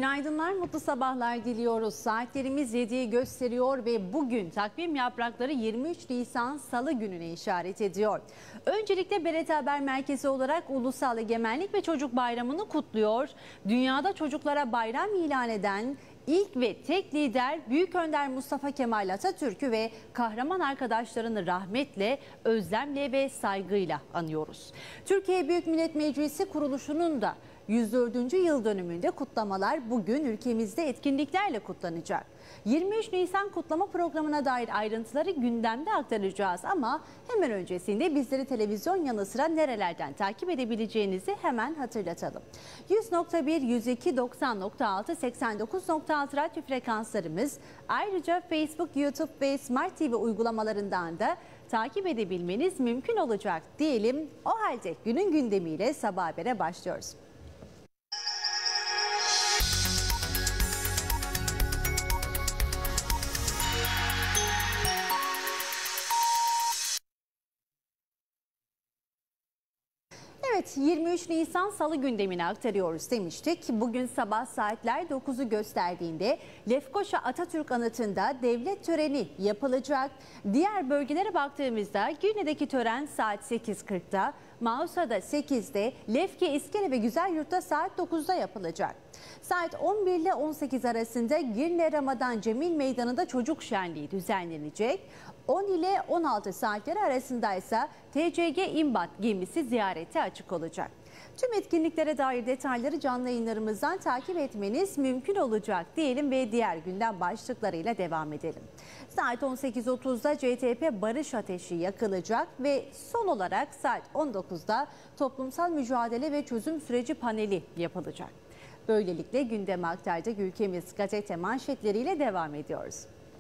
Günaydınlar, mutlu sabahlar diliyoruz. Saatlerimiz 7'yi gösteriyor ve bugün takvim yaprakları 23 Nisan Salı gününe işaret ediyor. Öncelikle BRT Haber Merkezi olarak Ulusal Egemenlik ve Çocuk Bayramı'nı kutluyor. Dünyada çocuklara bayram ilan eden İlk ve tek lider Büyük Önder Mustafa Kemal Atatürk'ü ve kahraman arkadaşlarını rahmetle, özlemle ve saygıyla anıyoruz. Türkiye Büyük Millet Meclisi kuruluşunun da 104. yıl dönümünde kutlamalar bugün ülkemizde etkinliklerle kutlanacak. 23 Nisan kutlama programına dair ayrıntıları gündemde aktaracağız ama hemen öncesinde bizleri televizyon yanı sıra nerelerden takip edebileceğinizi hemen hatırlatalım. 100.1, 102, 90.6, 89.6 radyo frekanslarımız, ayrıca Facebook, YouTube ve Smart TV uygulamalarından da takip edebilmeniz mümkün olacak diyelim. O halde günün gündemiyle Sabah Haber'e başlıyoruz. Evet, 23 Nisan Salı gündemini aktarıyoruz demiştik. Bugün sabah saatler 9'u gösterdiğinde Lefkoşa Atatürk Anıtı'nda devlet töreni yapılacak. Diğer bölgelere baktığımızda Girne'deki tören saat 8.40'da, Mausa'da 8'de, Lefke, İskele ve Güzelyurt'ta saat 9'da yapılacak. Saat 11 ile 18 arasında Girne Ramadan Cemil Meydanı'nda çocuk şenliği düzenlenecek. 10 ile 16 saatleri arasında ise TCG İmbat gemisi ziyarete açık olacak. Tüm etkinliklere dair detayları canlı yayınlarımızdan takip etmeniz mümkün olacak diyelim ve diğer gündem başlıklarıyla devam edelim. Saat 18.30'da CTP Barış Ateşi yakılacak ve son olarak saat 19'da Toplumsal Mücadele ve Çözüm Süreci paneli yapılacak. Böylelikle gündeme aktardık, ülkemiz gazete manşetleriyle devam ediyoruz.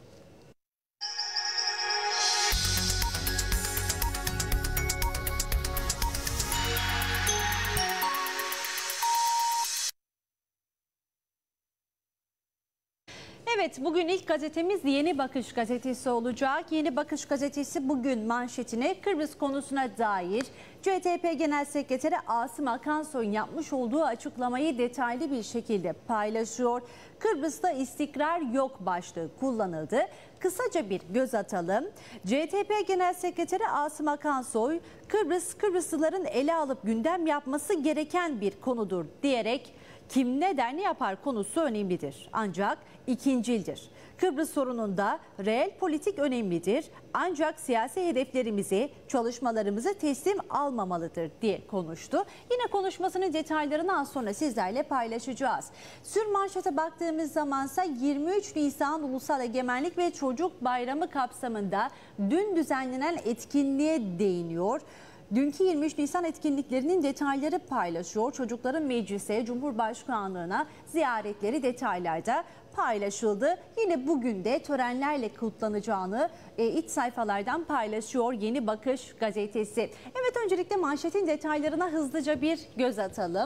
Evet, bugün ilk gazetemiz Yeni Bakış gazetesi olacak. Yeni Bakış gazetesi bugün manşetine Kıbrıs konusuna dair CTP Genel Sekreteri Asım Akansoy'un yapmış olduğu açıklamayı detaylı bir şekilde paylaşıyor. Kıbrıs'ta istikrar yok başlığı kullanıldı. Kısaca bir göz atalım. CTP Genel Sekreteri Asım Akansoy, Kıbrıslıların ele alıp gündem yapması gereken bir konudur diyerek kim ne der ne yapar konusu önemlidir. Ancak ikincildir. Kıbrıs sorununda reel politik önemlidir. Ancak siyasi hedeflerimizi, çalışmalarımızı teslim almamalıdır diye konuştu. Yine konuşmasının detaylarını az sonra sizlerle paylaşacağız. Sürmanşete baktığımız zamansa 23 Nisan Ulusal Egemenlik ve Çocuk Bayramı kapsamında dün düzenlenen etkinliğe değiniyor. Dünkü 23 Nisan etkinliklerinin detayları paylaşıyor. Çocukların meclise, Cumhurbaşkanlığına ziyaretleri detaylarda paylaşıldı. Yine bugün de törenlerle kutlanacağını iç sayfalardan paylaşıyor Yeni Bakış gazetesi. Evet, öncelikle manşetin detaylarına hızlıca bir göz atalım.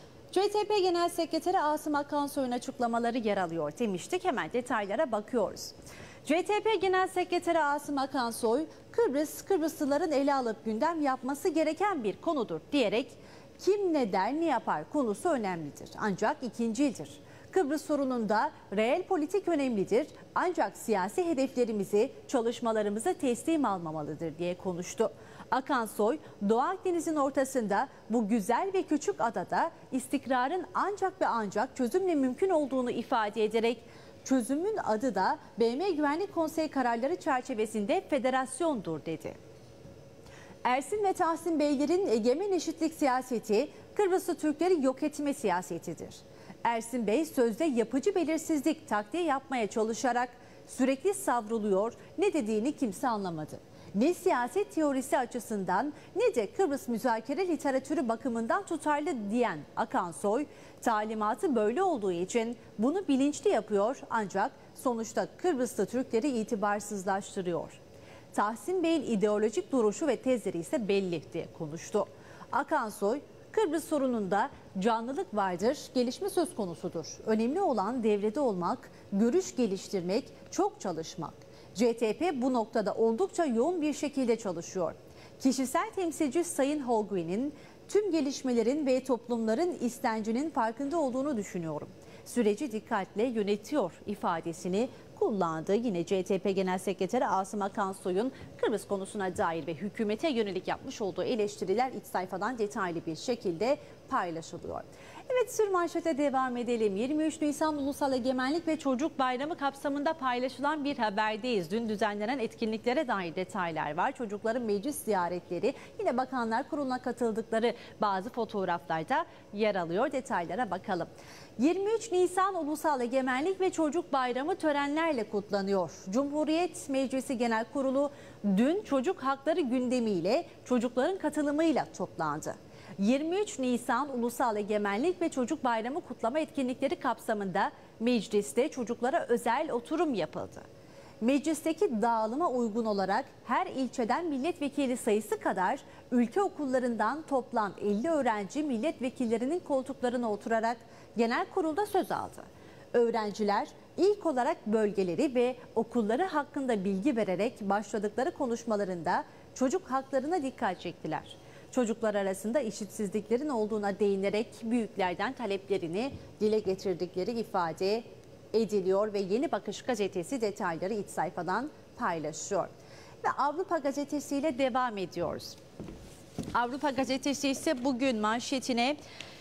CTP Genel Sekreteri Asım Akansoy'un açıklamaları yer alıyor demiştik. Hemen detaylara bakıyoruz. CTP Genel Sekreteri Asım Akansoy, Kıbrıslıların ele alıp gündem yapması gereken bir konudur diyerek kim ne der ne yapar konusu önemlidir. Ancak ikincildir. Kıbrıs sorununda reel politik önemlidir. Ancak siyasi hedeflerimizi, çalışmalarımızı teslim almamalıdır diye konuştu. Akansoy, Doğu Akdeniz'in ortasında bu güzel ve küçük adada istikrarın ancak ve ancak çözümle mümkün olduğunu ifade ederek çözümün adı da BM Güvenlik Konseyi kararları çerçevesinde federasyondur dedi. Ersin ve Tahsin Beylerin egemen eşitlik siyaseti Kıbrıslı Türkleri yok etme siyasetidir. Ersin Bey sözde yapıcı belirsizlik taktiği yapmaya çalışarak sürekli savruluyor, ne dediğini kimse anlamadı. Ne siyaset teorisi açısından ne de Kıbrıs müzakere literatürü bakımından tutarlı diyen Akansoy, talimatı böyle olduğu için bunu bilinçli yapıyor ancak sonuçta Kıbrıslı Türkleri itibarsızlaştırıyor. Tahsin Bey'in ideolojik duruşu ve tezleri ise belli diye konuştu. Akansoy, Kıbrıs sorununda canlılık vardır, gelişme söz konusudur. Önemli olan devrede olmak, görüş geliştirmek, çok çalışmak. CTP bu noktada oldukça yoğun bir şekilde çalışıyor. Kişisel temsilci Sayın Holguin'in tüm gelişmelerin ve toplumların istencinin farkında olduğunu düşünüyorum. süreci dikkatle yönetiyor ifadesini kullandı. Yine CTP Genel Sekreteri Asım Akansoy'un Kıbrıs konusuna dair ve hükümete yönelik yapmış olduğu eleştiriler iç sayfadan detaylı bir şekilde paylaşılıyor. Evet, sürmanşete devam edelim. 23 Nisan Ulusal Egemenlik ve Çocuk Bayramı kapsamında paylaşılan bir haberdeyiz. Dün düzenlenen etkinliklere dair detaylar var. Çocukların meclis ziyaretleri, yine Bakanlar Kurulu'na katıldıkları bazı fotoğraflarda yer alıyor. Detaylara bakalım. 23 Nisan Ulusal Egemenlik ve Çocuk Bayramı törenlerle kutlanıyor. Cumhuriyet Meclisi Genel Kurulu dün çocuk hakları gündemiyle çocukların katılımıyla toplandı. 23 Nisan Ulusal Egemenlik ve Çocuk Bayramı kutlama etkinlikleri kapsamında mecliste çocuklara özel oturum yapıldı. Meclisteki dağılıma uygun olarak her ilçeden milletvekili sayısı kadar ülke okullarından toplam 50 öğrenci milletvekillerinin koltuklarına oturarak genel kurulda söz aldı. Öğrenciler ilk olarak bölgeleri ve okulları hakkında bilgi vererek başladıkları konuşmalarında çocuk haklarına dikkat çektiler. Çocuklar arasında eşitsizliklerin olduğuna değinerek büyüklerden taleplerini dile getirdikleri ifade ediliyor ve Yeni Bakış gazetesi detayları iç sayfadan paylaşıyor. Ve Avrupa gazetesi ile devam ediyoruz. Avrupa gazetesi ise bugün manşetine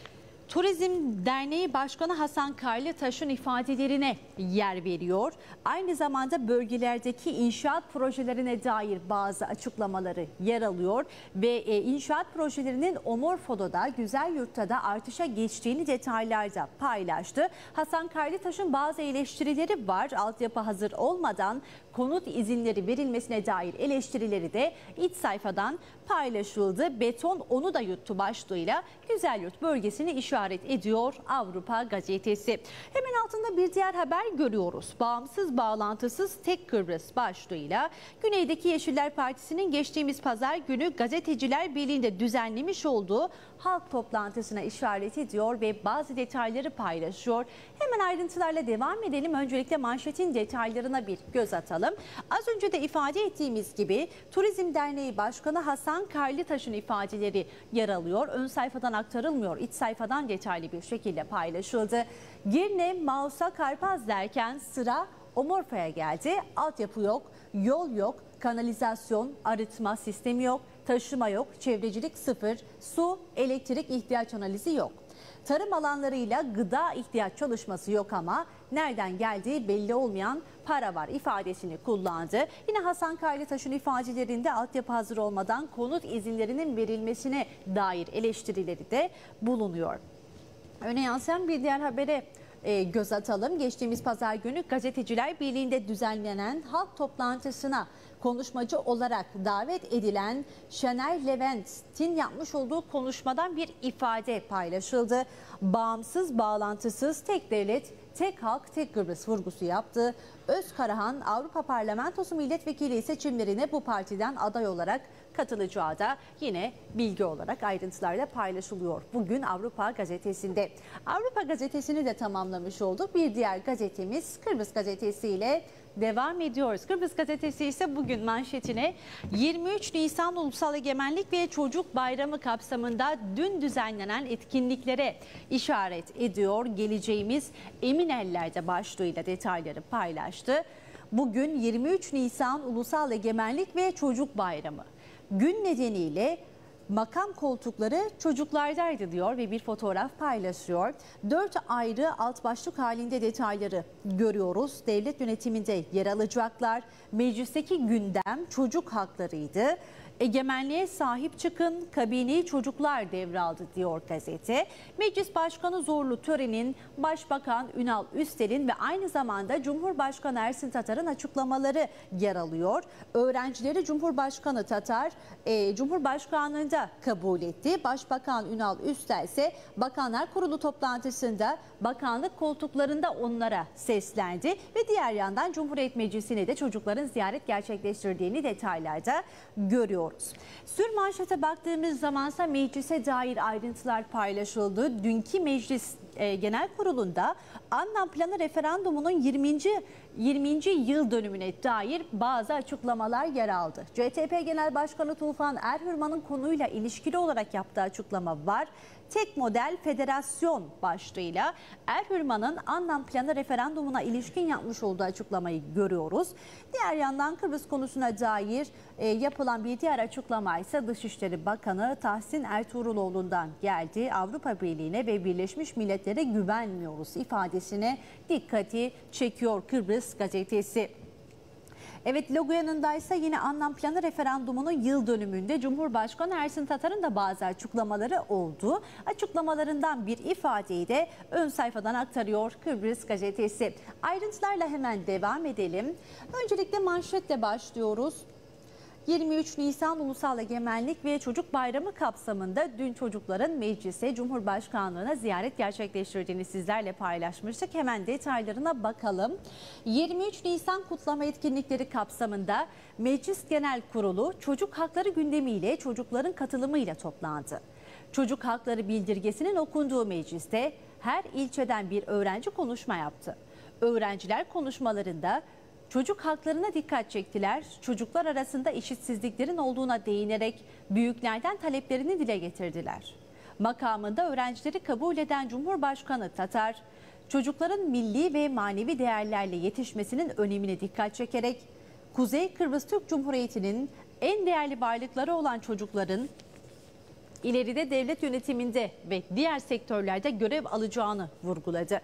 Turizm Derneği Başkanı Hasan Karlıtaş'ın ifadelerine yer veriyor. Aynı zamanda bölgelerdeki inşaat projelerine dair bazı açıklamaları yer alıyor ve inşaat projelerinin Omorfo'da, Güzelyurt'ta da artışa geçtiğini detaylarda paylaştı. Hasan Karlıtaş'ın bazı eleştirileri var. Altyapı hazır olmadan konut izinleri verilmesine dair eleştirileri de iç sayfadan paylaşıldı. Beton onu da yuttu başlığıyla Güzelyurt bölgesini işaret ediyor Avrupa gazetesi. Hemen altında bir diğer haber görüyoruz. Bağımsız bağlantısız tek Kıbrıs başlığıyla Güney'deki Yeşiller Partisi'nin geçtiğimiz pazar günü Gazeteciler Birliği'nde düzenlemiş olduğu halk toplantısına işaret ediyor ve bazı detayları paylaşıyor. Hemen ayrıntılarla devam edelim. Öncelikle manşetin detaylarına bir göz atalım. Az önce de ifade ettiğimiz gibi Turizm Derneği Başkanı Hasan Karlıtaş'ın ifadeleri yer alıyor. Ön sayfadan aktarılmıyor. İç sayfadan detaylı bir şekilde paylaşıldı. Girne, Mausa, Karpaz derken sıra Omorfo'ya geldi. Altyapı yok, yol yok, kanalizasyon, arıtma sistemi yok, taşıma yok, çevrecilik sıfır, su, elektrik ihtiyaç analizi yok. Tarım alanlarıyla gıda ihtiyaç çalışması yok ama nereden geldiği belli olmayan para var ifadesini kullandı. Yine Hasan Karlıtaş'ın ifadelerinde altyapı hazır olmadan konut izinlerinin verilmesine dair eleştirileri de bulunuyor. Öne yansıyan bir diğer habere göz atalım. Geçtiğimiz pazar günü Gazeteciler Birliği'nde düzenlenen halk toplantısına konuşmacı olarak davet edilen Şener Levent'in yapmış olduğu konuşmadan bir ifade paylaşıldı. Bağımsız, bağlantısız tek devlet, tek halk, tek Kıbrıs vurgusu yaptı. Özkarahan Avrupa Parlamentosu milletvekili seçimlerine bu partiden aday olarak katılacağı da yine bilgi olarak ayrıntılarla paylaşılıyor. Bugün Avrupa gazetesinde. Avrupa gazetesini de tamamlamış olduk. Bir diğer gazetemiz Kıbrıs gazetesi ile devam ediyoruz. Kıbrıs gazetesi ise bugün manşetine 23 Nisan Ulusal Egemenlik ve Çocuk Bayramı kapsamında dün düzenlenen etkinliklere işaret ediyor. Geleceğimiz emin ellerde başlığıyla detayları paylaştı. Bugün 23 Nisan Ulusal Egemenlik ve Çocuk Bayramı. Gün nedeniyle makam koltukları çocuklardaydı diyor ve bir fotoğraf paylaşıyor. 4 ayrı alt başlık halinde detayları görüyoruz. Devlet yönetiminde yer alacaklar. Meclisteki gündem çocuk haklarıydı. Egemenliğe sahip çıkın, kabineyi çocuklar devraldı diyor gazete. Meclis Başkanı Zorlu törenin Başbakan Ünal Üstel'in ve aynı zamanda Cumhurbaşkanı Ersin Tatar'ın açıklamaları yer alıyor. Öğrencileri Cumhurbaşkanı Tatar Cumhurbaşkanlığında kabul etti. Başbakan Ünal Üstel ise Bakanlar Kurulu toplantısında bakanlık koltuklarında onlara seslendi ve diğer yandan Cumhuriyet Meclisi'ne de çocukların ziyaret gerçekleştirdiğini detaylarda görüyoruz. Sürmanşete baktığımız zamansa meclise dair ayrıntılar paylaşıldı. Dünkü meclis genel kurulunda Anlam Planı referandumunun 20. yıl dönümüne dair bazı açıklamalar yer aldı. CTP Genel Başkanı Tufan Erhürman'ın konuyla ilişkili olarak yaptığı açıklama var. Tek model federasyon başlığıyla Erhürman'ın Anlam Planı referandumuna ilişkin yapmış olduğu açıklamayı görüyoruz. Diğer yandan Kıbrıs konusuna dair yapılan bir diğer açıklama ise Dışişleri Bakanı Tahsin Ertuğruloğlu'ndan geldi. Avrupa Birliği'ne ve Birleşmiş Milletler'e güvenmiyoruz ifadesine dikkati çekiyor Kıbrıs gazetesi. Evet, logo yanındaysa yine Anlam Planı referandumunun yıl dönümünde Cumhurbaşkanı Ersin Tatar'ın da bazı açıklamaları oldu. Açıklamalarından bir ifadeyi de ön sayfadan aktarıyor Kıbrıs gazetesi. Ayrıntılarla hemen devam edelim. Öncelikle manşetle başlıyoruz. 23 Nisan Ulusal Egemenlik ve Çocuk Bayramı kapsamında dün çocukların meclise, Cumhurbaşkanlığına ziyaret gerçekleştirdiğini sizlerle paylaşmıştık. Hemen detaylarına bakalım. 23 Nisan kutlama etkinlikleri kapsamında Meclis Genel Kurulu çocuk hakları gündemiyle çocukların katılımıyla toplandı. Çocuk hakları bildirgesinin okunduğu mecliste her ilçeden bir öğrenci konuşma yaptı. Öğrenciler konuşmalarında çocuk haklarına dikkat çektiler. Çocuklar arasında eşitsizliklerin olduğuna değinerek büyüklerden taleplerini dile getirdiler. Makamında öğrencileri kabul eden Cumhurbaşkanı Tatar, çocukların milli ve manevi değerlerle yetişmesinin önemine dikkat çekerek Kuzey Kıbrıs Türk Cumhuriyeti'nin en değerli varlıkları olan çocukların ileride devlet yönetiminde ve diğer sektörlerde görev alacağını vurguladı.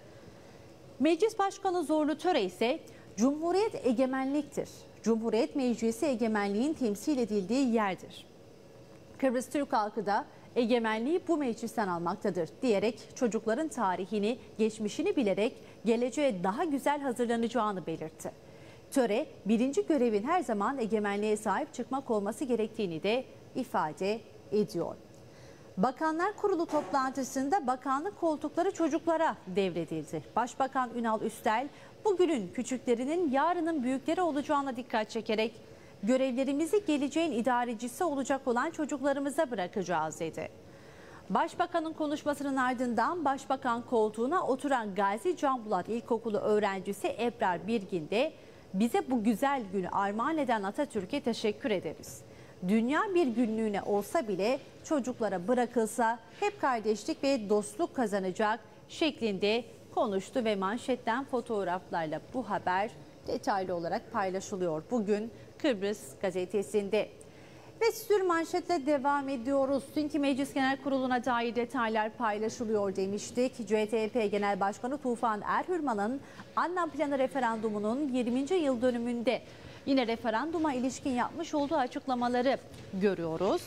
Meclis Başkanı Zorlu Töre ise Cumhuriyet egemenliktir. Cumhuriyet Meclisi egemenliğin temsil edildiği yerdir. Kıbrıs Türk halkı da egemenliği bu meclisten almaktadır diyerek çocukların tarihini, geçmişini bilerek geleceğe daha güzel hazırlanacağını belirtti. Töre, birinci görevin her zaman egemenliğe sahip çıkmak olması gerektiğini de ifade ediyor. Bakanlar Kurulu toplantısında bakanlık koltukları çocuklara devredildi. Başbakan Ünal Üstel, bugünün küçüklerinin yarının büyükleri olacağına dikkat çekerek görevlerimizi geleceğin idarecisi olacak olan çocuklarımıza bırakacağız dedi. Başbakanın konuşmasının ardından Başbakan koltuğuna oturan Gazi Can Bulat İlkokulu öğrencisi Ebrar Birgin de bize bu güzel günü armağan eden Atatürk'e teşekkür ederiz. Dünya bir günlüğüne olsa bile çocuklara bırakılsa hep kardeşlik ve dostluk kazanacak şeklinde konuştu ve manşetten fotoğraflarla bu haber detaylı olarak paylaşılıyor bugün Kıbrıs gazetesinde. Ve sür manşetle devam ediyoruz. Dünkü Meclis Genel Kurulu'na dair detaylar paylaşılıyor demiştik. CTP Genel Başkanı Tufan Erhürman'ın Anlam Planı referandumunun 20. yıl dönümünde yine referanduma ilişkin yapmış olduğu açıklamaları görüyoruz.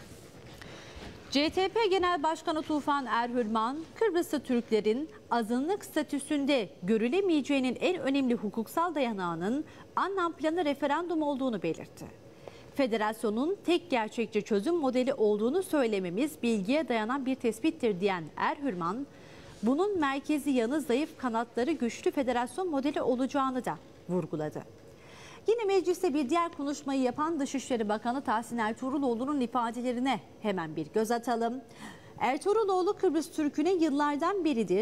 CTP Genel Başkanı Tufan Erhürman, Kıbrıslı Türklerin azınlık statüsünde görülemeyeceğinin en önemli hukuksal dayanağının Anlam Planı referandum olduğunu belirtti. Federasyonun tek gerçekçi çözüm modeli olduğunu söylememiz bilgiye dayanan bir tespittir diyen Erhürman, bunun merkezi yanı zayıf, kanatları güçlü federasyon modeli olacağını da vurguladı. Yine mecliste bir diğer konuşmayı yapan Dışişleri Bakanı Tahsin Ertuğruloğlu'nun ifadelerine hemen bir göz atalım. Ertuğruloğlu, Kıbrıs Türk'üne yıllardan beridir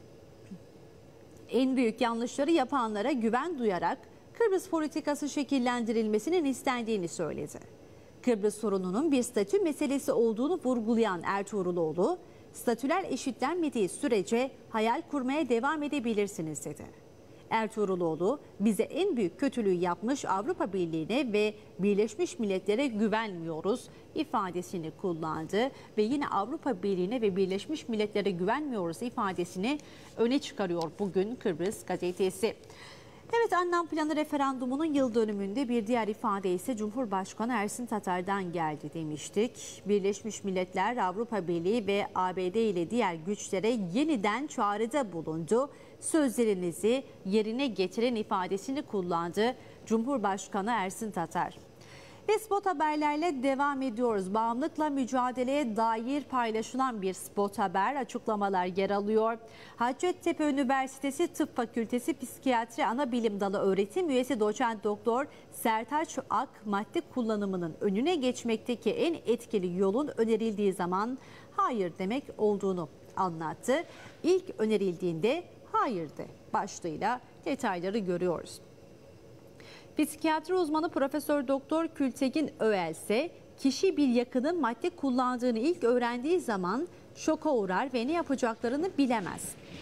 en büyük yanlışları yapanlara güven duyarak Kıbrıs politikası şekillendirilmesinin istendiğini söyledi. Kıbrıs sorununun bir statü meselesi olduğunu vurgulayan Ertuğruloğlu, statüler eşitlenmediği sürece hayal kurmaya devam edebilirsiniz dedi. Ertuğruloğlu, bize en büyük kötülüğü yapmış Avrupa Birliği'ne ve Birleşmiş Milletler'e güvenmiyoruz ifadesini kullandı ve yine Avrupa Birliği'ne ve Birleşmiş Milletler'e güvenmiyoruz ifadesini öne çıkarıyor bugün Kıbrıs gazetesi. Evet, Anlam Planı referandumunun yıl dönümünde bir diğer ifade ise Cumhurbaşkanı Ersin Tatar'dan geldi demiştik. Birleşmiş Milletler, Avrupa Birliği ve ABD ile diğer güçlere yeniden çağrıda bulundu. Sözlerinizi yerine getirin ifadesini kullandı Cumhurbaşkanı Ersin Tatar. Ve spot haberlerle devam ediyoruz. Bağımlılıkla mücadeleye dair paylaşılan bir spot haber, açıklamalar yer alıyor. Hacettepe Üniversitesi Tıp Fakültesi Psikiyatri Anabilim Dalı öğretim üyesi doçent doktor Sertaç Ak, madde kullanımının önüne geçmekteki en etkili yolun önerildiği zaman hayır demek olduğunu anlattı. İlk önerildiğinde dairdi başlığıyla detayları görüyoruz. Psikiyatri uzmanı Profesör Doktor Kültekin Öğel ise kişi bir yakının madde kullandığını ilk öğrendiği zaman şoka uğrar ve ne yapacaklarını bilemez.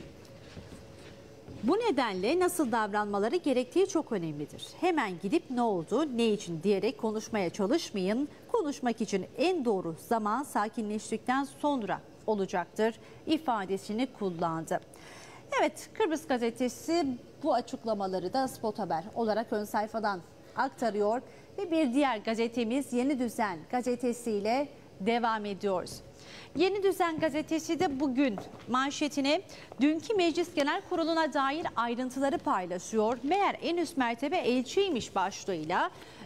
Bu nedenle nasıl davranmaları gerektiği çok önemlidir. Hemen gidip ne oldu, ne için diyerek konuşmaya çalışmayın. Konuşmak için en doğru zaman sakinleştikten sonra olacaktır ifadesini kullandı. Evet, Kıbrıs gazetesi bu açıklamaları da Spot Haber olarak ön sayfadan aktarıyor. Ve bir diğer gazetemiz Yeni Düzen gazetesiyle devam ediyoruz. Yeni Düzen gazetesi de bugün manşetine dünkü Meclis Genel Kurulu'na dair ayrıntıları paylaşıyor. Meğer en üst mertebe elçiymiş başlığıyla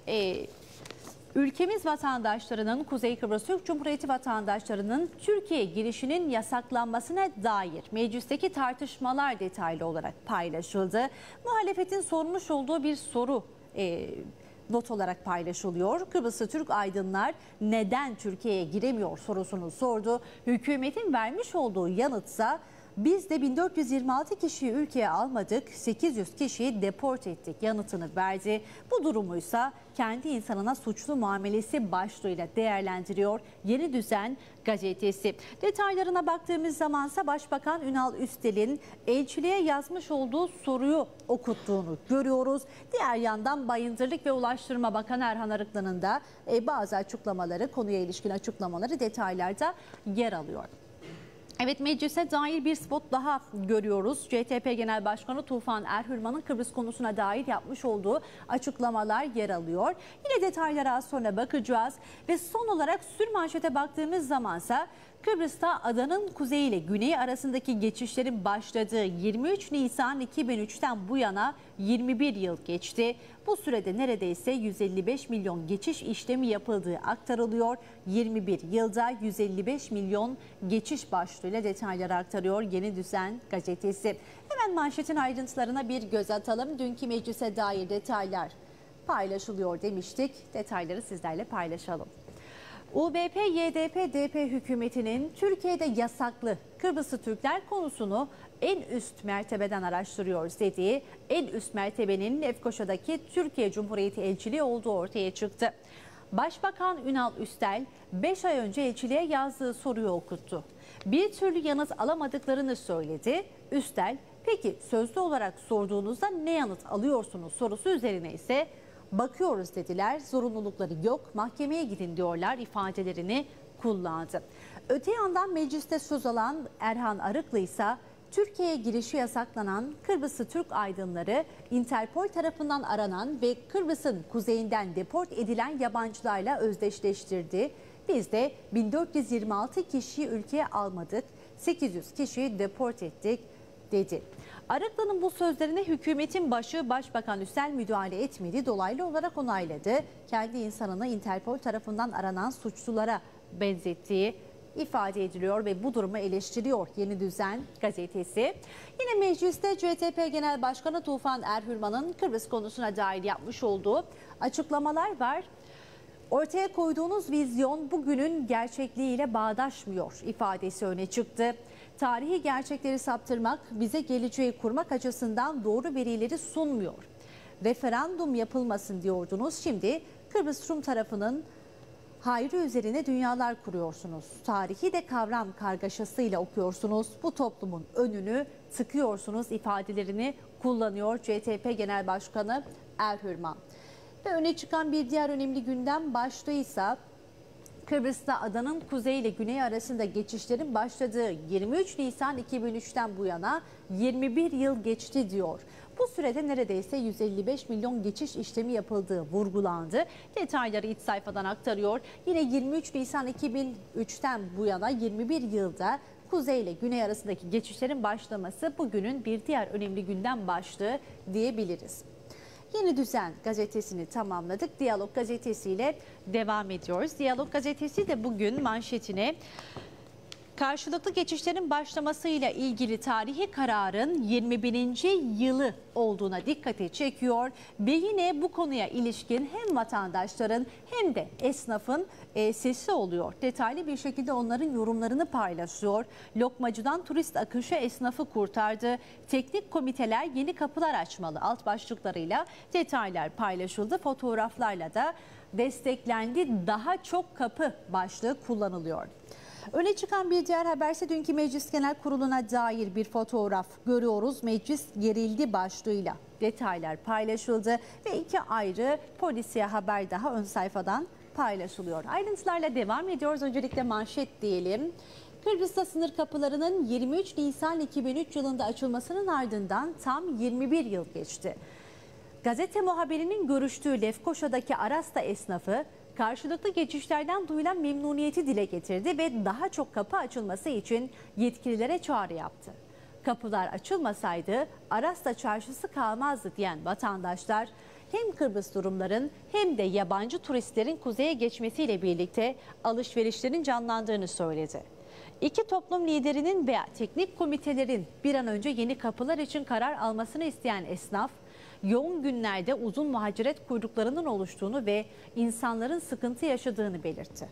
ülkemiz vatandaşlarının, Kuzey Kıbrıs Türk Cumhuriyeti vatandaşlarının Türkiye girişinin yasaklanmasına dair meclisteki tartışmalar detaylı olarak paylaşıldı. Muhalefetin sormuş olduğu bir soru not olarak paylaşılıyor. Kıbrıslı Türk aydınlar neden Türkiye'ye giremiyor sorusunu sordu. Hükümetin vermiş olduğu yanıtsa biz de 1426 kişiyi ülkeye almadık, 800 kişiyi deport ettik yanıtını verdi. Bu durumuysa kendi insanına suçlu muamelesi başlığıyla değerlendiriyor Yeni Düzen gazetesi. Detaylarına baktığımız zamansa Başbakan Ünal Üstel'in elçiliğe yazmış olduğu soruyu okuttuğunu görüyoruz. Diğer yandan Bayındırlık ve Ulaştırma Bakanı Erhan Arıklı'nın da bazı açıklamaları, konuya ilişkin açıklamaları detaylarda yer alıyor. Evet, meclise dair bir spot daha görüyoruz. CTP Genel Başkanı Tufan Erhürman'ın Kıbrıs konusuna dair yapmış olduğu açıklamalar yer alıyor. Yine detaylara az sonra bakacağız. Ve son olarak sürmanşete baktığımız zamansa Kıbrıs'ta adanın kuzeyi ile güneyi arasındaki geçişlerin başladığı 23 Nisan 2003'ten bu yana 21 yıl geçti. Bu sürede neredeyse 155 milyon geçiş işlemi yapıldığı aktarılıyor. 21 yılda 155 milyon geçiş başlığıyla detayları aktarıyor Yeni Düzen gazetesi. Hemen manşetin ayrıntılarına bir göz atalım. Dünkü meclise dair detaylar paylaşılıyor demiştik. Detayları sizlerle paylaşalım. UBP-YDP-DP hükümetinin Türkiye'de yasaklı Kıbrıslı Türkler konusunu en üst mertebeden araştırıyoruz dediği en üst mertebenin Lefkoşa'daki Türkiye Cumhuriyeti elçiliği olduğu ortaya çıktı. Başbakan Ünal Üstel 5 ay önce elçiliğe yazdığı soruyu okuttu. Bir türlü yanıt alamadıklarını söyledi. Üstel, peki sözlü olarak sorduğunuzda ne yanıt alıyorsunuz sorusu üzerine ise bakıyoruz dediler, zorunlulukları yok, mahkemeye gidin diyorlar ifadelerini kullandı. Öte yandan mecliste söz alan Erhan Arıklı ise Türkiye'ye girişi yasaklanan Kıbrıslı Türk aydınları Interpol tarafından aranan ve Kıbrıs'ın kuzeyinden deport edilen yabancılarla özdeşleştirdi. Biz de 1426 kişiyi ülkeye almadık, 800 kişiyi deport ettik dedi. Arıklı'nın bu sözlerine hükümetin başı Başbakan Üstel müdahale etmedi, dolaylı olarak onayladı. Kendi insanını Interpol tarafından aranan suçlulara benzettiği ifade ediliyor ve bu durumu eleştiriyor Yeni Düzen gazetesi. Yine mecliste CTP Genel Başkanı Tufan Erhürman'ın Kıbrıs konusuna dair yapmış olduğu açıklamalar var. Ortaya koyduğunuz vizyon bugünün gerçekliğiyle bağdaşmıyor ifadesi öne çıktı. Tarihi gerçekleri saptırmak, bize geleceği kurmak açısından doğru verileri sunmuyor. Referandum yapılmasın diyordunuz, şimdi Kıbrıs Rum tarafının hayrı üzerine dünyalar kuruyorsunuz. Tarihi de kavram kargaşasıyla okuyorsunuz. Bu toplumun önünü tıkıyorsunuz ifadelerini kullanıyor CTP Genel Başkanı Erhürman. Ve öne çıkan bir diğer önemli gündem başlığıysa Kıbrıs'ta adanın kuzey ile güney arasında geçişlerin başladığı 23 Nisan 2003'ten bu yana 21 yıl geçti diyor. Bu sürede neredeyse 155 milyon geçiş işlemi yapıldığı vurgulandı. Detayları iç sayfadan aktarıyor. Yine 23 Nisan 2003'ten bu yana 21 yılda kuzey ile güney arasındaki geçişlerin başlaması bugünün bir diğer önemli gündem başlığı diyebiliriz. Yeni Düzen gazetesini tamamladık. Diyalog gazetesiyle devam ediyoruz. Diyalog gazetesi de bugün manşetine Karşılıklı geçişlerin başlamasıyla ilgili tarihi kararın 21. yılı olduğuna dikkati çekiyor ve yine bu konuya ilişkin hem vatandaşların hem de esnafın sesi oluyor. Detaylı bir şekilde onların yorumlarını paylaşıyor. Lokmacıdan turist akışı esnafı kurtardı. Teknik komiteler yeni kapılar açmalı alt başlıklarıyla detaylar paylaşıldı. Fotoğraflarla da desteklendi. Daha çok kapı başlığı kullanılıyor. Öne çıkan bir diğer haberse dünkü Meclis Genel Kurulu'na dair bir fotoğraf görüyoruz. Meclis gerildi başlığıyla detaylar paylaşıldı ve iki ayrı polisiye haber daha ön sayfadan paylaşılıyor. Ayrıntılarla devam ediyoruz. Öncelikle manşet diyelim. Kıbrıs'ta sınır kapılarının 23 Nisan 2003 yılında açılmasının ardından tam 21 yıl geçti. Gazete muhabirinin görüştüğü Lefkoşa'daki Arasta esnafı karşılıklı geçişlerden duyulan memnuniyeti dile getirdi ve daha çok kapı açılması için yetkililere çağrı yaptı. Kapılar açılmasaydı Arasta çarşısı kalmazdı diyen vatandaşlar hem Kıbrıs Rumların hem de yabancı turistlerin kuzeye geçmesiyle birlikte alışverişlerin canlandığını söyledi. İki toplum liderinin veya teknik komitelerin bir an önce yeni kapılar için karar almasını isteyen esnaf, yoğun günlerde uzun muhaciret kuyruklarının oluştuğunu ve insanların sıkıntı yaşadığını belirtti.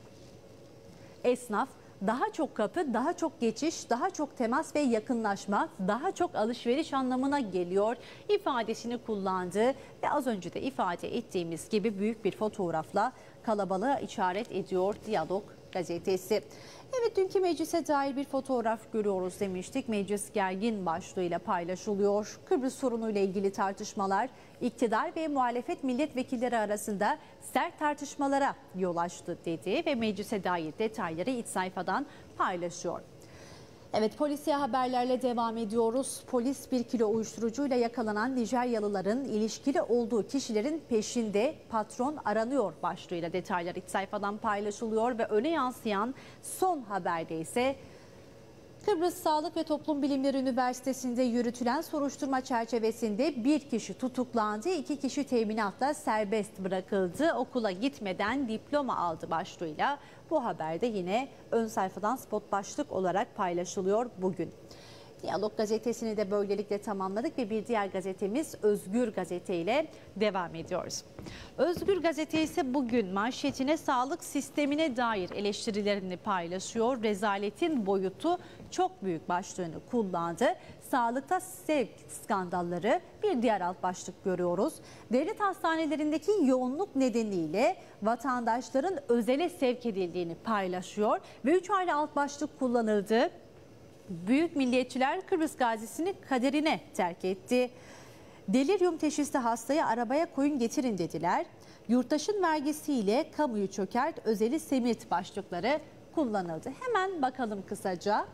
Esnaf, daha çok kapı, daha çok geçiş, daha çok temas ve yakınlaşma, daha çok alışveriş anlamına geliyor ifadesini kullandı ve az önce de ifade ettiğimiz gibi büyük bir fotoğrafla kalabalığa işaret ediyor Diyalog gazetesi. Evet, dünkü meclise dair bir fotoğraf görüyoruz demiştik. Meclis gergin başlığıyla paylaşılıyor. Kıbrıs sorunuyla ilgili tartışmalar iktidar ve muhalefet milletvekilleri arasında sert tartışmalara yol açtı dedi ve meclise dair detayları iç sayfadan paylaşıyor. Evet, polisiye haberlerle devam ediyoruz. Polis 1 kilo uyuşturucuyla yakalanan Nijeryalıların ilişkili olduğu kişilerin peşinde, patron aranıyor başlığıyla detaylar iç sayfadan paylaşılıyor ve öne yansıyan son haberde ise Kıbrıs Sağlık ve Toplum Bilimleri Üniversitesi'nde yürütülen soruşturma çerçevesinde bir kişi tutuklandı, 2 kişi teminatla serbest bırakıldı. Okula gitmeden diploma aldı başlığıyla bu haberde yine ön sayfadan spot başlık olarak paylaşılıyor bugün. Diyalog gazetesini de böylelikle tamamladık ve bir diğer gazetemiz Özgür Gazete ile devam ediyoruz. Özgür Gazete ise bugün manşetine sağlık sistemine dair eleştirilerini paylaşıyor. Rezaletin boyutu çok büyük başlığını kullandı. Sağlıkta sevk skandalları bir diğer alt başlık görüyoruz. Devlet hastanelerindeki yoğunluk nedeniyle vatandaşların özele sevk edildiğini paylaşıyor ve 3 ayrı alt başlık kullanıldı. Büyük milliyetçiler Kıbrıs gazisini kaderine terk etti. Delirium teşhisli hastayı arabaya koyun getirin dediler. Yurttaşın vergisiyle kamuyu çökert, özeli semirt başlıkları kullanıldı. Hemen bakalım kısaca.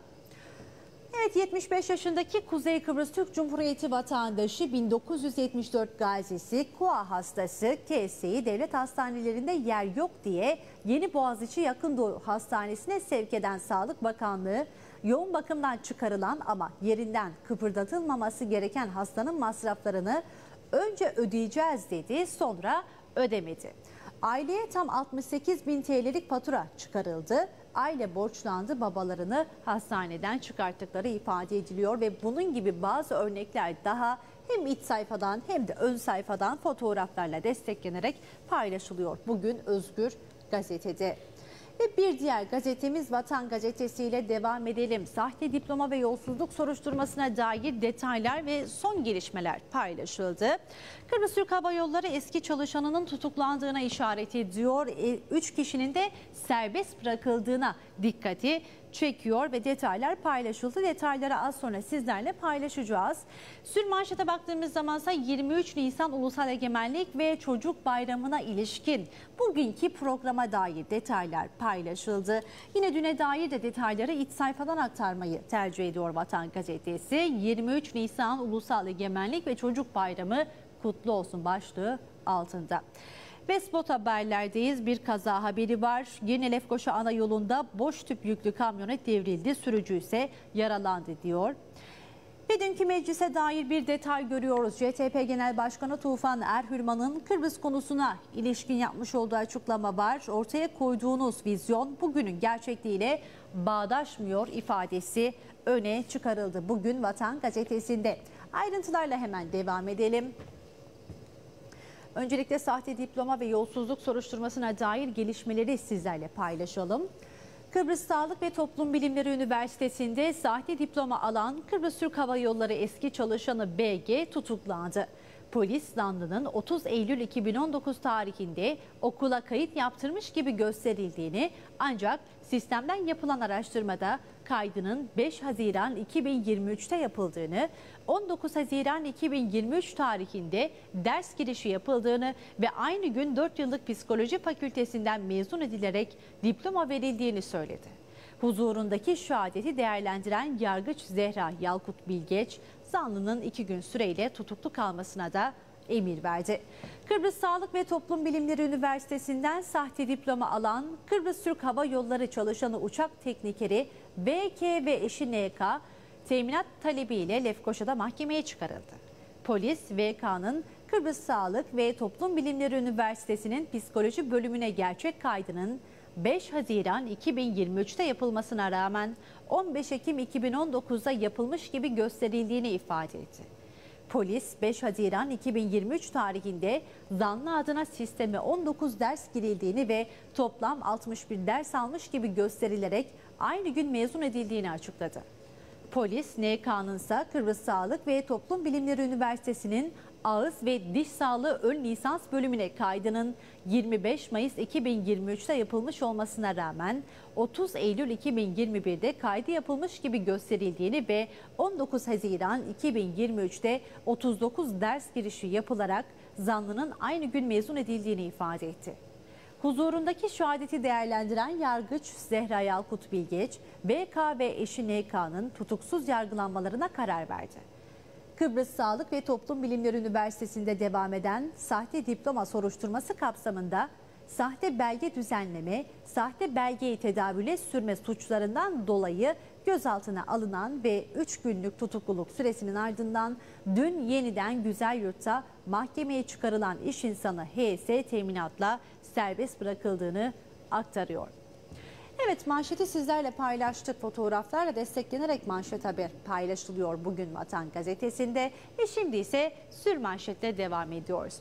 Evet, 75 yaşındaki Kuzey Kıbrıs Türk Cumhuriyeti vatandaşı 1974 gazisi KUA hastası KS'yi devlet hastanelerinde yer yok diye Yeni Boğaziçi Yakın Doğu Hastanesi'ne sevk eden Sağlık Bakanlığı yoğun bakımdan çıkarılan ama yerinden kıpırdatılmaması gereken hastanın masraflarını önce ödeyeceğiz dedi, sonra ödemedi. Aileye tam 68.000 TL'lik fatura çıkarıldı. Aile borçlandı, babalarını hastaneden çıkarttıkları ifade ediliyor ve bunun gibi bazı örnekler daha hem iç sayfadan hem de ön sayfadan fotoğraflarla desteklenerek paylaşılıyor bugün Özgür Gazete'de. Ve bir diğer gazetemiz Vatan Gazetesi ile devam edelim. Sahte diploma ve yolsuzluk soruşturmasına dair detaylar ve son gelişmeler paylaşıldı. Kıbrıs Türk Hava Yolları eski çalışanının tutuklandığına işaret ediyor. 3 kişinin de serbest bırakıldığına dikkati çekiyor ve detaylar paylaşıldı. Detayları az sonra sizlerle paylaşacağız. Sürmanşete baktığımız zamansa 23 Nisan Ulusal Egemenlik ve Çocuk Bayramı'na ilişkin bugünkü programa dair detaylar paylaşıldı. Yine düne dair de detayları iç sayfadan aktarmayı tercih ediyor Vatan Gazetesi. 23 Nisan Ulusal Egemenlik ve Çocuk Bayramı kutlu olsun başlığı altında. Ve spot haberlerdeyiz. Bir kaza haberi var. Yeni Lefkoşa ana yolunda boş tüp yüklü kamyonet devrildi. Sürücü ise yaralandı diyor. Ve dünkü meclise dair bir detay görüyoruz. CTP Genel Başkanı Tufan Erhürman'ın Kıbrıs konusuna ilişkin yapmış olduğu açıklama var. Ortaya koyduğunuz vizyon bugünün gerçekliğiyle bağdaşmıyor ifadesi öne çıkarıldı bugün Vatan Gazetesi'nde. Ayrıntılarla hemen devam edelim. Öncelikle sahte diploma ve yolsuzluk soruşturmasına dair gelişmeleri sizlerle paylaşalım. Kıbrıs Sağlık ve Toplum Bilimleri Üniversitesi'nde sahte diploma alan Kıbrıs Türk Hava Yolları eski çalışanı BG tutuklandı. Polis zanlının 30 Eylül 2019 tarihinde okula kayıt yaptırmış gibi gösterildiğini ancak sistemden yapılan araştırmada kaydının 5 Haziran 2023'te yapıldığını, 19 Haziran 2023 tarihinde ders girişi yapıldığını ve aynı gün 4 yıllık psikoloji fakültesinden mezun edilerek diploma verildiğini söyledi. Huzurundaki şehadeti değerlendiren yargıç Zehra Yalkut Bilgeç, zanlının 2 gün süreyle tutuklu kalmasına da emir verdi. Kıbrıs Sağlık ve Toplum Bilimleri Üniversitesi'nden sahte diploma alan Kıbrıs Türk Hava Yolları çalışanı uçak teknikeri VK ve eşi NK teminat talebiyle Lefkoşa'da mahkemeye çıkarıldı. Polis VK'nın Kıbrıs Sağlık ve Toplum Bilimleri Üniversitesi'nin psikoloji bölümüne gerçek kaydının 5 Haziran 2023'te yapılmasına rağmen 15 Ekim 2019'da yapılmış gibi gösterildiğini ifade etti. Polis 5 Haziran 2023 tarihinde zanlı adına sisteme 19 ders girildiğini ve toplam 61 ders almış gibi gösterilerek aynı gün mezun edildiğini açıkladı. Polis NK'nın ise Kıbrıs Sağlık ve Toplum Bilimleri Üniversitesi'nin Ağız ve Diş Sağlığı Ön Lisans bölümüne kaydının 25 Mayıs 2023'te yapılmış olmasına rağmen 30 Eylül 2021'de kaydı yapılmış gibi gösterildiğini ve 19 Haziran 2023'te 39 ders girişi yapılarak zanlının aynı gün mezun edildiğini ifade etti. Huzurundaki şehadeti değerlendiren yargıç Zehra Yalkut Bilgeç, BK ve eşi NK'nın tutuksuz yargılanmalarına karar verdi. Kıbrıs Sağlık ve Toplum Bilimleri Üniversitesi'nde devam eden sahte diploma soruşturması kapsamında sahte belge düzenleme, sahte belgeyi tedavüle sürme suçlarından dolayı gözaltına alınan ve 3 günlük tutukluluk süresinin ardından dün yeniden Güzelyurt'ta mahkemeye çıkarılan iş insanı HS teminatla serbest bırakıldığını aktarıyor. Evet, manşeti sizlerle paylaştık. Fotoğraflarla desteklenerek manşet haber paylaşılıyor bugün Vatan Gazetesi'nde. Ve şimdi ise sürmanşetle devam ediyoruz.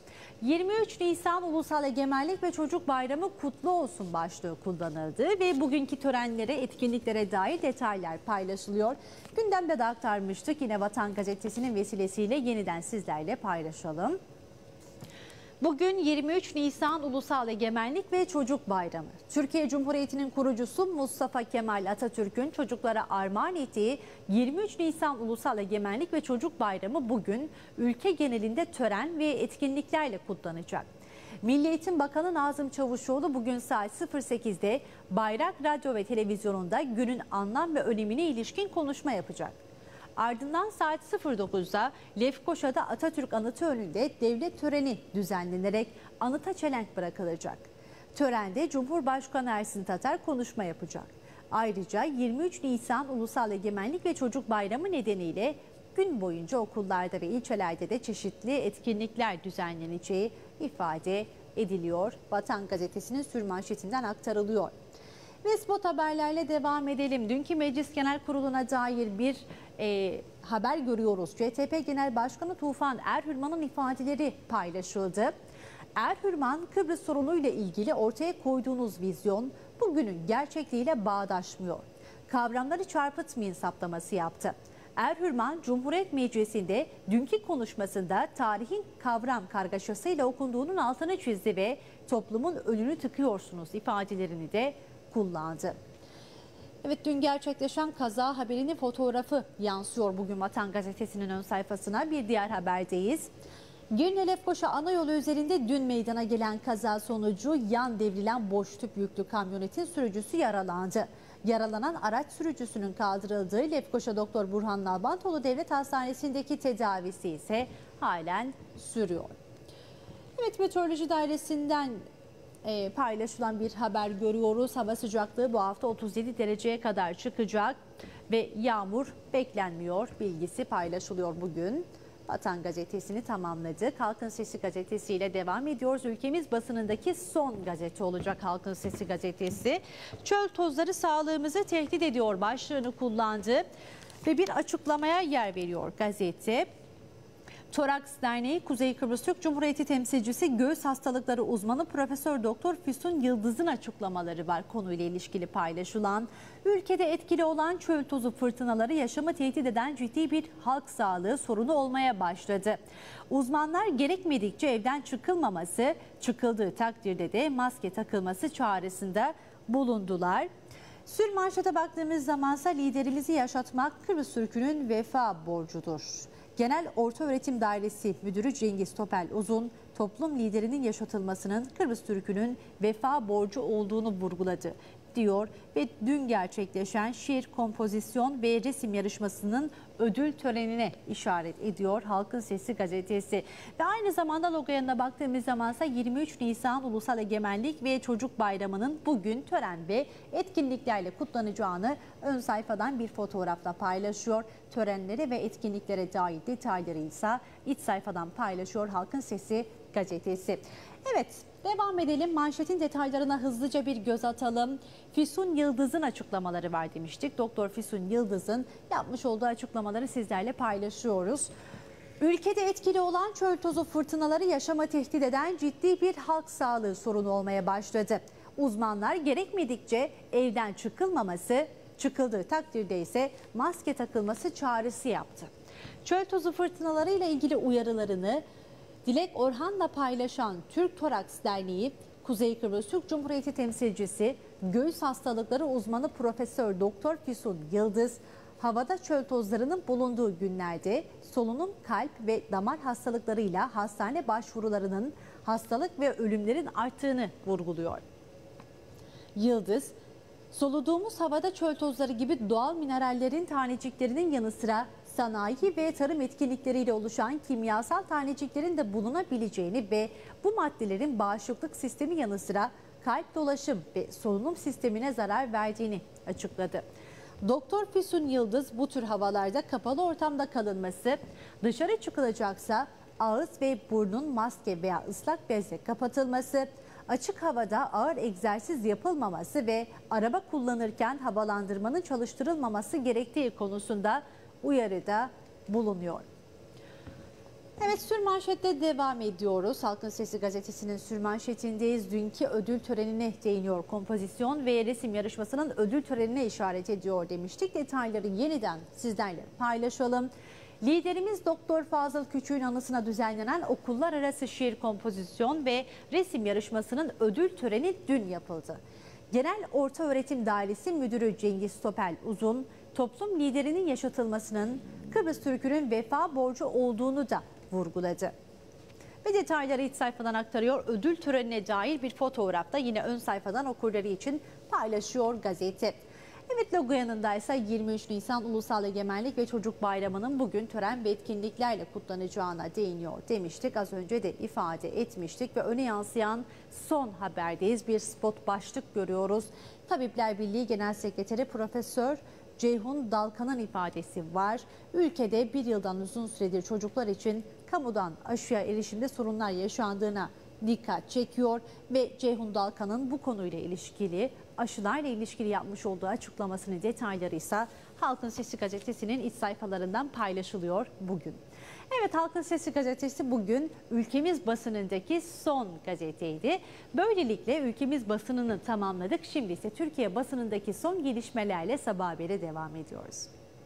23 Nisan Ulusal Egemenlik ve Çocuk Bayramı kutlu olsun başlığı kullanıldı ve bugünkü törenlere, etkinliklere dair detaylar paylaşılıyor. Gündemde de aktarmıştık. Yine Vatan Gazetesi'nin vesilesiyle yeniden sizlerle paylaşalım. Bugün 23 Nisan Ulusal Egemenlik ve Çocuk Bayramı. Türkiye Cumhuriyeti'nin kurucusu Mustafa Kemal Atatürk'ün çocuklara armağan ettiği 23 Nisan Ulusal Egemenlik ve Çocuk Bayramı bugün ülke genelinde tören ve etkinliklerle kutlanacak. Milli Eğitim Bakanı Nazım Çavuşoğlu bugün saat 08'de Bayrak Radyo ve Televizyonu'nda günün anlam ve önemine ilişkin konuşma yapacak. Ardından saat 09'da Lefkoşa'da Atatürk Anıtı önünde devlet töreni düzenlenerek anıta çelenk bırakılacak. Törende Cumhurbaşkanı Ersin Tatar konuşma yapacak. Ayrıca 23 Nisan Ulusal Egemenlik ve Çocuk Bayramı nedeniyle gün boyunca okullarda ve ilçelerde de çeşitli etkinlikler düzenleneceği ifade ediliyor. Vatan Gazetesi'nin sürmanşetinden aktarılıyor. Ve spot haberlerle devam edelim. Dünkü Meclis Genel Kurulu'na dair bir haber görüyoruz. CTP Genel Başkanı Tufan Erhürman'ın ifadeleri paylaşıldı. Erhürman, Kıbrıs sorunuyla ilgili ortaya koyduğunuz vizyon bugünün gerçekliğiyle bağdaşmıyor. Kavramları çarpıtmayın saptaması yaptı. Erhürman, Cumhuriyet Meclisi'nde dünkü konuşmasında tarihin kavram kargaşasıyla okunduğunun altını çizdi ve toplumun önünü tıkıyorsunuz ifadelerini de kullandı. Evet, dün gerçekleşen kaza haberinin fotoğrafı yansıyor bugün Vatan Gazetesi'nin ön sayfasına. Bir diğer haberdeyiz. Girne Lefkoşa ana yolu üzerinde dün meydana gelen kaza sonucu yan devrilen boş tüp yüklü kamyonetin sürücüsü yaralandı. Yaralanan araç sürücüsünün kaldırıldığı Lefkoşa Doktor Burhan Nalbantoğlu Devlet Hastanesi'ndeki tedavisi ise halen sürüyor. Evet, Meteoroloji Dairesi'nden paylaşılan bir haber görüyoruz. Hava sıcaklığı bu hafta 37 dereceye kadar çıkacak. ve yağmur beklenmiyor bilgisi paylaşılıyor bugün. Vatan Gazetesi'ni tamamladık. Halkın Sesi Gazetesi ile devam ediyoruz. Ülkemiz basınındaki son gazete olacak Halkın Sesi Gazetesi. Çöl tozları sağlığımızı tehdit ediyor başlığını kullandı ve bir açıklamaya yer veriyor gazete. Toraks Derneği Kuzey Kıbrıs Türk Cumhuriyeti temsilcisi göğüs hastalıkları uzmanı Profesör Doktor Füsun Yıldız'ın açıklamaları var konuyla ilişkili paylaşılan. Ülkede etkili olan çöl tozu fırtınaları yaşamı tehdit eden ciddi bir halk sağlığı sorunu olmaya başladı. Uzmanlar gerekmedikçe evden çıkılmaması, çıkıldığı takdirde de maske takılması çağrısında bulundular. Sürmanşete baktığımız zamansa liderimizi yaşatmak Kıbrıs Türk'ünün vefa borcudur. Genel Ortaöğretim Dairesi Müdürü Cengiz Topel Uzun, toplum liderinin yaşatılmasının Kıbrıs Türk'ünün vefa borcu olduğunu vurguladı diyor ve dün gerçekleşen şiir, kompozisyon ve resim yarışmasının ödül törenine işaret ediyor Halkın Sesi Gazetesi. Ve aynı zamanda logo yanına baktığımız zamansa 23 Nisan Ulusal Egemenlik ve Çocuk Bayramı'nın bugün tören ve etkinliklerle kutlanacağını ön sayfadan bir fotoğrafla paylaşıyor. Törenlere ve etkinliklere dair detayları ise iç sayfadan paylaşıyor Halkın Sesi Gazetesi. Evet, devam edelim. Manşetin detaylarına hızlıca bir göz atalım. Füsun Yıldız'ın açıklamaları var demiştik. Doktor Füsun Yıldız'ın yapmış olduğu açıklamaları sizlerle paylaşıyoruz. Ülkede etkili olan çöl tozu fırtınaları yaşama tehdit eden ciddi bir halk sağlığı sorunu olmaya başladı. Uzmanlar gerekmedikçe evden çıkılmaması, çıkıldığı takdirde ise maske takılması çağrısı yaptı. Çöl tozu fırtınaları ile ilgili uyarılarını Dilek Orhan'la paylaşan Türk Toraks Derneği Kuzey Kıbrıs Türk Cumhuriyeti temsilcisi göğüs hastalıkları uzmanı Profesör Doktor Füsun Yıldız, havada çöl tozlarının bulunduğu günlerde solunum, kalp ve damar hastalıklarıyla hastane başvurularının, hastalık ve ölümlerin arttığını vurguluyor. Yıldız, soluduğumuz havada çöl tozları gibi doğal minerallerin taneciklerinin yanı sıra sanayi ve tarım etkinlikleriyle oluşan kimyasal taneciklerin de bulunabileceğini ve bu maddelerin bağışıklık sistemi yanı sıra kalp dolaşım ve solunum sistemine zarar verdiğini açıkladı. Doktor Füsun Yıldız bu tür havalarda kapalı ortamda kalınması, dışarı çıkılacaksa ağız ve burnun maske veya ıslak bezle kapatılması, açık havada ağır egzersiz yapılmaması ve araba kullanırken havalandırmanın çalıştırılmaması gerektiği konusunda uyarıda bulunuyor. Evet, sürmanşette devam ediyoruz. Halkın Sesi Gazetesi'nin sürmanşetindeyiz. Dünkü ödül törenine değiniyor. Kompozisyon ve resim yarışmasının ödül törenine işaret ediyor demiştik. Detayları yeniden sizlerle paylaşalım. Liderimiz Doktor Fazıl Küçük'ün anısına düzenlenen okullar arası şiir, kompozisyon ve resim yarışmasının ödül töreni dün yapıldı. Genel Ortaöğretim Dairesi Müdürü Cengiz Topel Uzun, toplum liderinin yaşatılmasının Kıbrıs Türk'ünün vefa borcu olduğunu da vurguladı. Ve detayları iç sayfadan aktarıyor. Ödül törenine dair bir fotoğraf da yine ön sayfadan okurları için paylaşıyor gazete. Evet, logo yanındaysa 23 Nisan Ulusal Egemenlik ve Çocuk Bayramı'nın bugün tören ve etkinliklerle kutlanacağına değiniyor demiştik. Az önce de ifade etmiştik ve öne yansıyan son haberdeyiz. Bir spot başlık görüyoruz. Tabipler Birliği Genel Sekreteri Profesör Ceyhun Dalkan'ın ifadesi var. Ülkede bir yıldan uzun süredir çocuklar için kamudan aşıya erişimde sorunlar yaşandığına dikkat çekiyor ve Ceyhun Dalkan'ın bu konuyla ilişkili, aşılarla ilişkili yapmış olduğu açıklamasının detayları ise Halkın Sesi Gazetesi'nin iç sayfalarından paylaşılıyor bugün. Evet, Halkın Sesi Gazetesi bugün ülkemiz basınındaki son gazeteydi. Böylelikle ülkemiz basınını tamamladık. Şimdi ise Türkiye basınındaki son gelişmelerle Sabah Haber'e devam ediyoruz.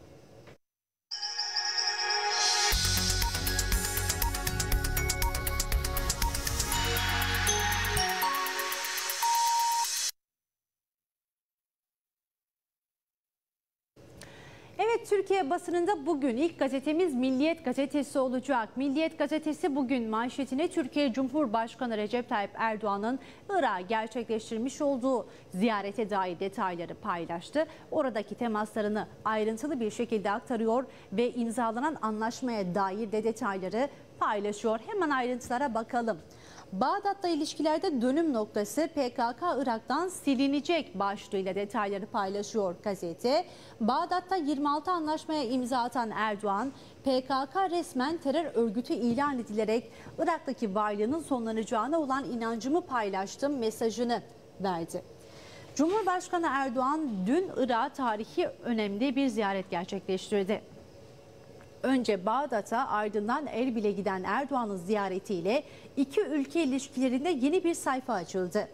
Evet, Türkiye basınında bugün ilk gazetemiz Milliyet Gazetesi olacak. Milliyet Gazetesi bugün manşetine Türkiye Cumhurbaşkanı Recep Tayyip Erdoğan'ın Irak'a gerçekleştirmiş olduğu ziyarete dair detayları paylaştı. Oradaki temaslarını ayrıntılı bir şekilde aktarıyor ve imzalanan anlaşmaya dair de detayları paylaşıyor. Hemen ayrıntılara bakalım. Bağdat'la ilişkilerde dönüm noktası PKK Irak'tan silinecek başlığıyla detayları paylaşıyor gazete. Bağdat'ta 26 anlaşmaya imza atan Erdoğan, PKK resmen terör örgütü ilan edilerek Irak'taki varlığının sonlanacağına olan inancımı paylaştım mesajını verdi. Cumhurbaşkanı Erdoğan dün Irak'a tarihi önemli bir ziyaret gerçekleştirdi. Önce Bağdat'a ardından Erbil'e giden Erdoğan'ın ziyaretiyle iki ülke ilişkilerinde yeni bir sayfa açıldı.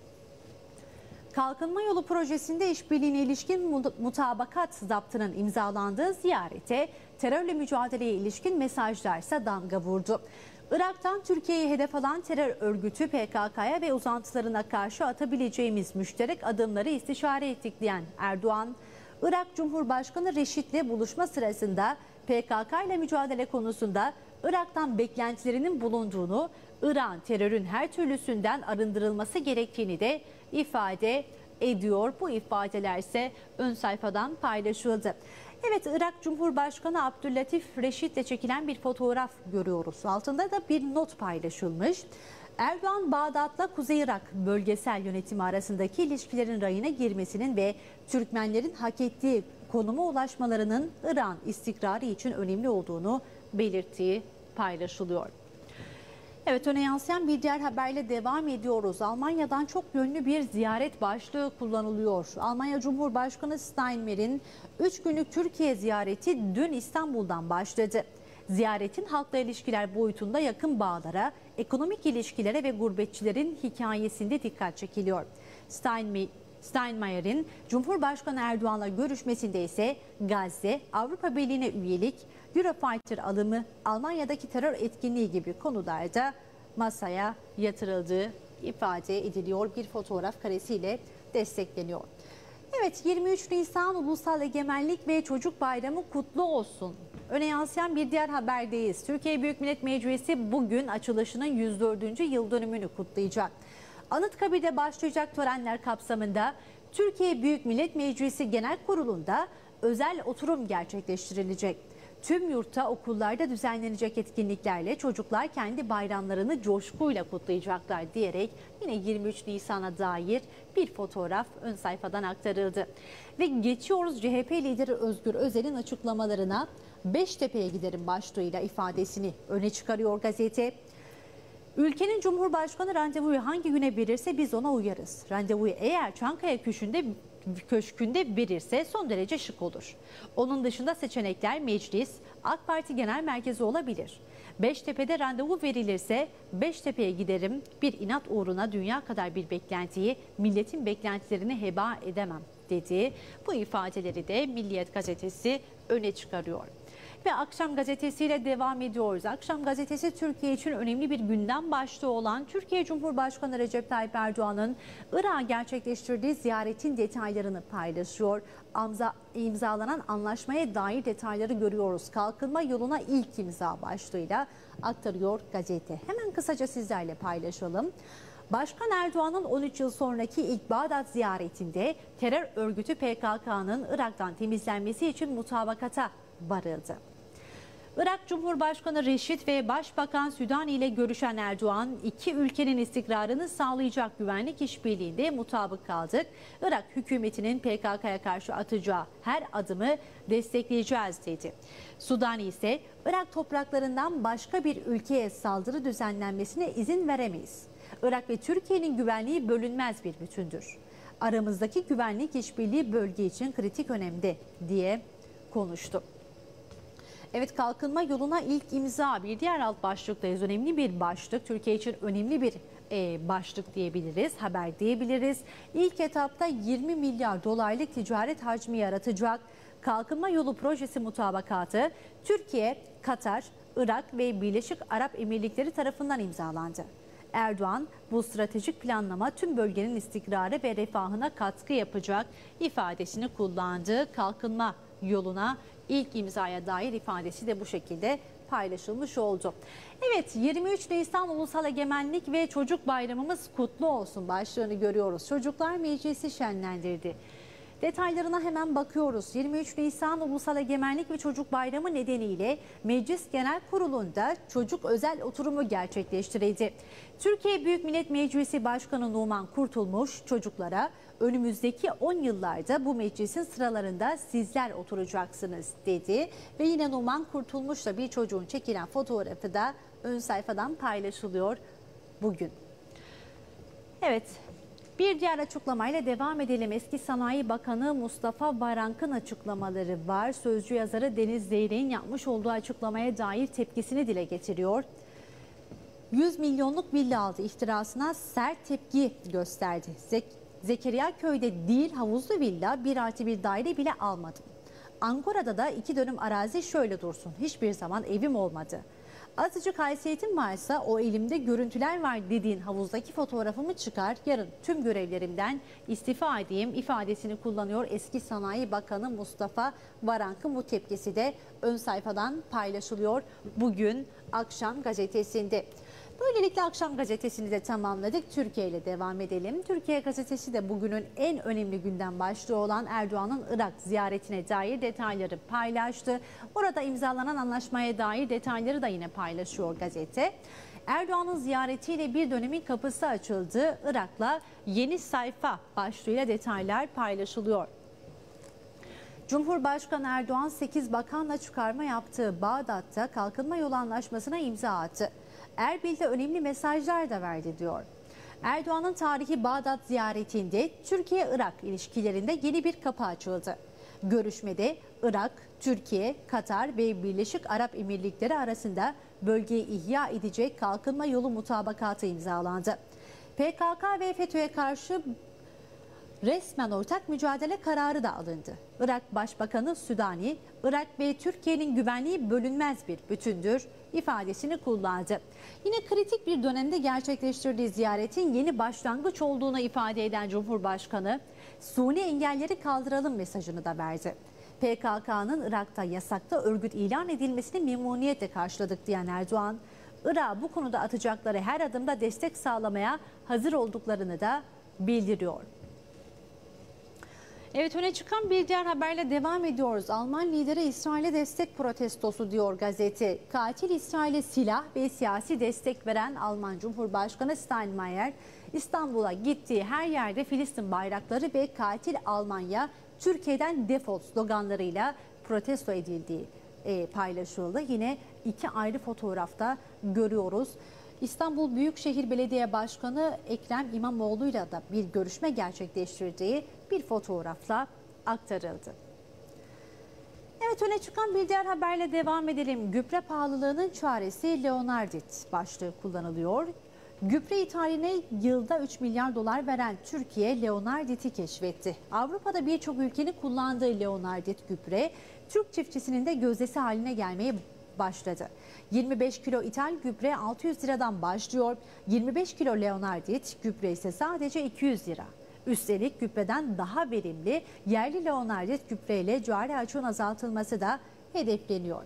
Kalkınma Yolu projesinde işbirliğine ilişkin mutabakat zaptının imzalandığı ziyarete terörle mücadeleye ilişkin mesajlarsa damga vurdu. Irak'tan Türkiye'yi hedef alan terör örgütü PKK'ya ve uzantılarına karşı atabileceğimiz müşterek adımları istişare ettik diyen Erdoğan, Irak Cumhurbaşkanı Reşit'le buluşma sırasında PKK ile mücadele konusunda Irak'tan beklentilerinin bulunduğunu, Irak'ın terörün her türlüsünden arındırılması gerektiğini de ifade ediyor. Bu ifadeler ise ön sayfadan paylaşıldı. Evet, Irak Cumhurbaşkanı Abdüllatif Reşit'le çekilen bir fotoğraf görüyoruz. Altında da bir not paylaşılmış. Erdoğan, Bağdat'la Kuzey Irak bölgesel yönetimi arasındaki ilişkilerin rayına girmesinin ve Türkmenlerin hak ettiği konuma ulaşmalarının Irak'ın istikrarı için önemli olduğunu belirttiği paylaşılıyor. Evet, öne yansıyan bir diğer haberle devam ediyoruz. Almanya'dan çok yönlü bir ziyaret başlığı kullanılıyor. Almanya Cumhurbaşkanı Steinmeier'in 3 günlük Türkiye ziyareti dün İstanbul'dan başladı. Ziyaretin halkla ilişkiler boyutunda yakın bağlara, ekonomik ilişkilere ve gurbetçilerin hikayesinde dikkat çekiliyor. Steinmeier'in Cumhurbaşkanı Erdoğan'la görüşmesinde ise Gazze, Avrupa Birliği'ne üyelik, Eurofighter alımı, Almanya'daki terör etkinliği gibi konularda masaya yatırıldığı ifade ediliyor. Bir fotoğraf karesiyle destekleniyor. Evet, 23 Nisan Ulusal Egemenlik ve Çocuk Bayramı kutlu olsun. Öne yansıyan bir diğer haberdeyiz. Türkiye Büyük Millet Meclisi bugün açılışının 104. yıl dönümünü kutlayacak. Anıtkabir'de başlayacak törenler kapsamında Türkiye Büyük Millet Meclisi Genel Kurulu'nda özel oturum gerçekleştirilecek. Tüm yurtta, okullarda düzenlenecek etkinliklerle çocuklar kendi bayramlarını coşkuyla kutlayacaklar diyerek yine 23 Nisan'a dair bir fotoğraf ön sayfadan aktarıldı. Ve geçiyoruz CHP lideri Özgür Özel'in açıklamalarına. Beştepe'ye giderim başlığıyla ifadesini öne çıkarıyor gazete. Ülkenin Cumhurbaşkanı randevuyu hangi güne verirse biz ona uyarız. Randevuyu eğer Çankaya Köşkü'nde verirse son derece şık olur. Onun dışında seçenekler meclis, AK Parti Genel Merkezi olabilir. Beştepe'de randevu verilirse Beştepe'ye giderim, bir inat uğruna dünya kadar bir beklentiyi, milletin beklentilerini heba edemem dedi. Bu ifadeleri de Milliyet gazetesi öne çıkarıyor. Ve Akşam gazetesiyle devam ediyoruz. Akşam gazetesi Türkiye için önemli bir gündem başlığı olan Türkiye Cumhurbaşkanı Recep Tayyip Erdoğan'ın Irak'a gerçekleştirdiği ziyaretin detaylarını paylaşıyor. İmzalanan anlaşmaya dair detayları görüyoruz. Kalkınma yoluna ilk imza başlığıyla aktarıyor gazete. Hemen kısaca sizlerle paylaşalım. Başkan Erdoğan'ın 13 yıl sonraki ilk Bağdat ziyaretinde terör örgütü PKK'nın Irak'tan temizlenmesi için mutabakata varıldı. Irak Cumhurbaşkanı Reşit ve Başbakan Südani ile görüşen Erdoğan, iki ülkenin istikrarını sağlayacak güvenlik işbirliğinde mutabık kaldık. Irak hükümetinin PKK'ya karşı atacağı her adımı destekleyeceğiz dedi. Südani ise Irak topraklarından başka bir ülkeye saldırı düzenlenmesine izin veremeyiz. Irak ve Türkiye'nin güvenliği bölünmez bir bütündür. Aramızdaki güvenlik işbirliği bölge için kritik önemde diye konuştu. Evet, kalkınma yoluna ilk imza bir diğer alt başlıktayız. Önemli bir başlık. Türkiye için önemli bir başlık diyebiliriz, haber diyebiliriz. İlk etapta 20 milyar dolarlık ticaret hacmi yaratacak kalkınma yolu projesi mutabakatı Türkiye, Katar, Irak ve Birleşik Arap Emirlikleri tarafından imzalandı. Erdoğan, bu stratejik planlama tüm bölgenin istikrarı ve refahına katkı yapacak ifadesini kullandığı kalkınma yoluna ilk imzaya dair ifadesi de bu şekilde paylaşılmış oldu. Evet, 23 Nisan Ulusal Egemenlik ve Çocuk Bayramımız kutlu olsun başlığını görüyoruz. Çocuklar Meclisi şenlendirdi. Detaylarına hemen bakıyoruz. 23 Nisan Ulusal Egemenlik ve Çocuk Bayramı nedeniyle Meclis Genel Kurulu'nda çocuk özel oturumu gerçekleştirildi. Türkiye Büyük Millet Meclisi Başkanı Numan Kurtulmuş çocuklara önümüzdeki 10 yıllarda bu meclisin sıralarında sizler oturacaksınız dedi. Ve yine Numan Kurtulmuş'la bir çocuğun çekilen fotoğrafı da ön sayfadan paylaşılıyor bugün. Evet. Bir diğer açıklamayla devam edelim. Eski Sanayi Bakanı Mustafa Varank'ın açıklamaları var. Sözcü yazarı Deniz Zeyrek'in yapmış olduğu açıklamaya dair tepkisini dile getiriyor. 100 milyonluk villa aldı iftirasına sert tepki gösterdi. Zekeriya Köy'de değil havuzlu villa 1+1 daire bile almadım. Ankara'da da 2 dönüm arazi şöyle dursun. Hiçbir zaman evim olmadı. Azıcık haysiyetim varsa o elimde görüntüler var dediğin havuzdaki fotoğrafımı çıkar. Yarın tüm görevlerimden istifa edeyim ifadesini kullanıyor eski Sanayi Bakanı Mustafa Varank'ın bu tepkisi de ön sayfadan paylaşılıyor bugün Akşam Gazetesi'nde. Böylelikle Akşam Gazetesi'ni de tamamladık. Türkiye ile devam edelim. Türkiye Gazetesi de bugünün en önemli gündem başlığı olan Erdoğan'ın Irak ziyaretine dair detayları paylaştı. Orada imzalanan anlaşmaya dair detayları da yine paylaşıyor gazete. Erdoğan'ın ziyaretiyle bir dönemin kapısı açıldı. Irak'la yeni sayfa başlığıyla detaylar paylaşılıyor. Cumhurbaşkanı Erdoğan 8 bakanla çıkarma yaptığı Bağdat'ta kalkınma yolu anlaşmasına imza attı. Erbil'de önemli mesajlar da verdi diyor. Erdoğan'ın tarihi Bağdat ziyaretinde Türkiye-Irak ilişkilerinde yeni bir kapı açıldı. Görüşmede Irak, Türkiye, Katar ve Birleşik Arap Emirlikleri arasında bölgeyi ihya edecek kalkınma yolu mutabakatı imzalandı. PKK ve FETÖ'ye karşı resmen ortak mücadele kararı da alındı. Irak Başbakanı Südani, Irak ve Türkiye'nin güvenliği bölünmez bir bütündür ifadesini kullandı. Yine kritik bir dönemde gerçekleştirdiği ziyaretin yeni başlangıç olduğunu ifade eden Cumhurbaşkanı, suni engelleri kaldıralım mesajını da verdi. PKK'nın Irak'ta yasakta örgüt ilan edilmesini memnuniyetle karşıladık diyen Erdoğan, Irak'a bu konuda atacakları her adımda destek sağlamaya hazır olduklarını da bildiriyor. Evet, öne çıkan bir diğer haberle devam ediyoruz. Alman lideri İsrail'e destek protestosu diyor gazete. Katil İsrail'e silah ve siyasi destek veren Alman Cumhurbaşkanı Steinmeier, İstanbul'a gittiği her yerde Filistin bayrakları ve katil Almanya Türkiye'den defol sloganlarıyla protesto edildiği paylaşıldı. Yine 2 ayrı fotoğrafta görüyoruz. İstanbul Büyükşehir Belediye Başkanı Ekrem İmamoğlu'yla da bir görüşme gerçekleştirdiği bir fotoğrafla aktarıldı. Evet, öne çıkan bir diğer haberle devam edelim. Gübre pahalılığının çaresi Leonardit başlığı kullanılıyor. Gübre ithaline yılda 3 milyar dolar veren Türkiye Leonardit'i keşfetti. Avrupa'da birçok ülkenin kullandığı Leonardit gübre Türk çiftçisinin de gözdesi haline gelmeye başladı. 25 kilo ithal gübre 600 liradan başlıyor. 25 kilo Leonardit gübre ise sadece 200 lira. Üstelik gübreden daha verimli yerli Leonardit gübreyle cari açığın azaltılması da hedefleniyor.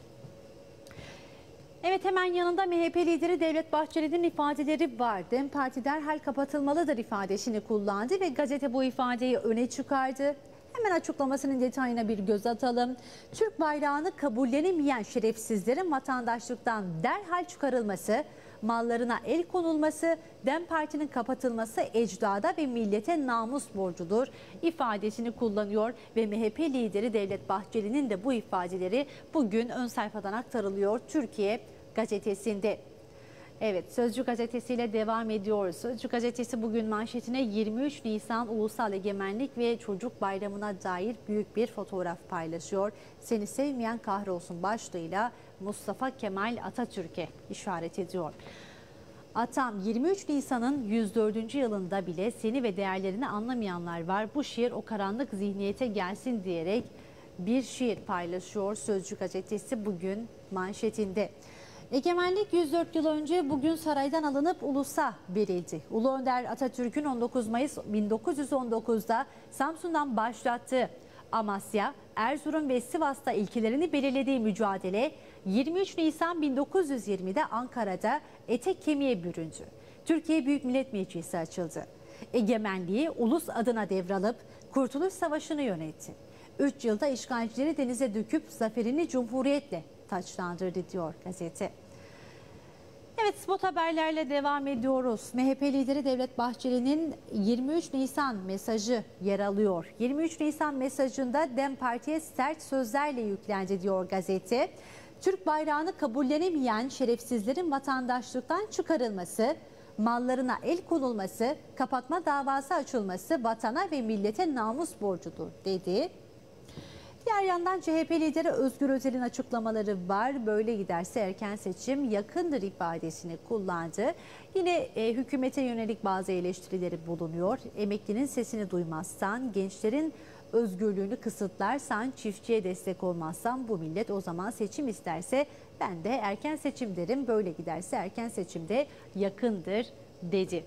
Evet, hemen yanında MHP lideri Devlet Bahçeli'nin ifadeleri var. DEM Parti derhal kapatılmalıdır ifadesini kullandı ve gazete bu ifadeyi öne çıkardı. Hemen açıklamasının detayına bir göz atalım. Türk bayrağını kabullenemeyen şerefsizlerin vatandaşlıktan derhal çıkarılması, mallarına el konulması, DEM Parti'nin kapatılması ecdada ve millete namus borcudur ifadesini kullanıyor ve MHP lideri Devlet Bahçeli'nin de bu ifadeleri bugün ön sayfadan aktarılıyor Türkiye Gazetesi'nde. Evet, Sözcü gazetesiyle devam ediyoruz. Sözcü gazetesi bugün manşetine 23 Nisan Ulusal Egemenlik ve Çocuk Bayramı'na dair büyük bir fotoğraf paylaşıyor. Seni sevmeyen kahrolsun başlığıyla Mustafa Kemal Atatürk'e işaret ediyor. Atam 23 Nisan'ın 104. yılında bile seni ve değerlerini anlamayanlar var. Bu şiir o karanlık zihniyete gelsin diyerek bir şiir paylaşıyor Sözcü gazetesi bugün manşetinde. Egemenlik 104 yıl önce bugün saraydan alınıp ulusa verildi. Ulu Önder Atatürk'ün 19 Mayıs 1919'da Samsun'dan başlattığı Amasya, Erzurum ve Sivas'ta ilkelerini belirlediği mücadele 23 Nisan 1920'de Ankara'da ete kemiğe büründü. Türkiye Büyük Millet Meclisi açıldı. Egemenliği ulus adına devralıp Kurtuluş Savaşı'nı yönetti. 3 yılda işgalcileri denize döküp zaferini cumhuriyetle taçlandırdı diyor gazete. Evet, spot haberlerle devam ediyoruz. MHP lideri Devlet Bahçeli'nin 23 Nisan mesajı yer alıyor. 23 Nisan mesajında DEM Parti'ye sert sözlerle yüklendi diyor gazete. Türk bayrağını kabullenemeyen şerefsizlerin vatandaşlıktan çıkarılması, mallarına el konulması, kapatma davası açılması vatana ve millete namus borcudur dedi. Diğer yandan CHP lideri Özgür Özel'in açıklamaları var. Böyle giderse erken seçim yakındır ifadesini kullandı. Yine hükümete yönelik bazı eleştirileri bulunuyor. Emeklinin sesini duymazsan, gençlerin özgürlüğünü kısıtlarsan, çiftçiye destek olmazsan bu millet o zaman seçim isterse ben de erken seçim derim. Böyle giderse erken seçimde yakındır dedi.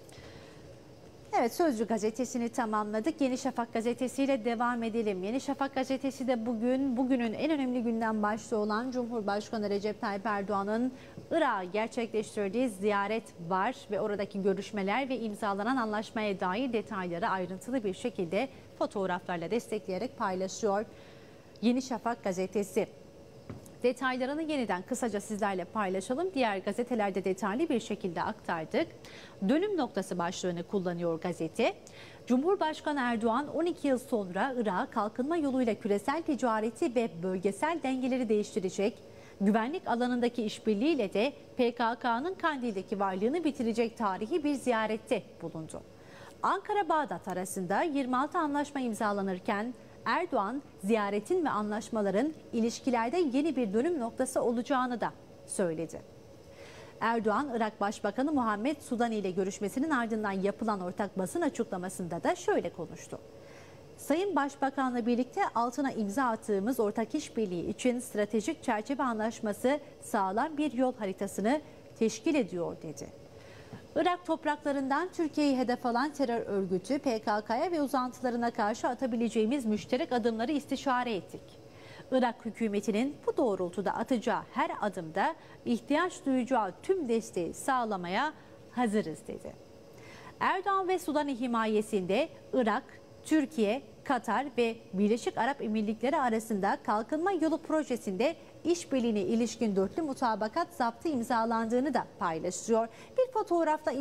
Evet, Sözcü gazetesini tamamladık. Yeni Şafak gazetesiyle devam edelim. Yeni Şafak gazetesi de bugünün en önemli günden başlığı olan Cumhurbaşkanı Recep Tayyip Erdoğan'ın Irak'a gerçekleştirdiği ziyaret var ve oradaki görüşmeler ve imzalanan anlaşmaya dair detayları ayrıntılı bir şekilde fotoğraflarla destekleyerek paylaşıyor Yeni Şafak gazetesi. Detaylarını yeniden kısaca sizlerle paylaşalım. Diğer gazetelerde detaylı bir şekilde aktardık. Dönüm noktası başlığını kullanıyor gazete. Cumhurbaşkanı Erdoğan 12 yıl sonra Irak'a kalkınma yoluyla küresel ticareti ve bölgesel dengeleri değiştirecek, güvenlik alanındaki işbirliğiyle de PKK'nın Kandil'deki varlığını bitirecek tarihi bir ziyarette bulundu. Ankara-Bağdat arasında 26 anlaşma imzalanırken Erdoğan ziyaretin ve anlaşmaların ilişkilerde yeni bir dönüm noktası olacağını da söyledi. Erdoğan, Irak Başbakanı Muhammed Sudani ile görüşmesinin ardından yapılan ortak basın açıklamasında da şöyle konuştu. Sayın Başbakan'la birlikte altına imza attığımız ortak işbirliği için stratejik çerçeve anlaşması sağlam bir yol haritasını teşkil ediyor dedi. Irak topraklarından Türkiye'yi hedef alan terör örgütü PKK'ya ve uzantılarına karşı atabileceğimiz müşterek adımları istişare ettik. Irak hükümetinin bu doğrultuda atacağı her adımda ihtiyaç duyacağı tüm desteği sağlamaya hazırız dedi. Erdoğan ve Sudani himayesinde Irak, Türkiye, Katar ve Birleşik Arap Emirlikleri arasında kalkınma yolu projesinde işbirliğine ilişkin dörtlü mutabakat zaptı imzalandığını da paylaşıyor. Bir fotoğrafla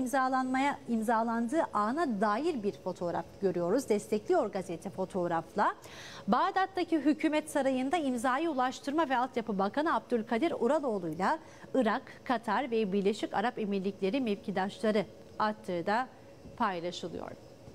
imzalandığı ana dair bir fotoğraf görüyoruz. Destekliyor gazete fotoğrafla. Bağdat'taki hükümet sarayında imzayı Ulaştırma ve Altyapı Bakanı Abdülkadir Uraloğlu'yla Irak, Katar ve Birleşik Arap Emirlikleri mevkidaşları attığı da paylaşılıyor.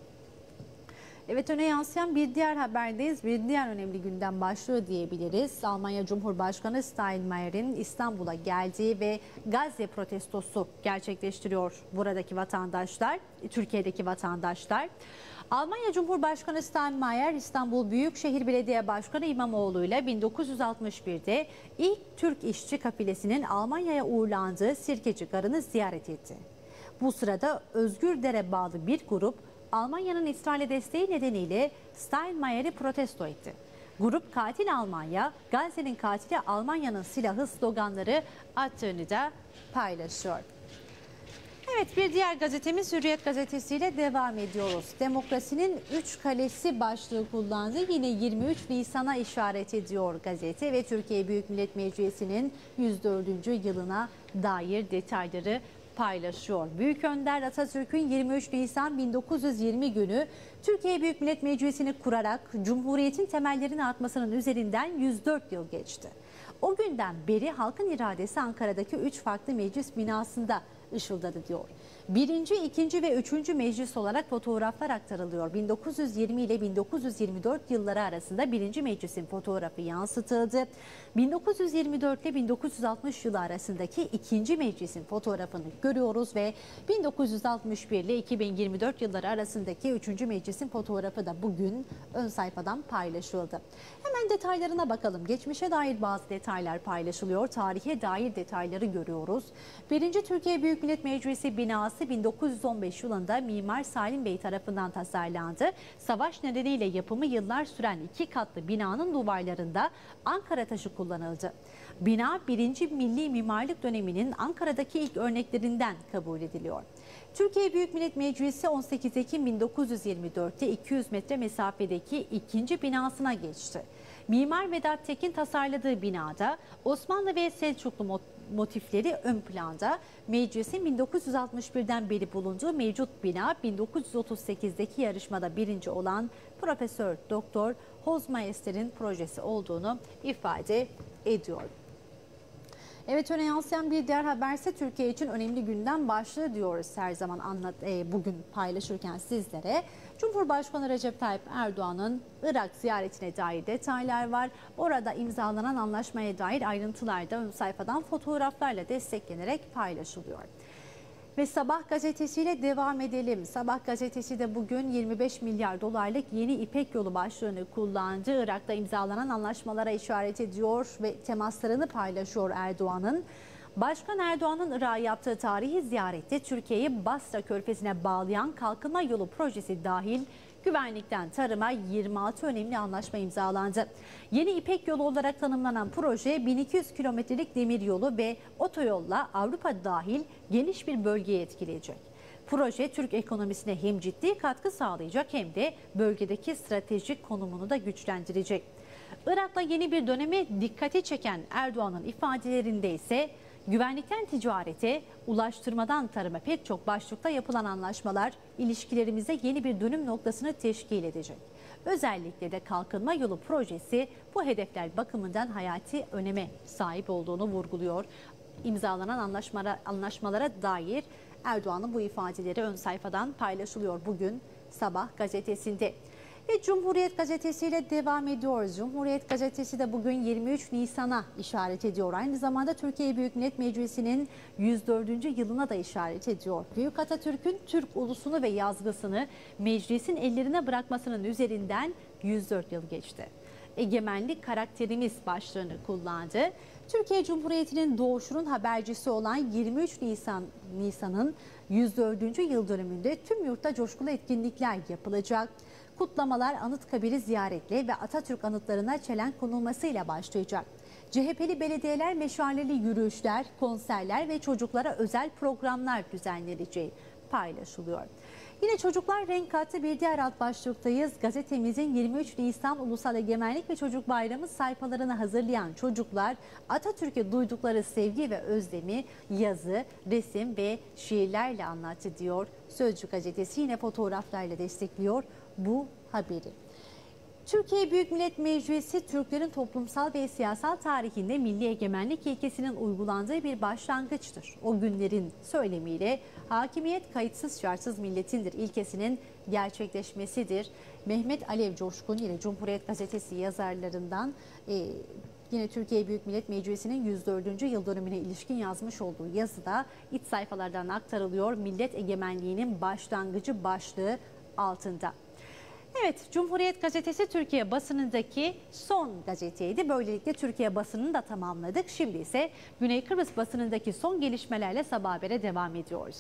Evet, öne yansıyan bir diğer haberdeyiz. Bir diğer önemli gündem başlığı diyebiliriz. Almanya Cumhurbaşkanı Steinmeier'in İstanbul'a geldiği ve Gazze protestosu gerçekleştiriyor buradaki vatandaşlar, Türkiye'deki vatandaşlar. Almanya Cumhurbaşkanı Steinmeier, İstanbul Büyükşehir Belediye Başkanı İmamoğlu ile 1961'de ilk Türk işçi kafilesinin Almanya'ya uğurlandığı Sirkeci Garı'nı ziyaret etti. Bu sırada Özgürder'e bağlı bir grup Almanya'nın İsrail'e desteği nedeniyle Steinmeier'i protesto etti. Grup katil Almanya, Gazze'nin katili Almanya'nın silahı sloganları attığını da paylaşıyor. Evet, bir diğer gazetemiz Hürriyet gazetesiyle devam ediyoruz. Demokrasinin 3 kalesi başlığı kullandı. Yine 23 Nisan'a işaret ediyor gazete ve Türkiye Büyük Millet Meclisi'nin 104. yılına dair detayları paylaşıyor. Büyük Önder Atatürk'ün 23 Nisan 1920 günü Türkiye Büyük Millet Meclisi'ni kurarak Cumhuriyet'in temellerini atmasının üzerinden 104 yıl geçti. O günden beri halkın iradesi Ankara'daki 3 farklı meclis binasında ışıldadı diyor. 1., 2. ve 3. meclis olarak fotoğraflar aktarılıyor. 1920 ile 1924 yılları arasında 1. meclisin fotoğrafı yansıtıldı. 1924 ile 1960 yılı arasındaki 2. meclisin fotoğrafını görüyoruz ve 1961 ile 2024 yılları arasındaki 3. meclisin fotoğrafı da bugün ön sayfadan paylaşıldı. Hemen detaylarına bakalım. Geçmişe dair bazı detaylar paylaşılıyor. Tarihe dair detayları görüyoruz. 1. Türkiye Büyük Millet Meclisi binası 1915 yılında Mimar Salim Bey tarafından tasarlandı. Savaş nedeniyle yapımı yıllar süren 2 katlı binanın duvarlarında Ankara taşı kullanıldı. Bina 1. Milli Mimarlık döneminin Ankara'daki ilk örneklerinden kabul ediliyor. Türkiye Büyük Millet Meclisi 18 Ekim 1924'te 200 metre mesafedeki ikinci binasına geçti. Mimar Vedat Tekin tasarladığı binada Osmanlı ve Selçuklu motifleri ön planda. Meclisin 1961'den beri bulunduğu mevcut bina 1938'deki yarışmada birinci olan Profesör Doktor Hozmayester'in projesi olduğunu ifade ediyor. Evet, öne yansıyan bir diğer haberse Türkiye için önemli günden başlığı diyoruz her zaman bugün paylaşırken sizlere. Cumhurbaşkanı Recep Tayyip Erdoğan'ın Irak ziyaretine dair detaylar var. Orada imzalanan anlaşmaya dair ayrıntılar da ön sayfadan fotoğraflarla desteklenerek paylaşılıyor. Ve Sabah gazetesiyle devam edelim. Sabah gazetesi de bugün 25 milyar dolarlık yeni İpek Yolu başlığını kullandı. Irak'ta imzalanan anlaşmalara işaret ediyor ve temaslarını paylaşıyor Erdoğan'ın. Başkan Erdoğan'ın Irak'a yaptığı tarihi ziyarette Türkiye'yi Basra Körfezi'ne bağlayan Kalkınma Yolu projesi dahil güvenlikten tarıma 26 önemli anlaşma imzalandı. Yeni İpek Yolu olarak tanımlanan proje 1200 kilometrelik demiryolu ve otoyolla Avrupa dahil geniş bir bölgeyi etkileyecek. Proje Türk ekonomisine hem ciddi katkı sağlayacak hem de bölgedeki stratejik konumunu da güçlendirecek. Irak'la yeni bir döneme dikkati çeken Erdoğan'ın ifadelerinde ise güvenlikten ticarete, ulaştırmadan tarıma pek çok başlıkta yapılan anlaşmalar ilişkilerimize yeni bir dönüm noktasını teşkil edecek. Özellikle de Kalkınma Yolu projesi bu hedefler bakımından hayati öneme sahip olduğunu vurguluyor. İmzalanan anlaşmalara dair Erdoğan'ın bu ifadeleri ön sayfadan paylaşılıyor bugün Sabah gazetesinde. Ve Cumhuriyet gazetesiyle devam ediyoruz. Cumhuriyet gazetesi de bugün 23 Nisan'a işaret ediyor. Aynı zamanda Türkiye Büyük Millet Meclisi'nin 104. yılına da işaret ediyor. Büyük Atatürk'ün Türk ulusunu ve yazgısını meclisin ellerine bırakmasının üzerinden 104 yıl geçti. Egemenlik karakterimiz başlığını kullandı. Türkiye Cumhuriyeti'nin doğuşunun habercisi olan 23 Nisan'ın 104. yıl dönümünde tüm yurtta coşkulu etkinlikler yapılacak. Kutlamalar Anıtkabir'i ziyaretle ve Atatürk anıtlarına çelenk konulmasıyla başlayacak. CHP'li belediyeler meşaleli yürüyüşler, konserler ve çocuklara özel programlar düzenleneceği paylaşılıyor. Yine çocuklar renk kattı bir diğer alt başlıktayız. Gazetemizin 23 Nisan Ulusal Egemenlik ve Çocuk Bayramı sayfalarını hazırlayan çocuklar Atatürk'e duydukları sevgi ve özlemi yazı, resim ve şiirlerle anlattı diyor. Sözcü gazetesi yine fotoğraflarla destekliyor bu haberi. Türkiye Büyük Millet Meclisi Türklerin toplumsal ve siyasal tarihinde milli egemenlik ilkesinin uygulandığı bir başlangıçtır. O günlerin söylemiyle hakimiyet kayıtsız şartsız milletindir ilkesinin gerçekleşmesidir. Mehmet Alev Coşkun yine Cumhuriyet Gazetesi yazarlarından yine Türkiye Büyük Millet Meclisi'nin 104. yıl dönümüne ilişkin yazmış olduğu yazıda iç sayfalardan aktarılıyor. Millet egemenliğinin başlangıcı başlığı altında. Evet, Cumhuriyet Gazetesi Türkiye basınındaki son gazeteydi. Böylelikle Türkiye basınını da tamamladık. Şimdi ise Güney Kıbrıs basınındaki son gelişmelerle Sabah Haber'e devam ediyoruz.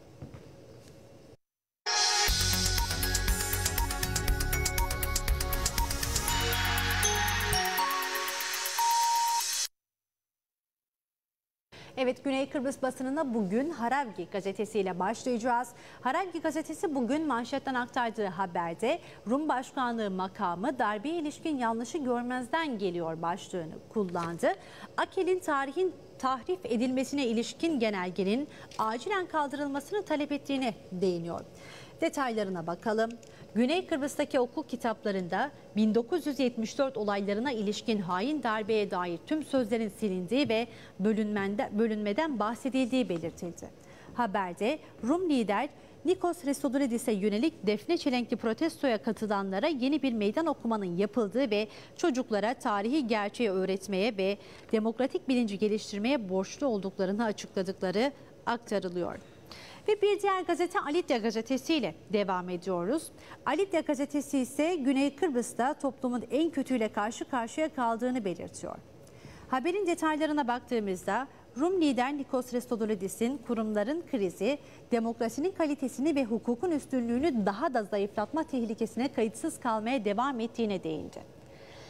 Evet, Güney Kıbrıs basınına bugün Haravgi gazetesiyle başlayacağız. Haravgi gazetesi bugün manşetten aktardığı haberde Rum Başkanlığı makamı darbeye ilişkin yanlışı görmezden geliyor başlığını kullandı. AKEL'in tahrif edilmesine ilişkin genelgenin acilen kaldırılmasını talep ettiğine değiniyor. Detaylarına bakalım. Güney Kıbrıs'taki okul kitaplarında 1974 olaylarına ilişkin hain darbeye dair tüm sözlerin silindiği ve bölünmeden bahsedildiği belirtildi. Haberde Rum lider Nikos Christodoulidis'e yönelik defne çelenkli protestoya katılanlara yeni bir meydan okumanın yapıldığı ve çocuklara tarihi gerçeği öğretmeye ve demokratik bilinci geliştirmeye borçlu olduklarını açıkladıkları aktarılıyor. Ve bir diğer gazete Alitya gazetesi ile devam ediyoruz. Alitya gazetesi ise Güney Kıbrıs'ta toplumun en kötüyle karşı karşıya kaldığını belirtiyor. Haberin detaylarına baktığımızda Rum lider Nikos Christodoulidis'in kurumların krizi, demokrasinin kalitesini ve hukukun üstünlüğünü daha da zayıflatma tehlikesine kayıtsız kalmaya devam ettiğine değindi.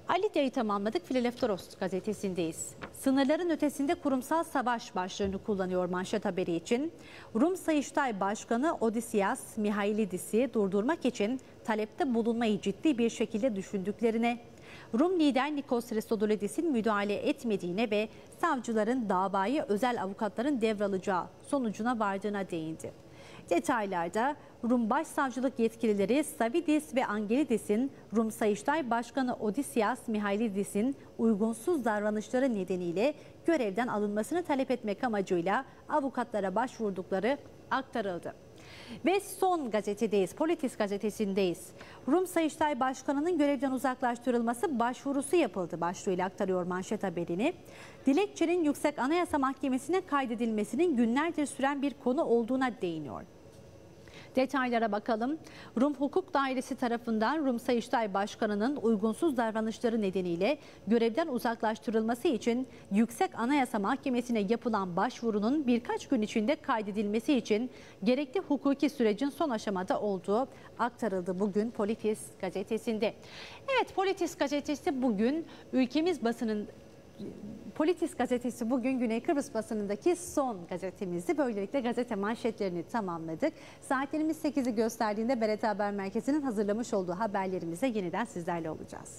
Alidya'yı tamamladık. Fileleftheros gazetesindeyiz. Sınırların ötesinde kurumsal savaş başlığını kullanıyor manşet haberi için. Rum Sayıştay Başkanı Odysseas Mihailidis'i durdurmak için talepte bulunmayı ciddi bir şekilde düşündüklerine, Rum lider Nikos Christodoulidis'in müdahale etmediğine ve savcıların davayı özel avukatların devralacağı sonucuna vardığına değindi. Detaylarda Rum Başsavcılık yetkilileri Savidis ve Angelidis'in Rum Sayıştay Başkanı Odysseas Mihailidis'in uygunsuz davranışları nedeniyle görevden alınmasını talep etmek amacıyla avukatlara başvurdukları aktarıldı. Ve son gazetedeyiz, Politis gazetesindeyiz. Rum Sayıştay Başkanı'nın görevden uzaklaştırılması başvurusu yapıldı başlığıyla aktarıyor manşet haberini. Dilekçenin Yüksek Anayasa Mahkemesi'ne kaydedilmesinin günlerdir süren bir konu olduğuna değiniyor. Detaylara bakalım. Rum Hukuk Dairesi tarafından Rum Sayıştay Başkanı'nın uygunsuz davranışları nedeniyle görevden uzaklaştırılması için Yüksek Anayasa Mahkemesi'ne yapılan başvurunun birkaç gün içinde kaydedilmesi için gerekli hukuki sürecin son aşamada olduğu aktarıldı bugün Politis gazetesinde. Evet, Politis gazetesi bugün ülkemiz basının Politis gazetesi bugün Güney Kıbrıs basınındaki son gazetemizdi. Böylelikle gazete manşetlerini tamamladık. Saatlerimiz 8'i gösterdiğinde BRT Haber Merkezi'nin hazırlamış olduğu haberlerimize yeniden sizlerle olacağız.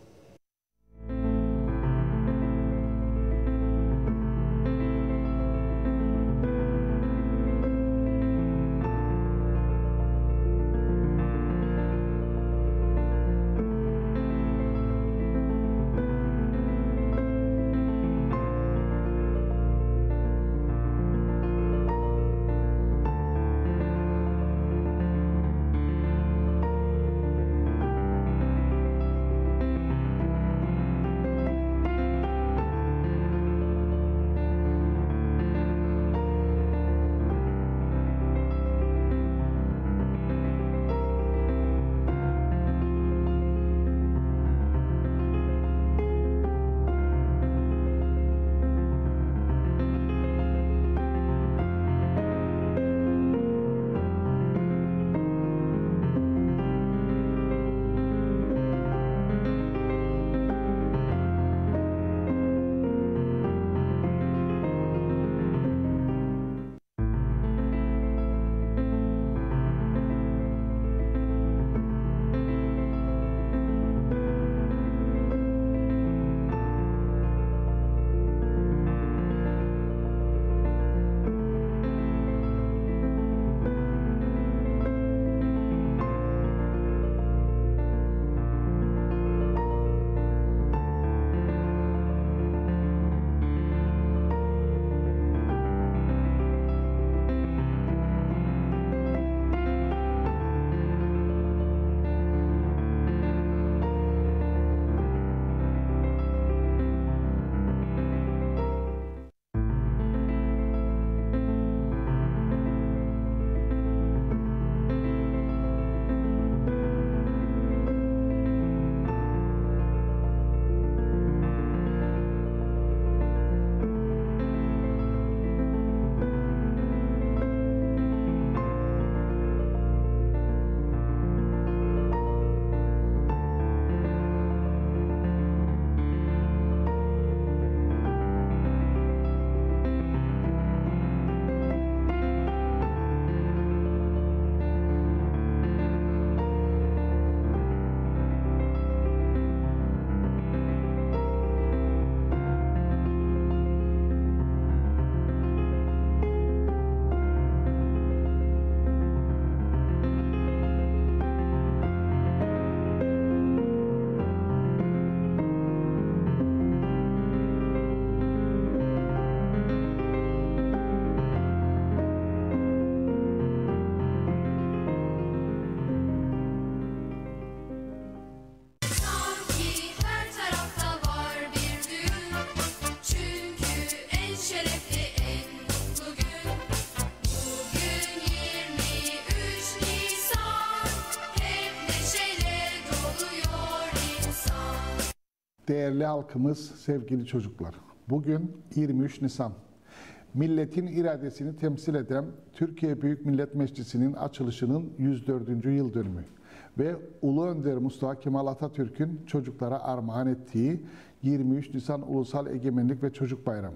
Değerli halkımız, sevgili çocuklar, bugün 23 Nisan. Milletin iradesini temsil eden Türkiye Büyük Millet Meclisi'nin açılışının 104. yıl dönümü. ve Ulu Önder Mustafa Kemal Atatürk'ün çocuklara armağan ettiği 23 Nisan Ulusal Egemenlik ve Çocuk Bayramı.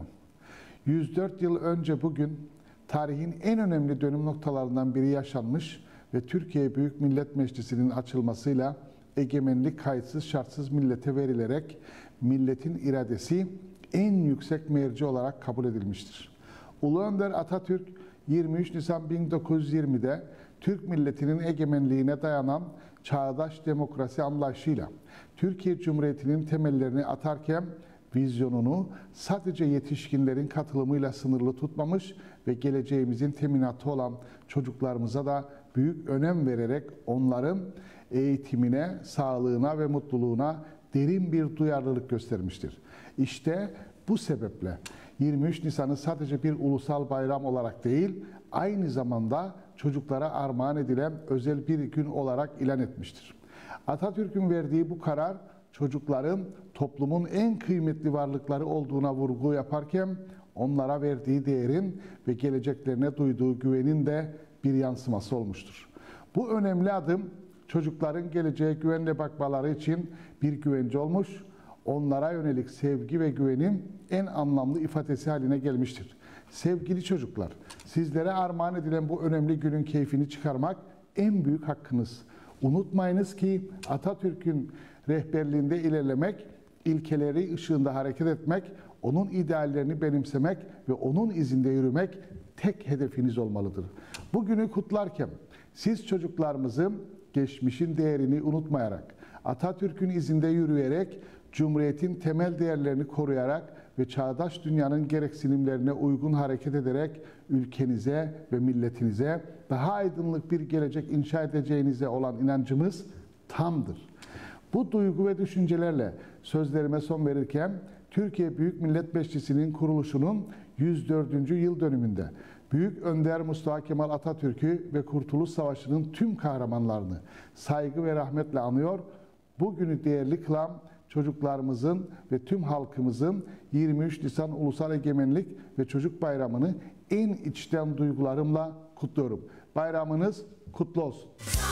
104 yıl önce bugün tarihin en önemli dönüm noktalarından biri yaşanmış ve Türkiye Büyük Millet Meclisi'nin açılmasıyla egemenlik kayıtsız şartsız millete verilerek milletin iradesi en yüksek merci olarak kabul edilmiştir. Ulu Önder Atatürk 23 Nisan 1920'de Türk milletinin egemenliğine dayanan çağdaş demokrasi anlayışıyla Türkiye Cumhuriyeti'nin temellerini atarken vizyonunu sadece yetişkinlerin katılımıyla sınırlı tutmamış ve geleceğimizin teminatı olan çocuklarımıza da büyük önem vererek onların eğitimine, sağlığına ve mutluluğuna derin bir duyarlılık göstermiştir. İşte bu sebeple 23 Nisan'ı sadece bir ulusal bayram olarak değil, aynı zamanda çocuklara armağan edilen özel bir gün olarak ilan etmiştir. Atatürk'ün verdiği bu karar, çocukların toplumun en kıymetli varlıkları olduğuna vurgu yaparken, onlara verdiği değerin ve geleceklerine duyduğu güvenin de bir yansıması olmuştur. Bu önemli adım, çocukların geleceğe güvenle bakmaları için bir güvence olmuş, onlara yönelik sevgi ve güvenin en anlamlı ifadesi haline gelmiştir. Sevgili çocuklar, sizlere armağan edilen bu önemli günün keyfini çıkarmak en büyük hakkınız. Unutmayınız ki Atatürk'ün rehberliğinde ilerlemek, ilkeleri ışığında hareket etmek, onun ideallerini benimsemek ve onun izinde yürümek tek hedefiniz olmalıdır. Bugünü kutlarken siz çocuklarımızın geçmişin değerini unutmayarak, Atatürk'ün izinde yürüyerek, Cumhuriyet'in temel değerlerini koruyarak ve çağdaş dünyanın gereksinimlerine uygun hareket ederek ülkenize ve milletinize daha aydınlık bir gelecek inşa edeceğinize olan inancımız tamdır. Bu duygu ve düşüncelerle sözlerime son verirken Türkiye Büyük Millet Meclisi'nin kuruluşunun 104. yıl dönümünde Büyük Önder Mustafa Kemal Atatürk'ü ve Kurtuluş Savaşı'nın tüm kahramanlarını saygı ve rahmetle anıyor. Bugünü değerli kılan çocuklarımızın ve tüm halkımızın 23 Nisan Ulusal Egemenlik ve Çocuk Bayramı'nı en içten duygularımla kutluyorum. Bayramınız kutlu olsun.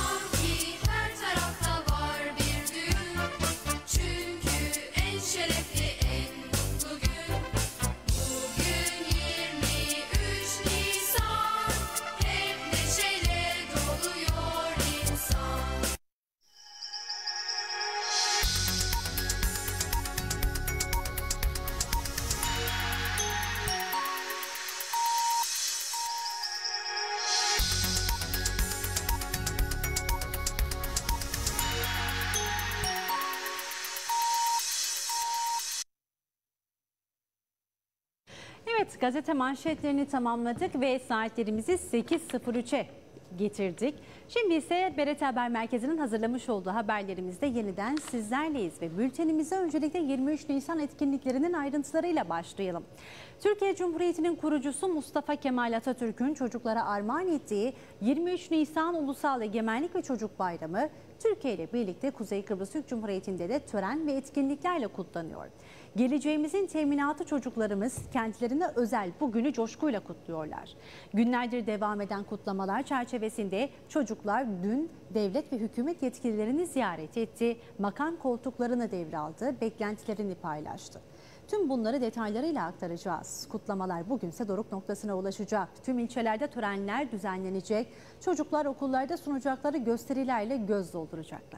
Evet, gazete manşetlerini tamamladık ve saatlerimizi 8.03'e getirdik. Şimdi ise BRT Haber Merkezi'nin hazırlamış olduğu haberlerimizde yeniden sizlerleyiz ve bültenimize öncelikle 23 Nisan etkinliklerinin ayrıntılarıyla başlayalım. Türkiye Cumhuriyeti'nin kurucusu Mustafa Kemal Atatürk'ün çocuklara armağan ettiği 23 Nisan Ulusal Egemenlik ve Çocuk Bayramı, Türkiye ile birlikte Kuzey Kıbrıs Türk Cumhuriyeti'nde de tören ve etkinliklerle kutlanıyor. Geleceğimizin teminatı çocuklarımız kendilerine özel bu günü coşkuyla kutluyorlar. Günlerdir devam eden kutlamalar çerçevesinde çocuklar dün devlet ve hükümet yetkililerini ziyaret etti, makam koltuklarını devraldı, beklentilerini paylaştı. Tüm bunları detaylarıyla aktaracağız. Kutlamalar bugünse doruk noktasına ulaşacak. Tüm ilçelerde törenler düzenlenecek. Çocuklar okullarda sunacakları gösterilerle göz dolduracaklar.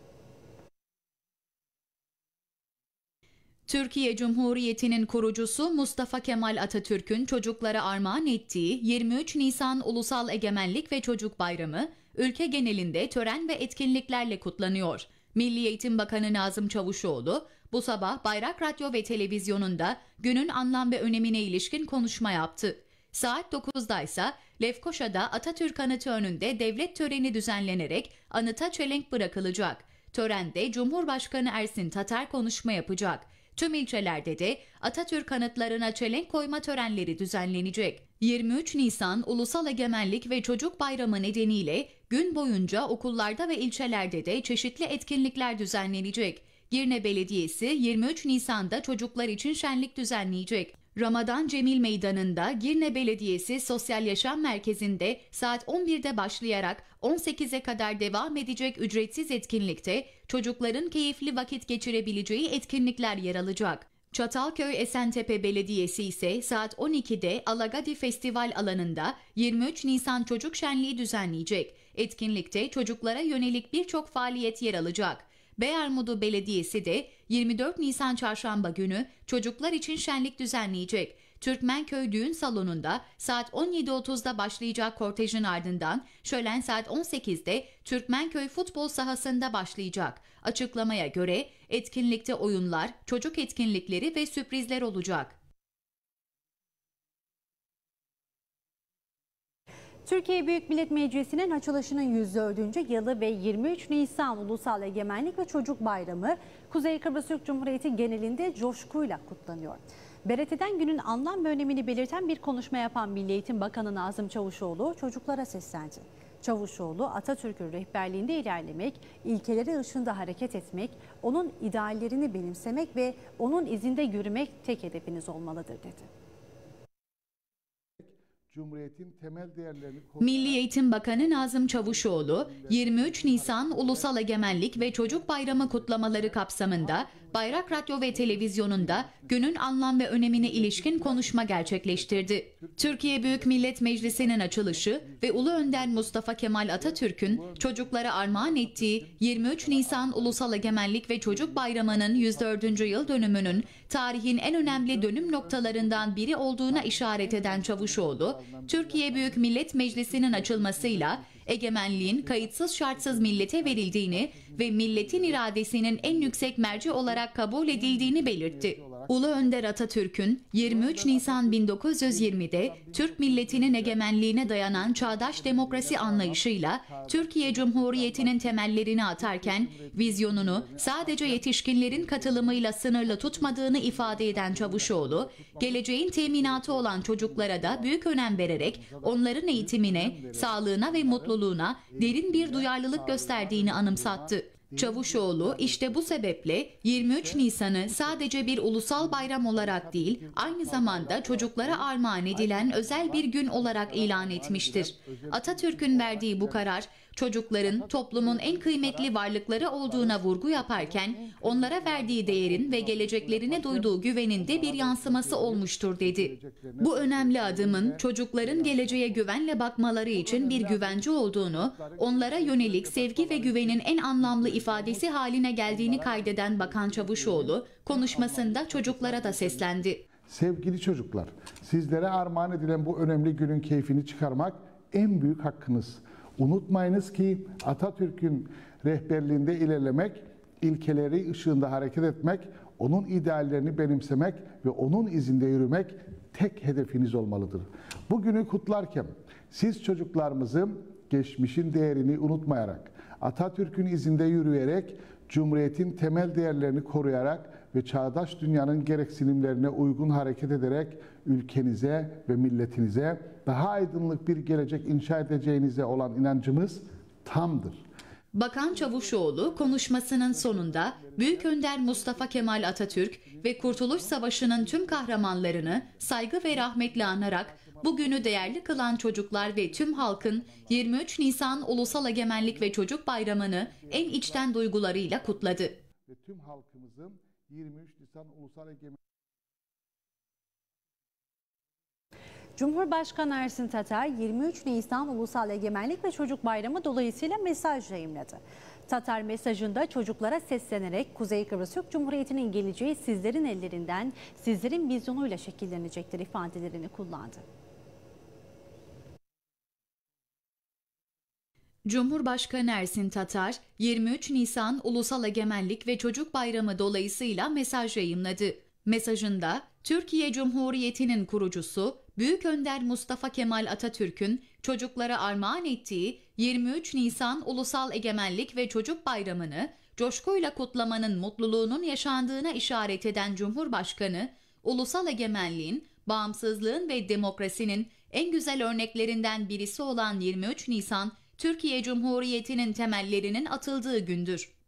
Türkiye Cumhuriyeti'nin kurucusu Mustafa Kemal Atatürk'ün çocuklara armağan ettiği 23 Nisan Ulusal Egemenlik ve Çocuk Bayramı ülke genelinde tören ve etkinliklerle kutlanıyor. Milli Eğitim Bakanı Nazım Çavuşoğlu bu sabah Bayrak Radyo ve Televizyonu'nda günün anlam ve önemine ilişkin konuşma yaptı. Saat 9'da ise Lefkoşa'da Atatürk Anıtı önünde devlet töreni düzenlenerek anıta çelenk bırakılacak. Törende Cumhurbaşkanı Ersin Tatar konuşma yapacak. Tüm ilçelerde de Atatürk anıtlarına çelenk koyma törenleri düzenlenecek. 23 Nisan Ulusal Egemenlik ve Çocuk Bayramı nedeniyle gün boyunca okullarda ve ilçelerde de çeşitli etkinlikler düzenlenecek. Girne Belediyesi 23 Nisan'da çocuklar için şenlik düzenleyecek. Ramazan Cemil Meydanı'nda Girne Belediyesi Sosyal Yaşam Merkezi'nde saat 11'de başlayarak 18'e kadar devam edecek ücretsiz etkinlikte çocukların keyifli vakit geçirebileceği etkinlikler yer alacak. Çatalköy Esentepe Belediyesi ise saat 12'de Alagadi Festival alanında 23 Nisan Çocuk Şenliği düzenleyecek. Etkinlikte çocuklara yönelik birçok faaliyet yer alacak. Beyarmudu Belediyesi de 24 Nisan Çarşamba günü çocuklar için şenlik düzenleyecek. Türkmenköy Düğün Salonu'nda saat 17.30'da başlayacak kortejin ardından şölen saat 18'de Türkmenköy futbol sahasında başlayacak. Açıklamaya göre etkinlikte oyunlar, çocuk etkinlikleri ve sürprizler olacak. Türkiye Büyük Millet Meclisi'nin açılışının 104. yılı ve 23 Nisan Ulusal Egemenlik ve Çocuk Bayramı Kuzey Kıbrıs Türk Cumhuriyeti genelinde coşkuyla kutlanıyor. BRT'den günün anlam ve önemini belirten bir konuşma yapan Milli Eğitim Bakanı Nazım Çavuşoğlu çocuklara seslendi. Çavuşoğlu, Atatürk'ün rehberliğinde ilerlemek, ilkeleri ışığında hareket etmek, onun ideallerini benimsemek ve onun izinde yürümek tek hedefiniz olmalıdır dedi. Cumhuriyetin temel değerlerini Milli Eğitim Bakanı Nazım Çavuşoğlu, 23 Nisan Ulusal Egemenlik ve Çocuk Bayramı kutlamaları kapsamında Bayrak Radyo ve Televizyonu'nda günün anlam ve önemine ilişkin konuşma gerçekleştirdi. Türkiye Büyük Millet Meclisi'nin açılışı ve Ulu Önder Mustafa Kemal Atatürk'ün çocuklara armağan ettiği 23 Nisan Ulusal Egemenlik ve Çocuk Bayramı'nın 104. yıl dönümünün tarihin en önemli dönüm noktalarından biri olduğuna işaret eden Çavuşoğlu, Türkiye Büyük Millet Meclisi'nin açılmasıyla egemenliğin kayıtsız şartsız millete verildiğini ve milletin iradesinin en yüksek merci olarak kabul edildiğini belirtti. Ulu Önder Atatürk'ün 23 Nisan 1920'de Türk milletinin egemenliğine dayanan çağdaş demokrasi anlayışıyla Türkiye Cumhuriyeti'nin temellerini atarken vizyonunu sadece yetişkinlerin katılımıyla sınırlı tutmadığını ifade eden Çavuşoğlu, geleceğin teminatı olan çocuklara da büyük önem vererek onların eğitimine, sağlığına ve mutluluğuna derin bir duyarlılık gösterdiğini anımsattı. Çavuşoğlu işte bu sebeple 23 Nisan'ı sadece bir ulusal bayram olarak değil, aynı zamanda çocuklara armağan edilen özel bir gün olarak ilan etmiştir. Atatürk'ün verdiği bu karar, çocukların toplumun en kıymetli varlıkları olduğuna vurgu yaparken, onlara verdiği değerin ve geleceklerine duyduğu güvenin de bir yansıması olmuştur dedi. Bu önemli adımın çocukların geleceğe güvenle bakmaları için bir güvence olduğunu, onlara yönelik sevgi ve güvenin en anlamlı ifadesi haline geldiğini kaydeden Bakan Çavuşoğlu, konuşmasında çocuklara da seslendi. Sevgili çocuklar, sizlere armağan edilen bu önemli günün keyfini çıkarmak en büyük hakkınız. Unutmayınız ki Atatürk'ün rehberliğinde ilerlemek, ilkeleri ışığında hareket etmek, onun ideallerini benimsemek ve onun izinde yürümek tek hedefiniz olmalıdır. Bugünü kutlarken siz çocuklarımızın geçmişin değerini unutmayarak, Atatürk'ün izinde yürüyerek, Cumhuriyet'in temel değerlerini koruyarak ve çağdaş dünyanın gereksinimlerine uygun hareket ederek ülkenize ve milletinize daha aydınlık bir gelecek inşa edeceğinize olan inancımız tamdır. Bakan Çavuşoğlu konuşmasının sonunda Büyük Önder Mustafa Kemal Atatürk ve Kurtuluş Savaşı'nın tüm kahramanlarını saygı ve rahmetle anarak bugünü değerli kılan çocuklar ve tüm halkın 23 Nisan Ulusal Egemenlik ve Çocuk Bayramı'nı en içten duygularıyla kutladı. Ve tüm halkımızın 23 Nisan Ulusal Egemenlik Cumhurbaşkanı Ersin Tatar 23 Nisan Ulusal Egemenlik ve Çocuk Bayramı dolayısıyla mesaj yayımladı. Tatar mesajında çocuklara seslenerek Kuzey Kıbrıs Türk Cumhuriyeti'nin geleceği sizlerin ellerinden, sizlerin vizyonuyla şekillenecektir ifadelerini kullandı. Cumhurbaşkanı Ersin Tatar, 23 Nisan Ulusal Egemenlik ve Çocuk Bayramı dolayısıyla mesaj yayımladı. Mesajında, Türkiye Cumhuriyeti'nin kurucusu Büyük Önder Mustafa Kemal Atatürk'ün çocuklara armağan ettiği 23 Nisan Ulusal Egemenlik ve Çocuk Bayramı'nı coşkuyla kutlamanın mutluluğunun yaşandığına işaret eden Cumhurbaşkanı, ulusal egemenliğin, bağımsızlığın ve demokrasinin en güzel örneklerinden birisi olan 23 Nisan, Türkiye Cumhuriyeti'nin temellerinin atıldığı gündür.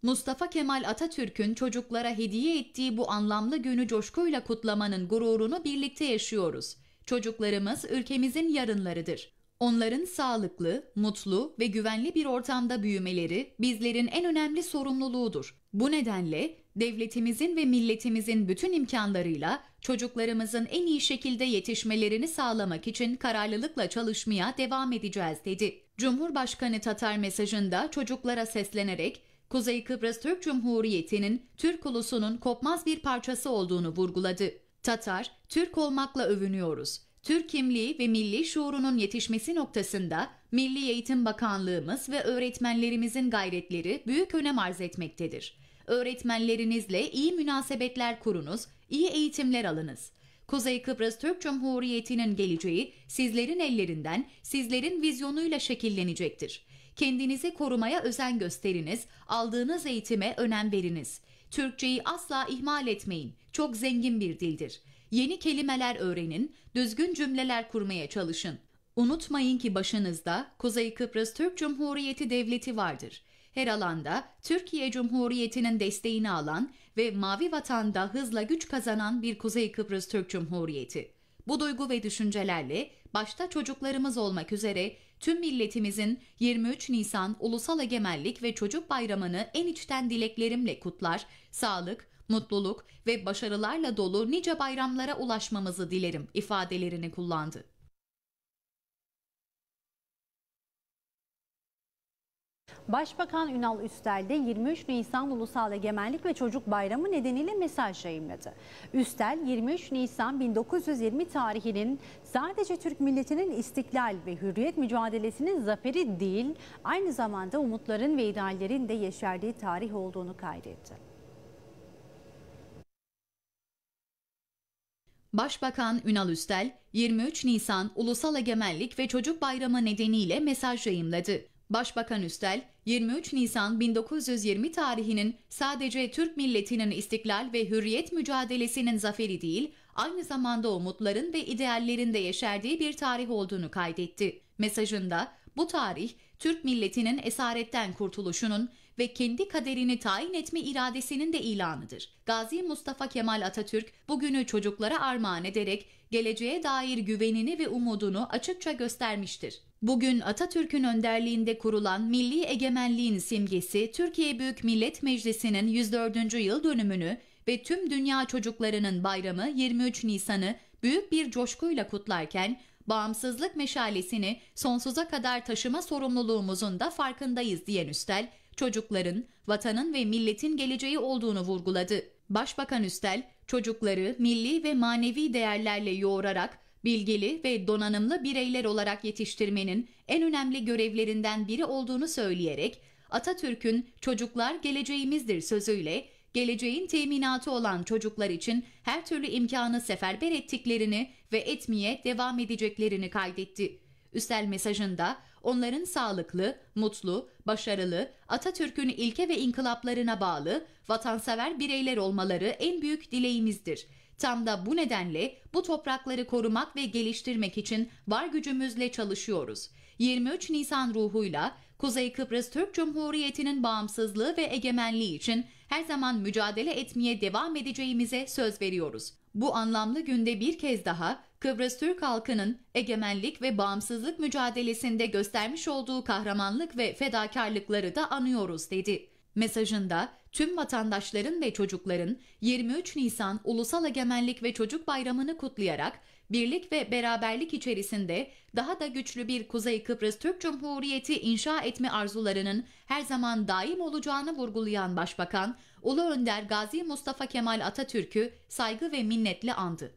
Mustafa Kemal Atatürk'ün çocuklara hediye ettiği bu anlamlı günü coşkuyla kutlamanın gururunu birlikte yaşıyoruz. Çocuklarımız ülkemizin yarınlarıdır. Onların sağlıklı, mutlu ve güvenli bir ortamda büyümeleri bizlerin en önemli sorumluluğudur. Bu nedenle devletimizin ve milletimizin bütün imkanlarıyla çocuklarımızın en iyi şekilde yetişmelerini sağlamak için kararlılıkla çalışmaya devam edeceğiz dedi. Cumhurbaşkanı Tatar mesajında çocuklara seslenerek Kuzey Kıbrıs Türk Cumhuriyeti'nin Türk ulusunun kopmaz bir parçası olduğunu vurguladı. Tatar, Türk olmakla övünüyoruz. Türk kimliği ve milli şuurunun yetişmesi noktasında Milli Eğitim Bakanlığımız ve öğretmenlerimizin gayretleri büyük önem arz etmektedir. Öğretmenlerinizle iyi münasebetler kurunuz, iyi eğitimler alınız. Kuzey Kıbrıs Türk Cumhuriyeti'nin geleceği sizlerin ellerinden, sizlerin vizyonuyla şekillenecektir. Kendinizi korumaya özen gösteriniz, aldığınız eğitime önem veriniz. Türkçeyi asla ihmal etmeyin, çok zengin bir dildir. Yeni kelimeler öğrenin, düzgün cümleler kurmaya çalışın. Unutmayın ki başınızda Kuzey Kıbrıs Türk Cumhuriyeti Devleti vardır. Her alanda Türkiye Cumhuriyeti'nin desteğini alan ve Mavi Vatan'da hızla güç kazanan bir Kuzey Kıbrıs Türk Cumhuriyeti. Bu duygu ve düşüncelerle başta çocuklarımız olmak üzere tüm milletimizin 23 Nisan Ulusal Egemenlik ve Çocuk Bayramı'nı en içten dileklerimle kutlar, sağlık, mutluluk ve başarılarla dolu nice bayramlara ulaşmamızı dilerim ifadelerini kullandı. Başbakan Ünal Üstel de 23 Nisan Ulusal Egemenlik ve Çocuk Bayramı nedeniyle mesaj yayımladı. Üstel, 23 Nisan 1920 tarihinin sadece Türk milletinin istiklal ve hürriyet mücadelesinin zaferi değil, aynı zamanda umutların ve ideallerin de yeşerdiği tarih olduğunu kaydetti. Başbakan Ünal Üstel, 23 Nisan Ulusal Egemenlik ve Çocuk Bayramı nedeniyle mesaj yayımladı. Başbakan Üstel, 23 Nisan 1920 tarihinin sadece Türk milletinin istiklal ve hürriyet mücadelesinin zaferi değil, aynı zamanda umutların ve ideallerin de yeşerdiği bir tarih olduğunu kaydetti. Mesajında bu tarih, Türk milletinin esaretten kurtuluşunun ve kendi kaderini tayin etme iradesinin de ilanıdır. Gazi Mustafa Kemal Atatürk bugünü çocuklara armağan ederek geleceğe dair güvenini ve umudunu açıkça göstermiştir. Bugün Atatürk'ün önderliğinde kurulan milli egemenliğin simgesi Türkiye Büyük Millet Meclisi'nin 104. yıl dönümünü ve tüm dünya çocuklarının bayramı 23 Nisan'ı büyük bir coşkuyla kutlarken, bağımsızlık meşalesini sonsuza kadar taşıma sorumluluğumuzun da farkındayız diyen Üstel, çocukların, vatanın ve milletin geleceği olduğunu vurguladı. Başbakan Üstel, çocukları milli ve manevi değerlerle yoğurarak bilgili ve donanımlı bireyler olarak yetiştirmenin en önemli görevlerinden biri olduğunu söyleyerek, Atatürk'ün "çocuklar geleceğimizdir" sözüyle geleceğin teminatı olan çocuklar için her türlü imkanı seferber ettiklerini ve etmeye devam edeceklerini kaydetti. Üstel mesajında onların sağlıklı, mutlu, başarılı, Atatürk'ün ilke ve inkılaplarına bağlı, vatansever bireyler olmaları en büyük dileğimizdir. Tam da bu nedenle bu toprakları korumak ve geliştirmek için var gücümüzle çalışıyoruz. 23 Nisan ruhuyla Kuzey Kıbrıs Türk Cumhuriyeti'nin bağımsızlığı ve egemenliği için her zaman mücadele etmeye devam edeceğimize söz veriyoruz. Bu anlamlı günde bir kez daha Kıbrıs Türk halkının egemenlik ve bağımsızlık mücadelesinde göstermiş olduğu kahramanlık ve fedakarlıkları da anıyoruz dedi. Mesajında tüm vatandaşların ve çocukların 23 Nisan Ulusal Egemenlik ve Çocuk Bayramı'nı kutlayarak birlik ve beraberlik içerisinde daha da güçlü bir Kuzey Kıbrıs Türk Cumhuriyeti inşa etme arzularının her zaman daim olacağını vurgulayan Başbakan, Ulu Önder Gazi Mustafa Kemal Atatürk'ü saygı ve minnetle andı.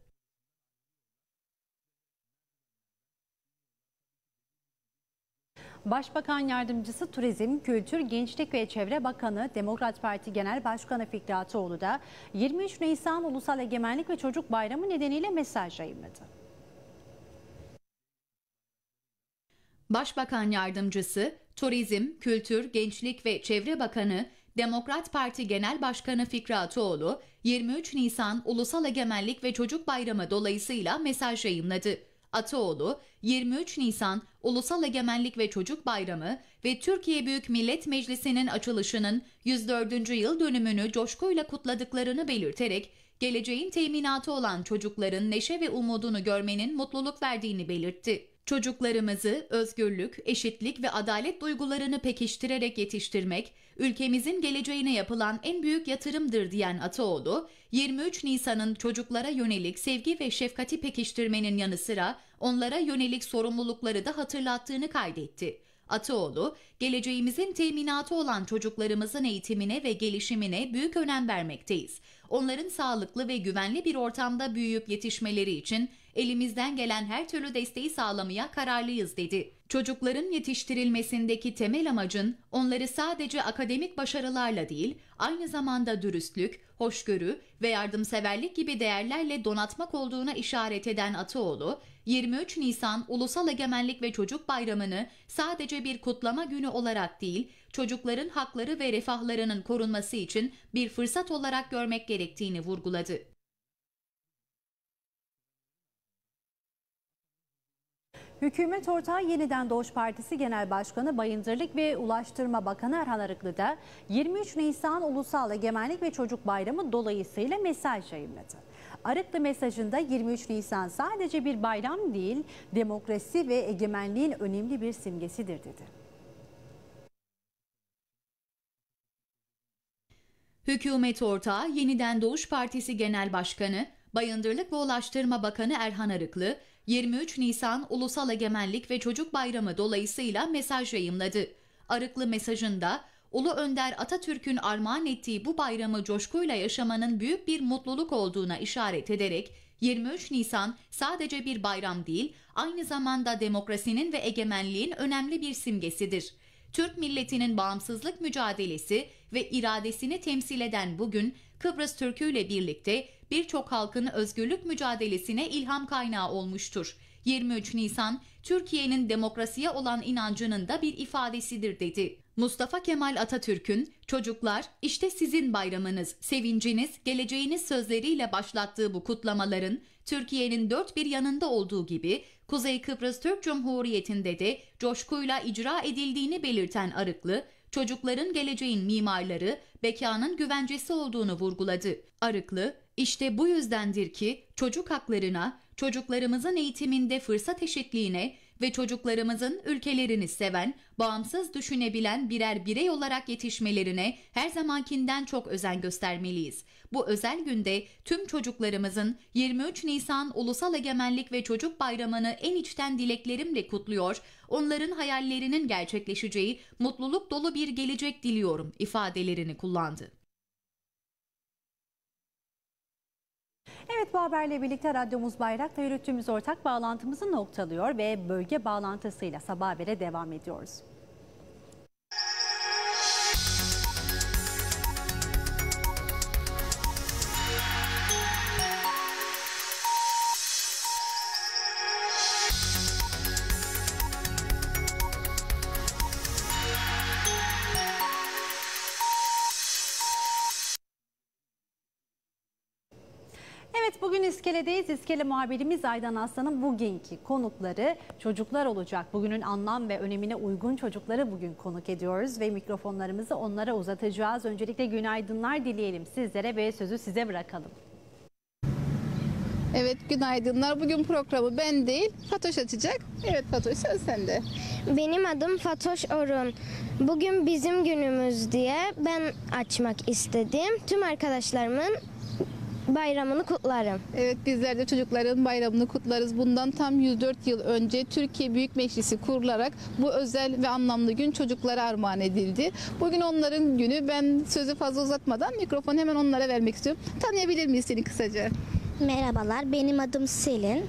Başbakan Yardımcısı Turizm, Kültür, Gençlik ve Çevre Bakanı Demokrat Parti Genel Başkanı Fikri Ataoğlu da 23 Nisan Ulusal Egemenlik ve Çocuk Bayramı nedeniyle mesaj yayımladı. Başbakan Yardımcısı, Turizm, Kültür, Gençlik ve Çevre Bakanı Demokrat Parti Genel Başkanı Fikri Ataoğlu, 23 Nisan Ulusal Egemenlik ve Çocuk Bayramı dolayısıyla mesaj yayımladı. Ataoğlu, 23 Nisan Ulusal Egemenlik ve Çocuk Bayramı ve Türkiye Büyük Millet Meclisi'nin açılışının 104. yıl dönümünü coşkuyla kutladıklarını belirterek, geleceğin teminatı olan çocukların neşe ve umudunu görmenin mutluluk verdiğini belirtti. Çocuklarımızı özgürlük, eşitlik ve adalet duygularını pekiştirerek yetiştirmek, ülkemizin geleceğine yapılan en büyük yatırımdır diyen Ataoğlu, 23 Nisan'ın çocuklara yönelik sevgi ve şefkati pekiştirmenin yanı sıra onlara yönelik sorumlulukları da hatırlattığını kaydetti. Ataoğlu, geleceğimizin teminatı olan çocuklarımızın eğitimine ve gelişimine büyük önem vermekteyiz. Onların sağlıklı ve güvenli bir ortamda büyüyüp yetişmeleri için elimizden gelen her türlü desteği sağlamaya kararlıyız dedi. Çocukların yetiştirilmesindeki temel amacın onları sadece akademik başarılarla değil, aynı zamanda dürüstlük, hoşgörü ve yardımseverlik gibi değerlerle donatmak olduğuna işaret eden Ataoğlu, 23 Nisan Ulusal Egemenlik ve Çocuk Bayramı'nı sadece bir kutlama günü olarak değil, çocukların hakları ve refahlarının korunması için bir fırsat olarak görmek gerektiğini vurguladı. Hükümet ortağı Yeniden Doğuş Partisi Genel Başkanı Bayındırlık ve Ulaştırma Bakanı Erhan Arıklı da 23 Nisan Ulusal Egemenlik ve Çocuk Bayramı dolayısıyla mesaj yayınladı. Arıklı mesajında 23 Nisan sadece bir bayram değil, demokrasi ve egemenliğin önemli bir simgesidir dedi. Hükümet ortağı Yeniden Doğuş Partisi Genel Başkanı, Bayındırlık ve Ulaştırma Bakanı Erhan Arıklı, 23 Nisan Ulusal Egemenlik ve Çocuk Bayramı dolayısıyla mesaj yayımladı. Arıklı mesajında, Ulu Önder Atatürk'ün armağan ettiği bu bayramı coşkuyla yaşamanın büyük bir mutluluk olduğuna işaret ederek, 23 Nisan sadece bir bayram değil, aynı zamanda demokrasinin ve egemenliğin önemli bir simgesidir. Türk milletinin bağımsızlık mücadelesi ve iradesini temsil eden bugün, Kıbrıs Türk'ü ile birlikte birçok halkın özgürlük mücadelesine ilham kaynağı olmuştur. 23 Nisan, Türkiye'nin demokrasiye olan inancının da bir ifadesidir dedi. Mustafa Kemal Atatürk'ün "Çocuklar, işte sizin bayramınız, sevinciniz, geleceğiniz" sözleriyle başlattığı bu kutlamaların Türkiye'nin dört bir yanında olduğu gibi Kuzey Kıbrıs Türk Cumhuriyeti'nde de coşkuyla icra edildiğini belirten Arıklı, çocukların geleceğin mimarları, bekanın güvencesi olduğunu vurguladı. Arıklı, işte bu yüzdendir ki çocuk haklarına, çocuklarımızın eğitiminde fırsat eşitliğine ve çocuklarımızın ülkelerini seven, bağımsız düşünebilen birer birey olarak yetişmelerine her zamankinden çok özen göstermeliyiz. Bu özel günde tüm çocuklarımızın 23 Nisan Ulusal Egemenlik ve Çocuk Bayramı'nı en içten dileklerimle kutluyor, onların hayallerinin gerçekleşeceği mutluluk dolu bir gelecek diliyorum ifadelerini kullandı. Evet, bu haberle birlikte Radyomuz Bayrak'ta yürüttüğümüz ortak bağlantımızı noktalıyor ve bölge bağlantısıyla Sabah Haber'e devam ediyoruz. Evet, bugün İskele'deyiz. İskele muhabirimiz Aydan Aslan'ın bugünkü konukları çocuklar olacak. Bugünün anlam ve önemine uygun çocukları bugün konuk ediyoruz ve mikrofonlarımızı onlara uzatacağız. Öncelikle günaydınlar dileyelim sizlere ve sözü size bırakalım. Evet, günaydınlar. Bugün programı ben değil, Fatoş açacak. Evet Fatoş, söz sende. Benim adım Fatoş Orun. Bugün bizim günümüz diye ben açmak istedim. Tüm arkadaşlarımın bayramını kutlarım. Evet, bizler de çocukların bayramını kutlarız. Bundan tam 104 yıl önce Türkiye Büyük Meclisi kurularak bu özel ve anlamlı gün çocuklara armağan edildi. Bugün onların günü. Ben sözü fazla uzatmadan mikrofonu hemen onlara vermek istiyorum. Tanıyabilir miyiz seni kısaca? Merhabalar, benim adım Selin.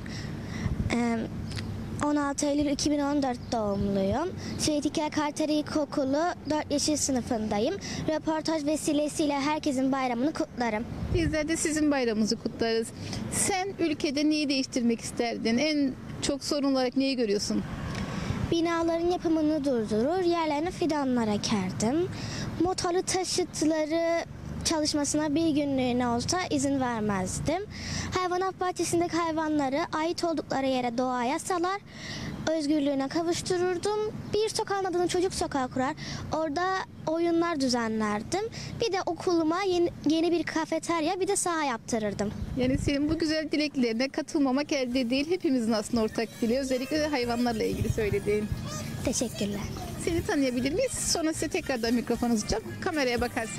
16 Eylül 2014 doğumluyum. Şehit Kartal İlkokulu 4 yeşil sınıfındayım. Röportaj vesilesiyle herkesin bayramını kutlarım. Bizler de sizin bayramınızı kutlarız. Sen ülkede neyi değiştirmek isterdin? En çok sorun olarak neyi görüyorsun? Binaların yapımını durdurur, yerlerine fidanlar ekerdim. Motorlu taşıtları çalışmasına bir günlüğüne olsa izin vermezdim. Hayvanat bahçesindeki hayvanları ait oldukları yere doğaya salar, özgürlüğüne kavuştururdum. Bir sokağın adını çocuk sokağı kurar, orada oyunlar düzenlerdim. Bir de okuluma yeni bir kafeterya, bir de saha yaptırırdım. Yani senin bu güzel dileklerine katılmamak elde değil. Hepimizin aslında ortak dili. Özellikle de hayvanlarla ilgili söylediğin. Teşekkürler. Seni tanıyabilir miyiz? Sonra size tekrardan mikrofonu uzatacağım. Kameraya bakarsan.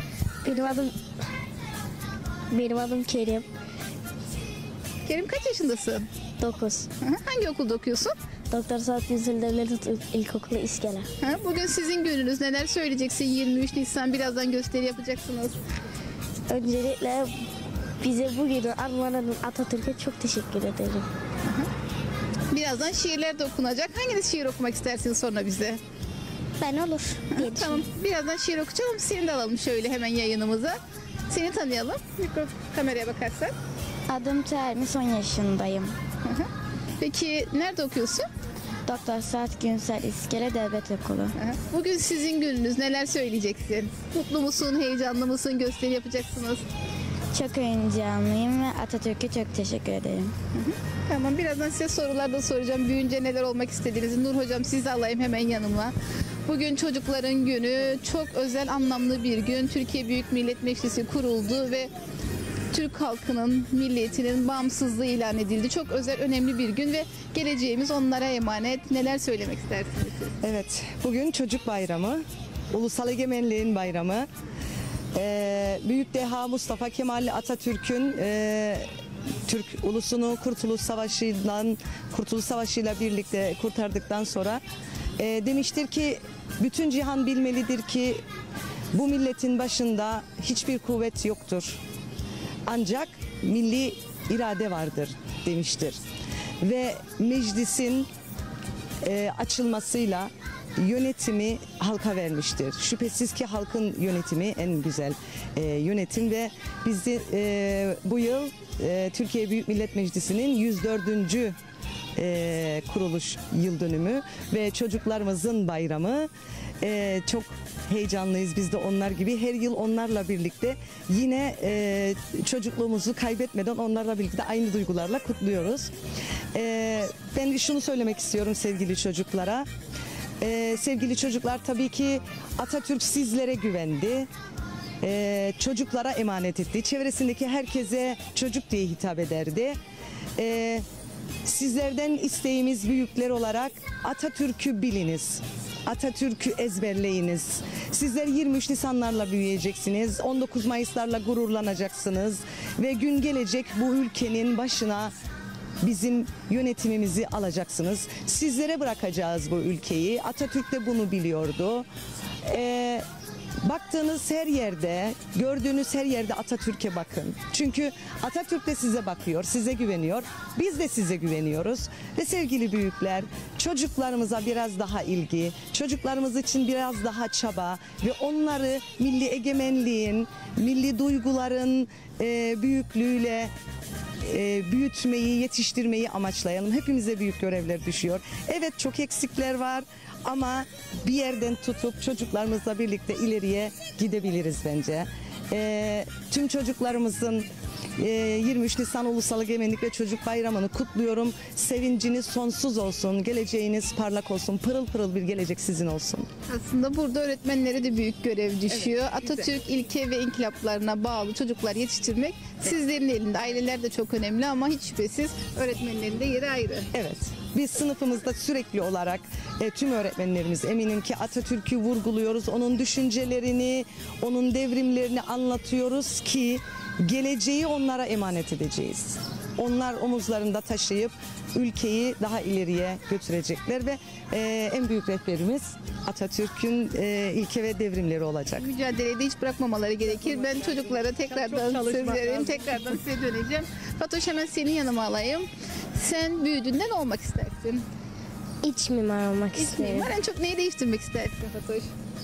Benim adım Kerim. Kerim kaç yaşındasın? 9. Hı hı. Hangi okulda okuyorsun? Doktor Saat Yüzül Devlet İlkokulu İskele. Ha, bugün sizin gününüz. Neler söyleyeceksin? 23 Nisan birazdan gösteri yapacaksınız. Öncelikle bize bugün armağan eden Atatürk'e çok teşekkür ederim. Birazdan şiirler de okunacak. Hanginiz şiir okumak istersiniz sonra bize? Ben olur diye Tamam. Birazdan şiir okuyacağım ama seni de alalım şöyle hemen yayınımıza. Seni tanıyalım. Kameraya bakarsan. Adım Termis, 10 yaşındayım. Peki nerede okuyorsun? Doktor Saat Günsel İskele Devlet Okulu. Bugün sizin gününüz. Neler söyleyeceksin? Mutlu musun? Heyecanlı mısın? Gösteri yapacaksınız. Çok heyecanlıyım ve Atatürk'e çok teşekkür ederim. Tamam. Birazdan size sorular da soracağım. Büyüyünce neler olmak istediğinizi. Nur hocam sizi alayım hemen yanıma. Bugün çocukların günü. Çok özel, anlamlı bir gün. Türkiye Büyük Millet Meclisi kuruldu ve Türk halkının, milliyetinin bağımsızlığı ilan edildi. Çok özel, önemli bir gün ve geleceğimiz onlara emanet. Neler söylemek istersiniz siz? Evet, bugün Çocuk Bayramı, Ulusal Egemenliğin Bayramı. Büyük Deha Mustafa Kemal Atatürk'ün Türk ulusunu Kurtuluş Savaşı'yla birlikte kurtardıktan sonra demiştir ki bütün cihan bilmelidir ki bu milletin başında hiçbir kuvvet yoktur. Ancak milli irade vardır demiştir. Ve meclisin açılmasıyla yönetimi halka vermiştir. Şüphesiz ki halkın yönetimi en güzel yönetim ve biz de bu yıl Türkiye Büyük Millet Meclisi'nin 104. kuruluş yıl dönümü ve çocuklarımızın bayramı. Çok heyecanlıyız biz de onlar gibi. Her yıl onlarla birlikte yine çocukluğumuzu kaybetmeden onlarla birlikte aynı duygularla kutluyoruz. Ben şunu söylemek istiyorum sevgili çocuklara. Sevgili çocuklar, tabii ki Atatürk sizlere güvendi. Çocuklara emanet etti. Çevresindeki herkese çocuk diye hitap ederdi. Sizlerden isteğimiz büyükler olarak Atatürk'ü biliniz. Atatürk'ü ezberleyiniz. Sizler 23 Nisanlarla büyüyeceksiniz. 19 Mayıslarla gururlanacaksınız. Ve gün gelecek bu ülkenin başına bizim yönetimimizi alacaksınız. Sizlere bırakacağız bu ülkeyi. Atatürk de bunu biliyordu. Baktığınız her yerde, gördüğünüz her yerde Atatürk'e bakın. Çünkü Atatürk de size bakıyor, size güveniyor. Biz de size güveniyoruz. Ve sevgili büyükler, çocuklarımıza biraz daha ilgi, çocuklarımız için biraz daha çaba ve onları milli egemenliğin, milli duyguların büyüklüğüyle büyütmeyi, yetiştirmeyi amaçlayalım. Hepimize büyük görevler düşüyor. Evet, çok eksikler var ama bir yerden tutup çocuklarımızla birlikte ileriye gidebiliriz bence. Tüm çocuklarımızın 23 Nisan Ulusal Egemenlik ve Çocuk Bayramı'nı kutluyorum. Sevinciniz sonsuz olsun, geleceğiniz parlak olsun, pırıl pırıl bir gelecek sizin olsun. Aslında burada öğretmenlere de büyük görev düşüyor. Evet, Atatürk ilke ve inkılaplarına bağlı çocuklar yetiştirmek sizlerin elinde. Aileler de çok önemli ama hiç şüphesiz öğretmenlerin de yeri ayrı. Evet. Biz sınıfımızda sürekli olarak tüm öğretmenlerimiz eminim ki Atatürk'ü vurguluyoruz. Onun düşüncelerini, onun devrimlerini anlatıyoruz ki geleceği onlara emanet edeceğiz. Onlar omuzlarında taşıyıp ülkeyi daha ileriye götürecekler ve en büyük rehberimiz Atatürk'ün ilke ve devrimleri olacak. Mücadeleyi de hiç bırakmamaları gerekir. Ben çocuklara tekrardan söz vereyim, tekrardan size döneceğim. Fatoş, hemen senin yanıma alayım. Sen büyüdüğünde ne olmak istersin? İç mimar olmak İç isterim. mimar. En çok neyi değiştirmek istersin Fatoş?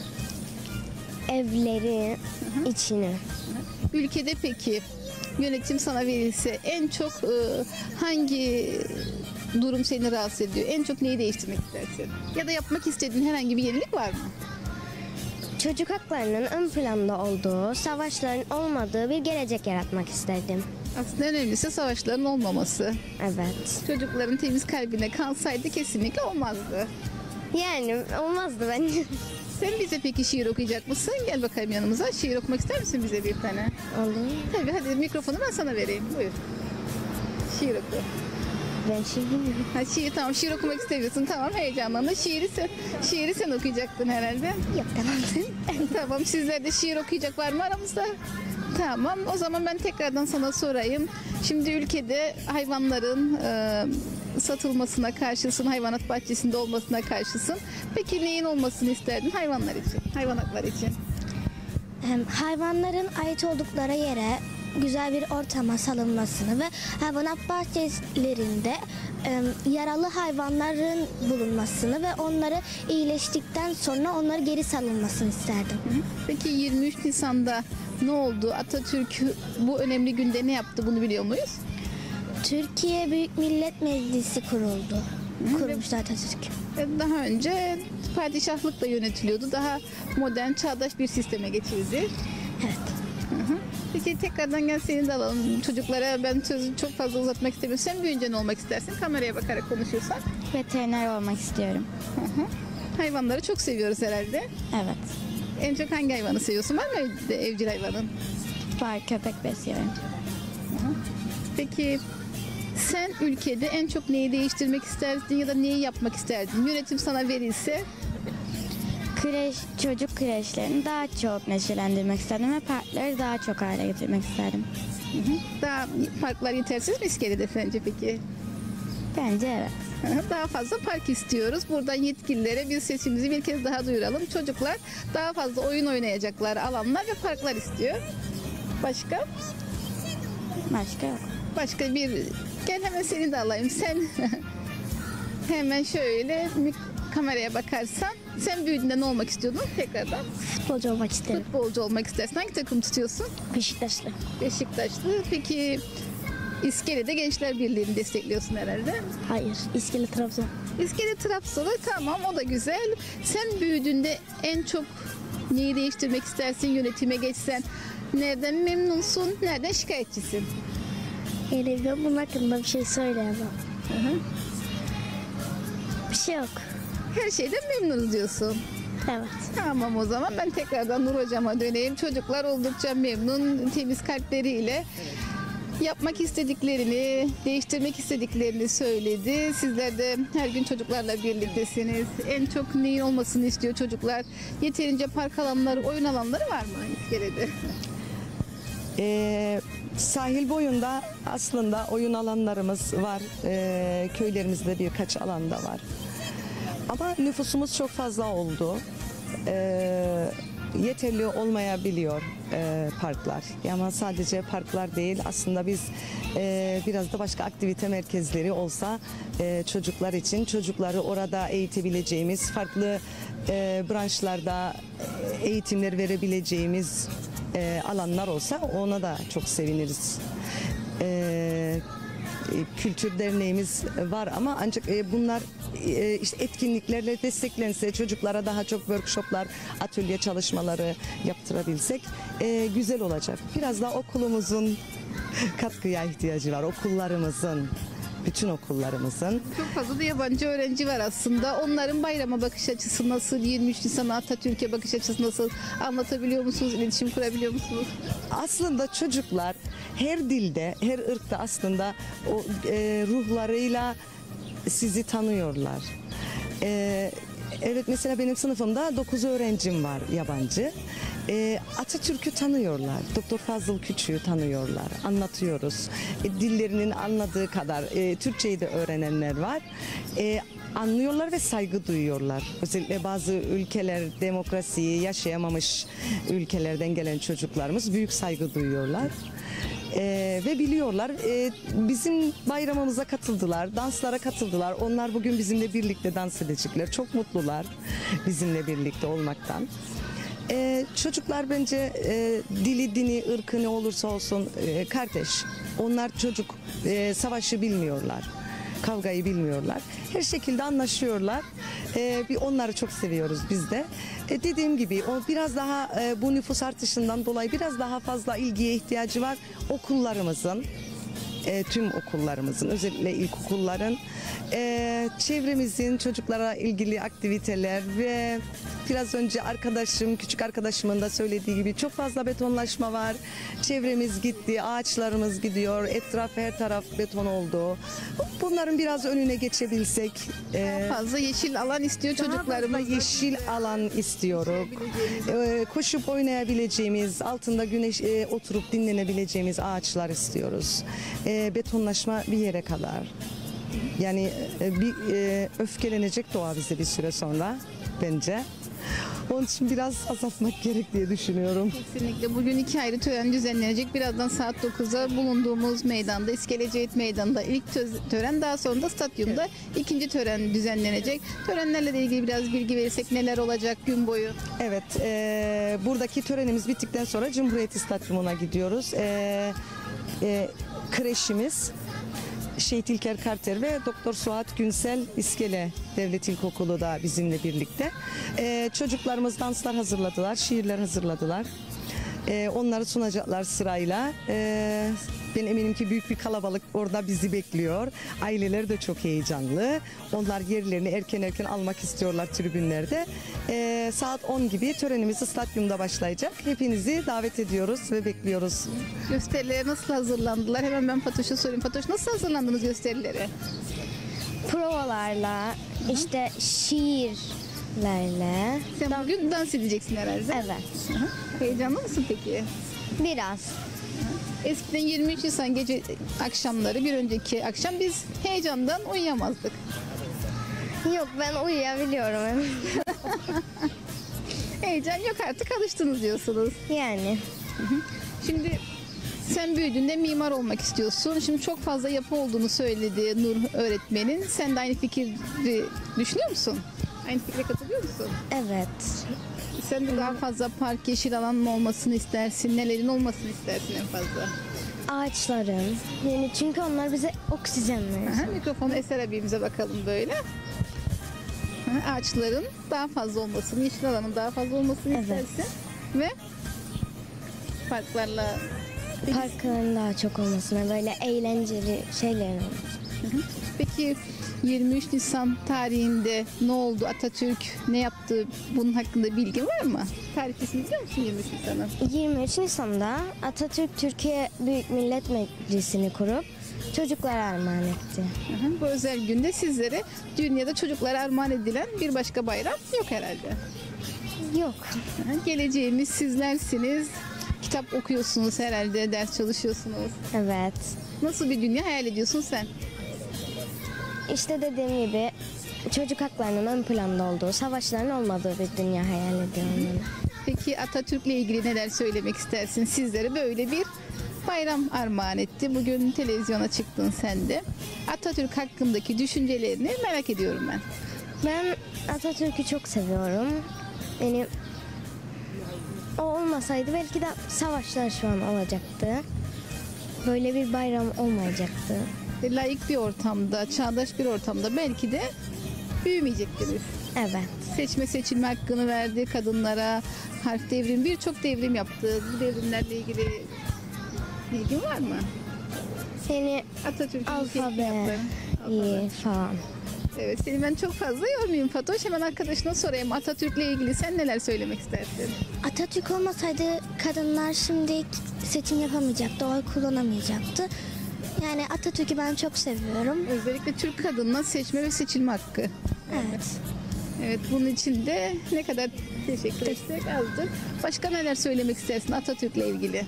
Evleri, içini. Ülkede peki yönetim sana verilse en çok hangi durum seni rahatsız ediyor? En çok neyi değiştirmek istersin? Ya da yapmak istediğin herhangi bir yenilik var mı? Çocuk haklarının ön planda olduğu, savaşların olmadığı bir gelecek yaratmak isterdim. Aslında en önemlisi savaşların olmaması. Evet. Çocukların temiz kalbine kalsaydı kesinlikle olmazdı. Yani olmazdı bence. Sen bize peki şiir okuyacak mısın? Gel bakayım yanımıza. Şiir okumak ister misin bize bir tane? Olur. Tabii, hadi mikrofonu ben sana vereyim. Buyur. Şiir oku. Ben şey bilmiyorum. Ha, tamam, şiir okumak istemiyorsun. Tamam, heyecanlanma. Şiiri sen okuyacaktın herhalde. Yok tamam. Tamam, sizlerde şiir okuyacak var mı aramızda? Tamam, o zaman ben tekrardan sana sorayım. Şimdi ülkede hayvanların satılmasına karşısın, hayvanat bahçesinde olmasına karşısın. Peki neyin olmasını isterdin hayvanlar için, hayvan hakları için? Hayvanların ait oldukları yere güzel bir ortama salınmasını ve hayvanat bahçelerinde yaralı hayvanların bulunmasını ve onları iyileştikten sonra onları geri salınmasını isterdim. Peki 23 Nisan'da ne oldu? Atatürk bu önemli günde ne yaptı, bunu biliyor muyuz? Türkiye Büyük Millet Meclisi kuruldu. Kurmuştu Atatürk. Daha önce padişahlıkla yönetiliyordu. Daha modern, çağdaş bir sisteme geçildi. Evet. Peki tekrardan gel, seni de alalım. Çocuklara ben sözü çok fazla uzatmak istemiyorum. Sen büyüyünce ne olmak istersin? Kameraya bakarak konuşuyorsan. Veteriner olmak istiyorum. Hayvanları çok seviyoruz herhalde. Evet. En çok hangi hayvanı seviyorsun? Var mı evcil hayvanın? Var, köpek besliyorum. Peki sen ülkede en çok neyi değiştirmek isterdin ya da neyi yapmak isterdin? Yönetim sana verilse. Çocuk kreşlerini daha çok neşelendirmek isterdim ve parkları daha çok hale getirmek isterdim. Daha parklar yetersiz mi İskele'de sence peki? Bence evet. Daha fazla park istiyoruz. Buradan yetkililere bir sesimizi bir kez daha duyuralım. Çocuklar daha fazla oyun oynayacaklar alanlar ve parklar istiyor. Başka? Başka yok. Başka bir... Gel hemen seni de alayım. Sen hemen şöyle kameraya bakarsan, sen büyüdüğünde ne olmak istiyordun tekrardan? Futbolcu olmak isterim. Futbolcu olmak istersin. Hangi takım tutuyorsun? Beşiktaşlı. Beşiktaşlı. Peki İskele'de Gençler Birliği'ni destekliyorsun herhalde. Hayır. İskele Trabzon. İskele Trabzon'u, tamam, o da güzel. Sen büyüdüğünde en çok neyi değiştirmek istersin, yönetime geçsen? Nereden memnunsun, nereden şikayetçisin? Yani ben bunun hakkında bir şey söyleyemem. Bir şey yok. Her şeyden memnunuz diyorsun. Evet. Tamam, o zaman ben tekrardan Nur Hocam'a döneyim. Çocuklar oldukça memnun, temiz kalpleriyle yapmak istediklerini, değiştirmek istediklerini söyledi. Sizler de her gün çocuklarla birliktesiniz. En çok neyin olmasını istiyor çocuklar? Yeterince park alanları, oyun alanları var mı İskele'de? Sahil boyunda aslında oyun alanlarımız var. Köylerimizde birkaç alanda var. Ama nüfusumuz çok fazla oldu. Yeterli olmayabiliyor parklar. Ama sadece parklar değil, aslında biz biraz da başka aktivite merkezleri olsa çocuklar için, çocukları orada eğitebileceğimiz, farklı branşlarda eğitimler verebileceğimiz alanlar olsa ona da çok seviniriz. Kültür derneğimiz var ama ancak bunlar işte etkinliklerle desteklense, çocuklara daha çok workshoplar, atölye çalışmaları yaptırabilsek güzel olacak. Biraz da okulumuzun katkıya ihtiyacı var, okullarımızın. Bütün okullarımızın. Çok fazla da yabancı öğrenci var aslında. Onların bayrama bakış açısı nasıl? 23 Nisan Atatürk'e bakış açısı nasıl? Anlatabiliyor musunuz? İletişim kurabiliyor musunuz? Aslında çocuklar her dilde, her ırkta aslında o ruhlarıyla sizi tanıyorlar. Evet, mesela benim sınıfımda 9 öğrencim var yabancı. Atatürk'ü tanıyorlar. Doktor Fazıl Küçük'ü tanıyorlar. Anlatıyoruz. Dillerinin anladığı kadar Türkçeyi de öğrenenler var. Anlıyorlar ve saygı duyuyorlar. Özellikle bazı ülkeler demokrasiyi yaşayamamış ülkelerden gelen çocuklarımız büyük saygı duyuyorlar. Ve biliyorlar, bizim bayramımıza katıldılar, danslara katıldılar. Onlar bugün bizimle birlikte dans edecekler. Çok mutlular bizimle birlikte olmaktan. Çocuklar bence dili, dini, ırkı ne olursa olsun kardeş. Onlar çocuk, savaşı bilmiyorlar, kavgayı bilmiyorlar. Her şekilde anlaşıyorlar. Bir onları çok seviyoruz biz de. Dediğim gibi o biraz daha bu nüfus artışından dolayı biraz daha fazla ilgiye ihtiyacı var okullarımızın. Tüm okullarımızın, özellikle ilkokulların, çevremizin çocuklara ilgili aktiviteler ve biraz önce küçük arkadaşımın da söylediği gibi çok fazla betonlaşma var. Çevremiz gitti, ağaçlarımız gidiyor, etraf her taraf beton oldu. Bunların biraz önüne geçebilsek. Fazla yeşil alan istiyor çocuklarımız. Yeşil alan istiyorum. Koşup oynayabileceğimiz, altında güneş oturup dinlenebileceğimiz ağaçlar istiyoruz. Betonlaşma bir yere kadar. Yani öfkelenecek doğa bize bir süre sonra bence. Onun için biraz azaltmak gerek diye düşünüyorum. Kesinlikle. Bugün 2 ayrı tören düzenlenecek. Birazdan saat 9'a bulunduğumuz meydanda, İskele Cevdet Meydanı'nda ilk tören, daha sonra da stadyumda ikinci tören düzenlenecek. Törenlerle de ilgili biraz bilgi verirsek neler olacak gün boyu? Evet, buradaki törenimiz bittikten sonra Cumhuriyet Stadyumu'na gidiyoruz. Kreşimiz Şehit İlker Karter ve Doktor Suat Günsel İskele Devlet İlkokulu da bizimle birlikte. Çocuklarımız danslar hazırladılar, şiirler hazırladılar. Onları sunacaklar sırayla. Ben eminim ki büyük bir kalabalık orada bizi bekliyor. Aileler de çok heyecanlı. Onlar yerlerini erken almak istiyorlar tribünlerde. Saat 10 gibi törenimiz stadyumda başlayacak. Hepinizi davet ediyoruz ve bekliyoruz. Gösterilere nasıl hazırlandılar? Hemen ben Fatoş'a sorayım. Fatoş, nasıl hazırlandınız gösterilere? Provalarla, işte şiirlerle. Sen bugün dans edeceksin herhalde. Evet. Heyecanlı mısın peki? Biraz. Eskiden 23 Nisan gece akşamları, bir önceki akşam biz heyecandan uyuyamazdık. Yok, ben uyuyabiliyorum. Heyecan yok, artık alıştınız diyorsunuz. Yani. Şimdi sen büyüdüğünde mimar olmak istiyorsun. Şimdi çok fazla yapı olduğunu söyledi Nur öğretmenin. Sen de aynı fikri düşünüyor musun? Aynı fikre katılıyor musun? Evet. Sen de daha fazla park, yeşil alanın olmasını istersin. Nelerin olmasını istersin en fazla? Ağaçların. Yani çünkü onlar bize oksijen verir. Aha, mikrofonu Eser abimize bakalım böyle. Aha, ağaçların daha fazla olmasını, yeşil alanın daha fazla olmasını Evet. istersin. Ve parklarla... Parkların daha çok olmasına, böyle eğlenceli şeylerin olmasına. Peki 23 Nisan tarihinde ne oldu? Atatürk ne yaptı? Bunun hakkında bilgin var mı? Tarihçesini biliyor musun 23 Nisan'ın? 23 Nisan'da Atatürk Türkiye Büyük Millet Meclisi'ni kurup çocuklara armağan etti. Bu özel günde sizlere dünyada çocuklara armağan edilen bir başka bayram yok herhalde. Yok. Geleceğimiz sizlersiniz. Kitap okuyorsunuz herhalde, ders çalışıyorsunuz. Evet. Nasıl bir dünya hayal ediyorsun sen? İşte dediğim gibi çocuk haklarının ön planda olduğu, savaşların olmadığı bir dünya hayal ediyorum ben. Peki Atatürk'le ilgili neler söylemek istersin? Sizlere böyle bir bayram armağan etti. Bugün televizyona çıktın sen de. Atatürk hakkındaki düşüncelerini merak ediyorum ben. Ben Atatürk'ü çok seviyorum. Yani o olmasaydı belki de savaşlar şu an olacaktı. Böyle bir bayram olmayacaktı. Layık bir ortamda, çağdaş bir ortamda belki de büyümeyecektiniz. Evet. Seçme seçilme hakkını verdi kadınlara, harf devrim, birçok devrim yaptı. Bu devrimlerle ilgili bilgin var mı? Yani Atatürk'ün alfabe iyi falan. Evet, seni ben çok fazla yormayayım Fatoş. Hemen arkadaşına sorayım. Atatürk'le ilgili sen neler söylemek istersin? Atatürk olmasaydı kadınlar şimdi seçim yapamayacaktı, oy kullanamayacaktı. Yani Atatürk'ü ben çok seviyorum. Özellikle Türk kadınına seçme ve seçilme hakkı. Evet. Evet, bunun için de ne kadar teşekkür etsek azdır. Başka neler söylemek istersin Atatürk'le ilgili?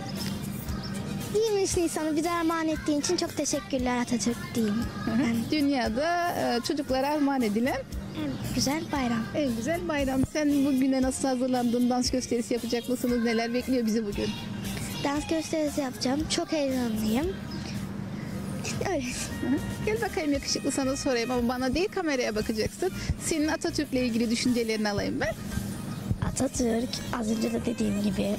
23 Nisan'ı bize armağan ettiğin için çok teşekkürler Atatürk diyeyim. Dünyada çocuklara armağan edilen En güzel bayram. en güzel bayram. Sen bugüne nasıl hazırlandın? Dans gösterisi yapacak mısınız? Neler bekliyor bizi bugün? Dans gösterisi yapacağım. Çok heyecanlıyım. Öyle. Gel bakayım, yakışıklı sana sorayım ama bana değil, kameraya bakacaksın. Senin Atatürk'le ilgili düşüncelerini alayım ben. Atatürk az önce de dediğim gibi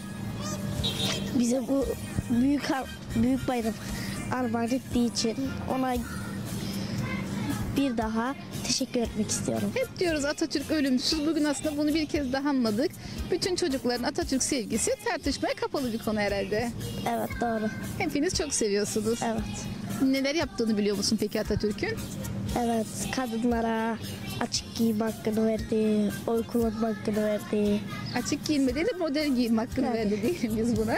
bize bu büyük bayram armağan ettiği için ona bir daha teşekkür etmek istiyorum. Hep diyoruz Atatürk ölümsüz. Bugün aslında bunu bir kez daha anladık. Bütün çocukların Atatürk sevgisi tartışmaya kapalı bir konu herhalde. Evet, doğru. Hepiniz çok seviyorsunuz. Evet. Neler yaptığını biliyor musun peki Atatürk'ün? Evet, kadınlara açık giyim hakkını verdi, oy kullanma hakkını verdi. Açık giyinme değil de modern giyim hakkını Evet. verdi diyelim biz buna.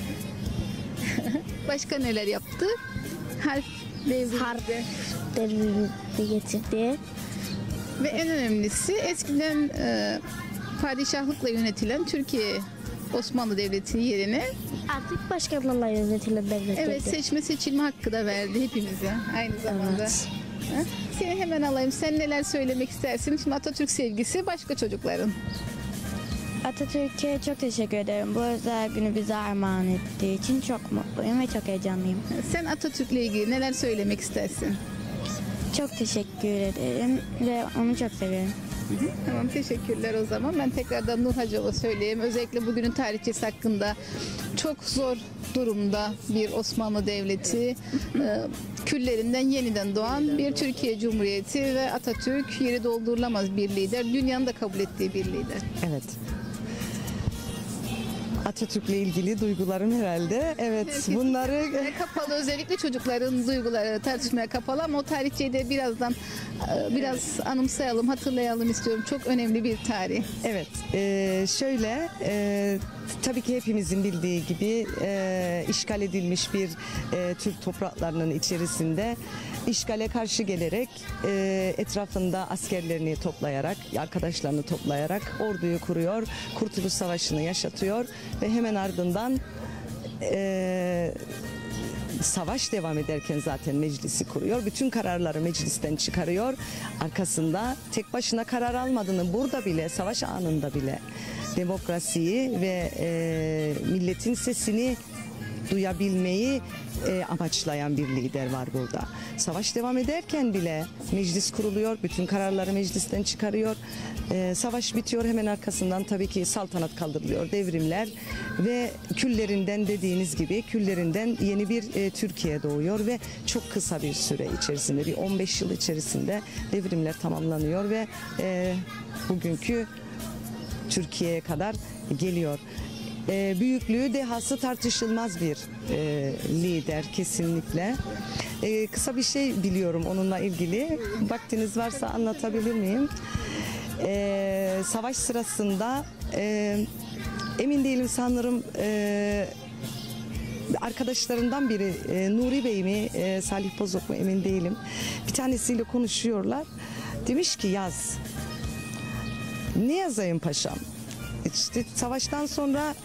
Başka neler yaptı? Harf devriminde. Devrimini getirdi. Ve en önemlisi eskiden padişahlıkla yönetilen Türkiye Osmanlı Devleti yerine Artık başkanlarla yönetilen devlet. evet seçme seçilme hakkı da verdi hepimize aynı zamanda. Evet. Ha? Seni hemen alayım. Sen neler söylemek istersin? Şimdi Atatürk sevgisi başka çocukların. Atatürk'e çok teşekkür ederim. Bu özel günü bize armağan ettiği için çok mutluyum ve çok heyecanlıyım. Sen Atatürk'le ilgili neler söylemek istersin? Çok teşekkür ederim ve onu çok seviyorum. Tamam, teşekkürler o zaman. Ben tekrardan Nur Hacıoğlu söyleyeyim. Özellikle bugünün tarihçesi hakkında çok zor durumda bir Osmanlı Devleti, küllerinden yeniden doğan bir Türkiye Cumhuriyeti ve Atatürk yeri doldurulamaz bir lider. Dünyanın da kabul ettiği bir lider. Evet. Atatürk'le ilgili duygularım herhalde. Evet, Herkesin bunları kapalı, özellikle çocukların duyguları tartışmaya kapalı ama o tarihçeyi de birazdan biraz anımsayalım, hatırlayalım istiyorum. Çok önemli bir tarih. evet, şöyle tabii ki hepimizin bildiği gibi işgal edilmiş bir Türk topraklarının içerisinde işgale karşı gelerek etrafında askerlerini toplayarak, arkadaşlarını toplayarak orduyu kuruyor, Kurtuluş Savaşı'nı yaşatıyor ve hemen ardından savaş devam ederken zaten meclisi kuruyor. Bütün kararları meclisten çıkarıyor. Arkasında tek başına karar almadığını burada bile, savaş anında bile demokrasiyi ve milletin sesini duyabilmeyi amaçlayan bir lider var burada. Savaş devam ederken bile meclis kuruluyor, bütün kararları meclisten çıkarıyor. Savaş bitiyor, hemen arkasından tabii ki saltanat kaldırılıyor, devrimler ve küllerinden, dediğiniz gibi küllerinden yeni bir Türkiye doğuyor ve çok kısa bir süre içerisinde, bir 15 yıl içerisinde devrimler tamamlanıyor ve bugünkü Türkiye'ye kadar geliyor. Büyüklüğü, dehası tartışılmaz bir lider kesinlikle. Kısa bir şey biliyorum onunla ilgili. Vaktiniz varsa anlatabilir miyim? Savaş sırasında emin değilim, sanırım arkadaşlarından biri Nuri Bey mi, Salih Bozok mu emin değilim. Bir tanesiyle konuşuyorlar. Demiş ki yaz. Ne yazayım paşam? İşte savaştan sonra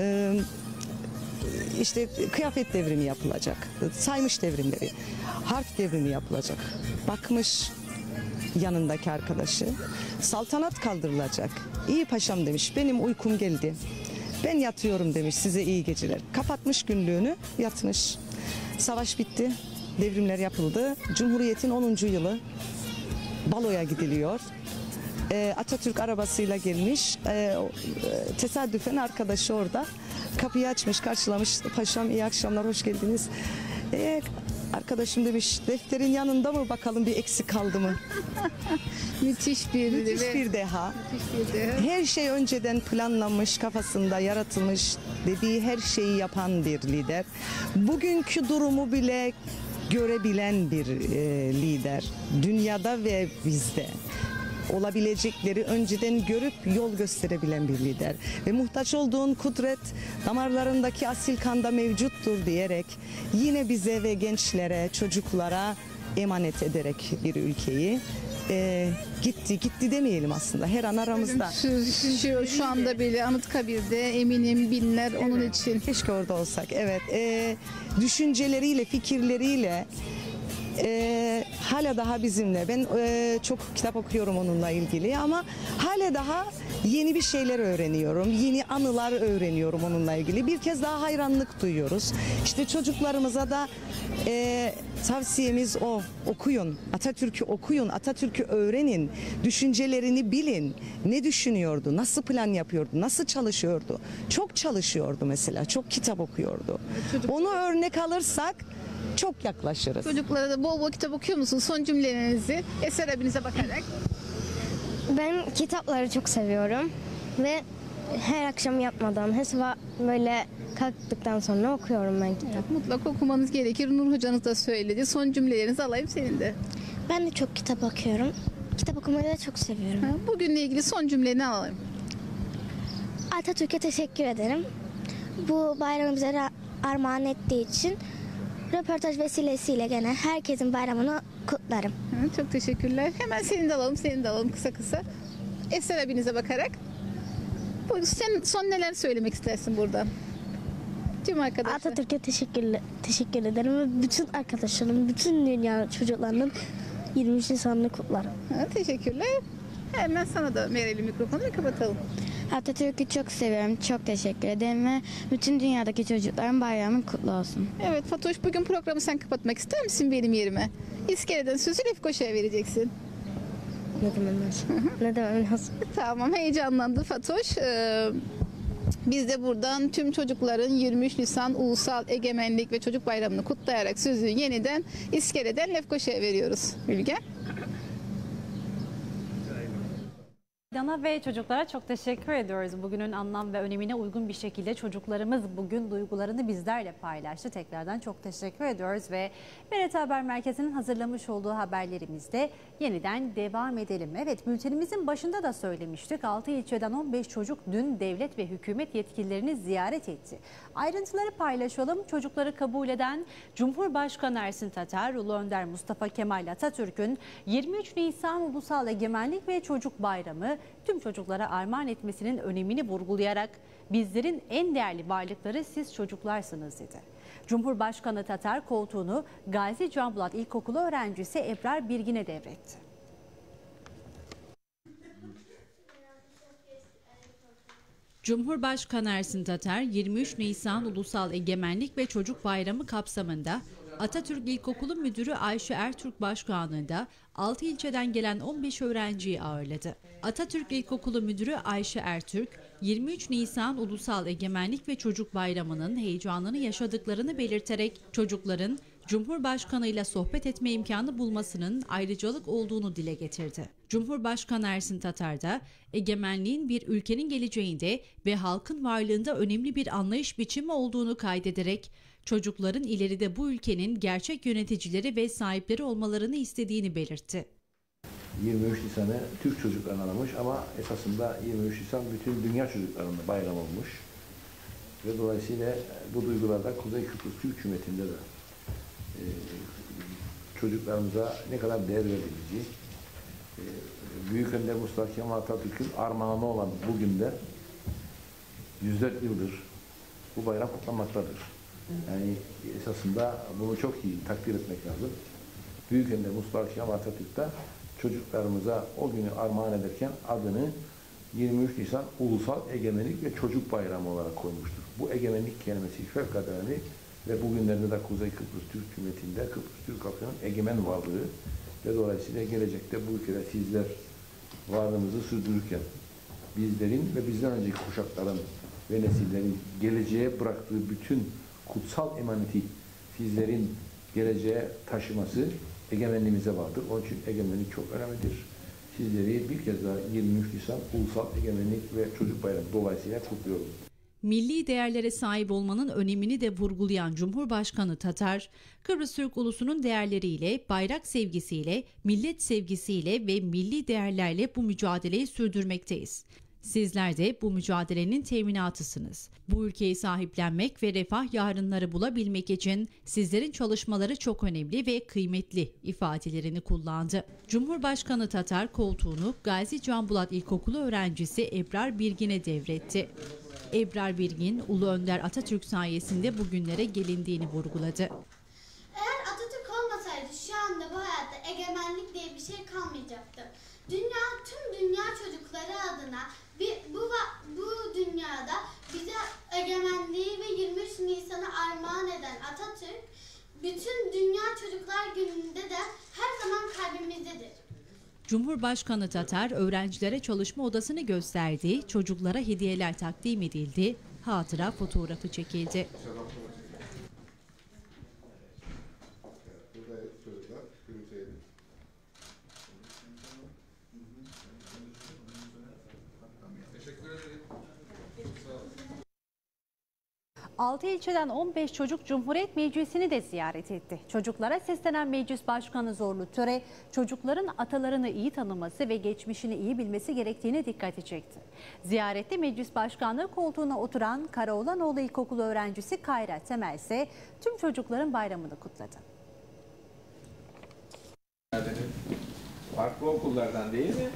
işte kıyafet devrimi yapılacak, saymış devrimleri, harf devrimi yapılacak. Bakmış yanındaki arkadaşı, saltanat kaldırılacak. İyi paşam demiş, benim uykum geldi. Ben yatıyorum demiş, size iyi geceler. Kapatmış günlüğünü, yatmış. Savaş bitti, devrimler yapıldı. Cumhuriyet'in 10. yılı, baloya gidiliyor. Atatürk arabasıyla gelmiş, tesadüfen arkadaşı orada, kapıyı açmış, karşılamış. Paşam iyi akşamlar, hoş geldiniz. Arkadaşım demiş, defterin yanında mı, bakalım bir eksik kaldı mı? Müthiş bir deha. Müthiş bir deha. Her şey önceden planlanmış, kafasında yaratılmış, dediği her şeyi yapan bir lider. Bugünkü durumu bile görebilen bir lider. Dünyada ve bizde olabilecekleri önceden görüp yol gösterebilen bir lider. Ve muhtaç olduğun kudret damarlarındaki asil kanda mevcuttur diyerek yine bize ve gençlere, çocuklara emanet ederek bir ülkeyi gitti demeyelim aslında, her an aramızda. Şu anda bile Anıtkabir'de eminim binler onun için. Keşke orada olsak. Evet. Düşünceleriyle, fikirleriyle hala daha bizimle. Ben çok kitap okuyorum onunla ilgili ama hala daha yeni bir şeyler öğreniyorum. Yeni anılar öğreniyorum onunla ilgili. Bir kez daha hayranlık duyuyoruz. İşte çocuklarımıza da tavsiyemiz o. Okuyun. Atatürk'ü okuyun. Atatürk'ü öğrenin. Düşüncelerini bilin. Ne düşünüyordu? Nasıl plan yapıyordu? Nasıl çalışıyordu? Çok çalışıyordu mesela. Çok kitap okuyordu. Onu örnek alırsak çok yaklaşırız. Çocuklara da bol bol kitap okuyor musunuz? Son cümlelerinizi Eser abinize bakarak. Ben kitapları çok seviyorum ve her akşam yatmadan, her sabah böyle kalktıktan sonra okuyorum ben kitap. Mutlaka okumanız gerekir. Nur hocanız da söyledi. Son cümlelerinizi alayım senin de. Ben de çok kitap okuyorum. Kitap okumayı da çok seviyorum. Bugünle ilgili son cümleni alayım. Atatürk'e teşekkür ederim. Bu bayramı bize armağan ettiği için röportaj vesilesiyle gene herkesin bayramını kutlarım. Çok teşekkürler. Hemen seni de alalım kısa kısa. Eser abinize bakarak. Sen son neler söylemek istersin buradan? Tüm arkadaşlar. Atatürk'e teşekkür ederim ve bütün arkadaşlarım, bütün dünya çocuklarının 23 Nisan'ını kutlarım. Teşekkürler. Hemen sana da verelim mikrofonu ve kapatalım. Atatürk'ü çok seviyorum. Çok teşekkür ederim ve bütün dünyadaki çocukların bayramı kutlu olsun. Evet Fatoş, bugün programı sen kapatmak ister misin benim yerime? İskele'den sözü Lefkoşa'ya vereceksin. Ne demem lazım? Ne demem lazım? Tamam, heyecanlandı Fatoş. Biz de buradan tüm çocukların 23 Nisan Ulusal Egemenlik ve Çocuk Bayramı'nı kutlayarak sözü yeniden İskele'den Lefkoşa'ya veriyoruz. Bilge. Dana ve çocuklara çok teşekkür ediyoruz. Bugünün anlam ve önemine uygun bir şekilde çocuklarımız bugün duygularını bizlerle paylaştı. Tekrardan çok teşekkür ediyoruz ve BRT Haber Merkezi'nin hazırlamış olduğu haberlerimizde yeniden devam edelim. Evet, bültenimizin başında da söylemiştik. 6 ilçeden 15 çocuk dün devlet ve hükümet yetkililerini ziyaret etti. Ayrıntıları paylaşalım. Çocukları kabul eden Cumhurbaşkanı Ersin Tatar, Ulu Önder Mustafa Kemal Atatürk'ün 23 Nisan Ulusal Egemenlik ve Çocuk Bayramı tüm çocuklara armağan etmesinin önemini vurgulayarak bizlerin en değerli varlıkları siz çocuklarsınız dedi. Cumhurbaşkanı Tatar koltuğunu Gazi Can Bulat İlkokulu öğrencisi Ebrar Birgin'e devretti. Cumhurbaşkanı Ersin Tatar 23 Nisan Ulusal Egemenlik ve Çocuk Bayramı kapsamında Atatürk İlkokulu Müdürü Ayşe Ertürk Başkanlığı'nda 6 ilçeden gelen 15 öğrenciyi ağırladı. Atatürk İlkokulu Müdürü Ayşe Ertürk, 23 Nisan Ulusal Egemenlik ve Çocuk Bayramı'nın heyecanını yaşadıklarını belirterek çocukların Cumhurbaşkanı ile sohbet etme imkanı bulmasının ayrıcalık olduğunu dile getirdi. Cumhurbaşkanı Ersin Tatar da egemenliğin bir ülkenin geleceğinde ve halkın varlığında önemli bir anlayış biçimi olduğunu kaydederek çocukların ileride bu ülkenin gerçek yöneticileri ve sahipleri olmalarını istediğini belirtti. 23 Nisan'ı Türk çocuklarına aramış ama esasında 23 Nisan bütün dünya çocuklarında bayram olmuş. Ve dolayısıyla bu duygularda Kuzey Kıbrıs Türk Hükümeti'nde de çocuklarımıza ne kadar değer verileceği, Büyük Önder Mustafa Kemal Atatürk'ün armağanı olan bugün de 104 yıldır bu bayram kutlanmaktadır. Yani esasında bunu çok iyi takdir etmek lazım. Büyük Önder Mustafa Kemal Atatürk de çocuklarımıza o günü armağan ederken adını 23 Nisan Ulusal Egemenlik ve Çocuk Bayramı olarak koymuştur. Bu egemenlik kelimesi fevkalade önemli ve bugünlerde de Kuzey Kıbrıs Türk Hükümeti'nde Kıbrıs Türk halkının egemen varlığı ve dolayısıyla gelecekte bu ülkede sizler varlığımızı sürdürürken bizlerin ve bizden önceki kuşakların ve nesillerin geleceğe bıraktığı bütün kutsal emaneti sizlerin geleceğe taşıması egemenliğimize vardır. Onun için egemenlik çok önemlidir. Sizleri bir kez daha 23 Nisan Ulusal Egemenlik ve Çocuk Bayramı dolayısıyla kutluyorum. Milli değerlere sahip olmanın önemini de vurgulayan Cumhurbaşkanı Tatar, Kıbrıs Türk ulusunun değerleriyle, bayrak sevgisiyle, millet sevgisiyle ve milli değerlerle bu mücadeleyi sürdürmekteyiz. Sizler de bu mücadelenin teminatısınız. Bu ülkeyi sahiplenmek ve refah yarınları bulabilmek için sizlerin çalışmaları çok önemli ve kıymetli ifadelerini kullandı. Cumhurbaşkanı Tatar koltuğunu Gazi Can Bulat İlkokulu öğrencisi Ebrar Birgin'e devretti. Ebrar Birgin, Ulu Önder Atatürk sayesinde bugünlere gelindiğini vurguladı. Eğer Atatürk olmasaydı şu anda bu hayatta egemenlik diye bir şey kalmayacaktı. Tüm dünya çocukları adına bu dünyada bize egemenliği ve 23 Nisan'ı armağan eden Atatürk, bütün Dünya Çocuklar Günü'nde de her zaman kalbimizdedir. Cumhurbaşkanı Tatar öğrencilere çalışma odasını gösterdi, çocuklara hediyeler takdim edildi, hatıra fotoğrafı çekildi. 6 ilçeden 15 çocuk Cumhuriyet Meclisi'ni de ziyaret etti. Çocuklara seslenen Meclis Başkanı Zorlu Töre, çocukların atalarını iyi tanıması ve geçmişini iyi bilmesi gerektiğine dikkati çekti. Ziyarette Meclis Başkanlığı koltuğuna oturan Karaoğlanoğlu İlkokulu öğrencisi Kayra Temel ise tüm çocukların bayramını kutladı. Farklı okullardan değil mi?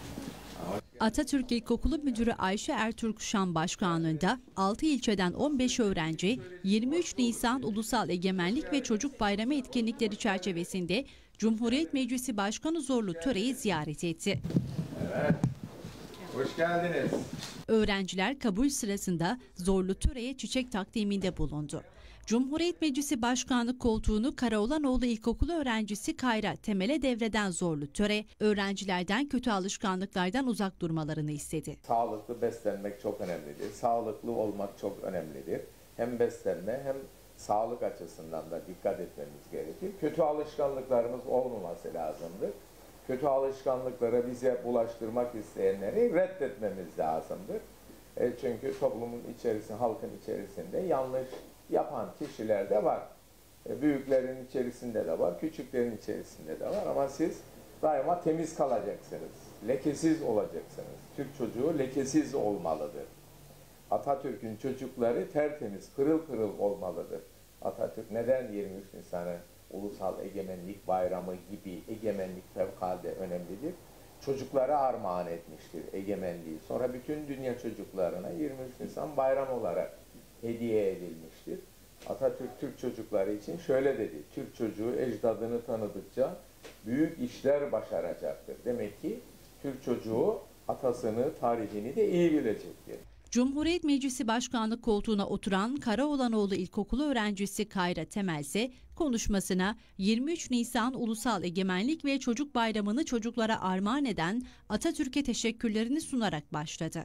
Atatürk İlkokulu Müdürü Ayşe Ertürk Şan Başkanlığı'nda 6 ilçeden 15 öğrenci 23 Nisan Ulusal Egemenlik ve Çocuk Bayramı etkinlikleri çerçevesinde Cumhuriyet Meclisi Başkanı Zorlu Töre'yi ziyaret etti. Evet. Hoş geldiniz. Öğrenciler kabul sırasında Zorlu Töre'ye çiçek takdiminde bulundu. Cumhuriyet Meclisi Başkanlık koltuğunu Karaoğlanoğlu İlkokulu öğrencisi Kayra Temel'e devreden Zorlu Töre, öğrencilerden kötü alışkanlıklardan uzak durmalarını istedi. Sağlıklı beslenmek çok önemlidir. Sağlıklı olmak çok önemlidir. Hem beslenme hem sağlık açısından da dikkat etmemiz gerekir. Kötü alışkanlıklarımız olmaması lazımdır. Kötü alışkanlıklara bize bulaştırmak isteyenleri reddetmemiz lazımdır. Çünkü toplumun içerisinde, halkın içerisinde yanlış yapan kişiler de var. Büyüklerin içerisinde de var, küçüklerin içerisinde de var ama siz daima temiz kalacaksınız. Lekesiz olacaksınız. Türk çocuğu lekesiz olmalıdır. Atatürk'ün çocukları tertemiz, pırıl pırıl olmalıdır. Atatürk neden 23 Nisan'ı Ulusal Egemenlik Bayramı gibi egemenlik fevkalade önemlidir? Çocuklara armağan etmiştir egemenliği. Sonra bütün dünya çocuklarına 23 Nisan bayram olarak hediye edilmiştir. Atatürk Türk çocukları için şöyle dedi: Türk çocuğu ecdadını tanıdıkça büyük işler başaracaktır. Demek ki Türk çocuğu atasını, tarihini de iyi bilecektir. Cumhuriyet Meclisi Başkanlık koltuğuna oturan Karaoğlanoğlu İlkokulu öğrencisi Kayra Temel ise konuşmasına 23 Nisan Ulusal Egemenlik ve Çocuk Bayramı'nı çocuklara armağan eden Atatürk'e teşekkürlerini sunarak başladı.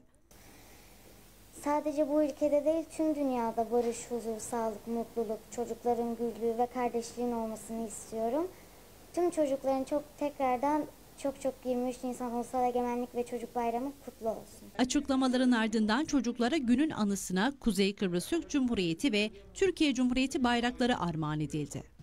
Sadece bu ülkede değil, tüm dünyada barış, huzur, sağlık, mutluluk, çocukların güllüğü ve kardeşliğin olmasını istiyorum. Tüm çocukların tekrardan çok 23 Nisan Ulusal Egemenlik ve Çocuk Bayramı kutlu olsun. Açıklamaların ardından çocuklara günün anısına Kuzey Kıbrıs Türk Cumhuriyeti ve Türkiye Cumhuriyeti bayrakları armağan edildi.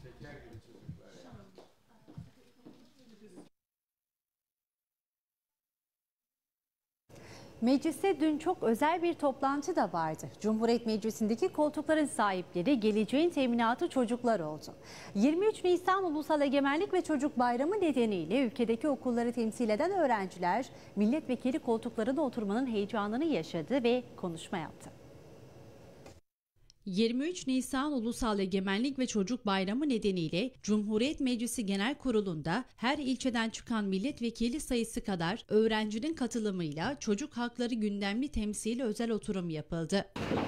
Mecliste dün çok özel bir toplantı da vardı. Cumhuriyet Meclisi'ndeki koltukların sahipleri geleceğin teminatı çocuklar oldu. 23 Nisan Ulusal Egemenlik ve Çocuk Bayramı nedeniyle ülkedeki okulları temsil eden öğrenciler milletvekili koltuklarına oturmanın heyecanını yaşadı ve konuşma yaptı. 23 Nisan Ulusal Egemenlik ve Çocuk Bayramı nedeniyle Cumhuriyet Meclisi Genel Kurulu'nda her ilçeden çıkan milletvekili sayısı kadar öğrencinin katılımıyla çocuk hakları gündemli temsili özel oturum yapıldı.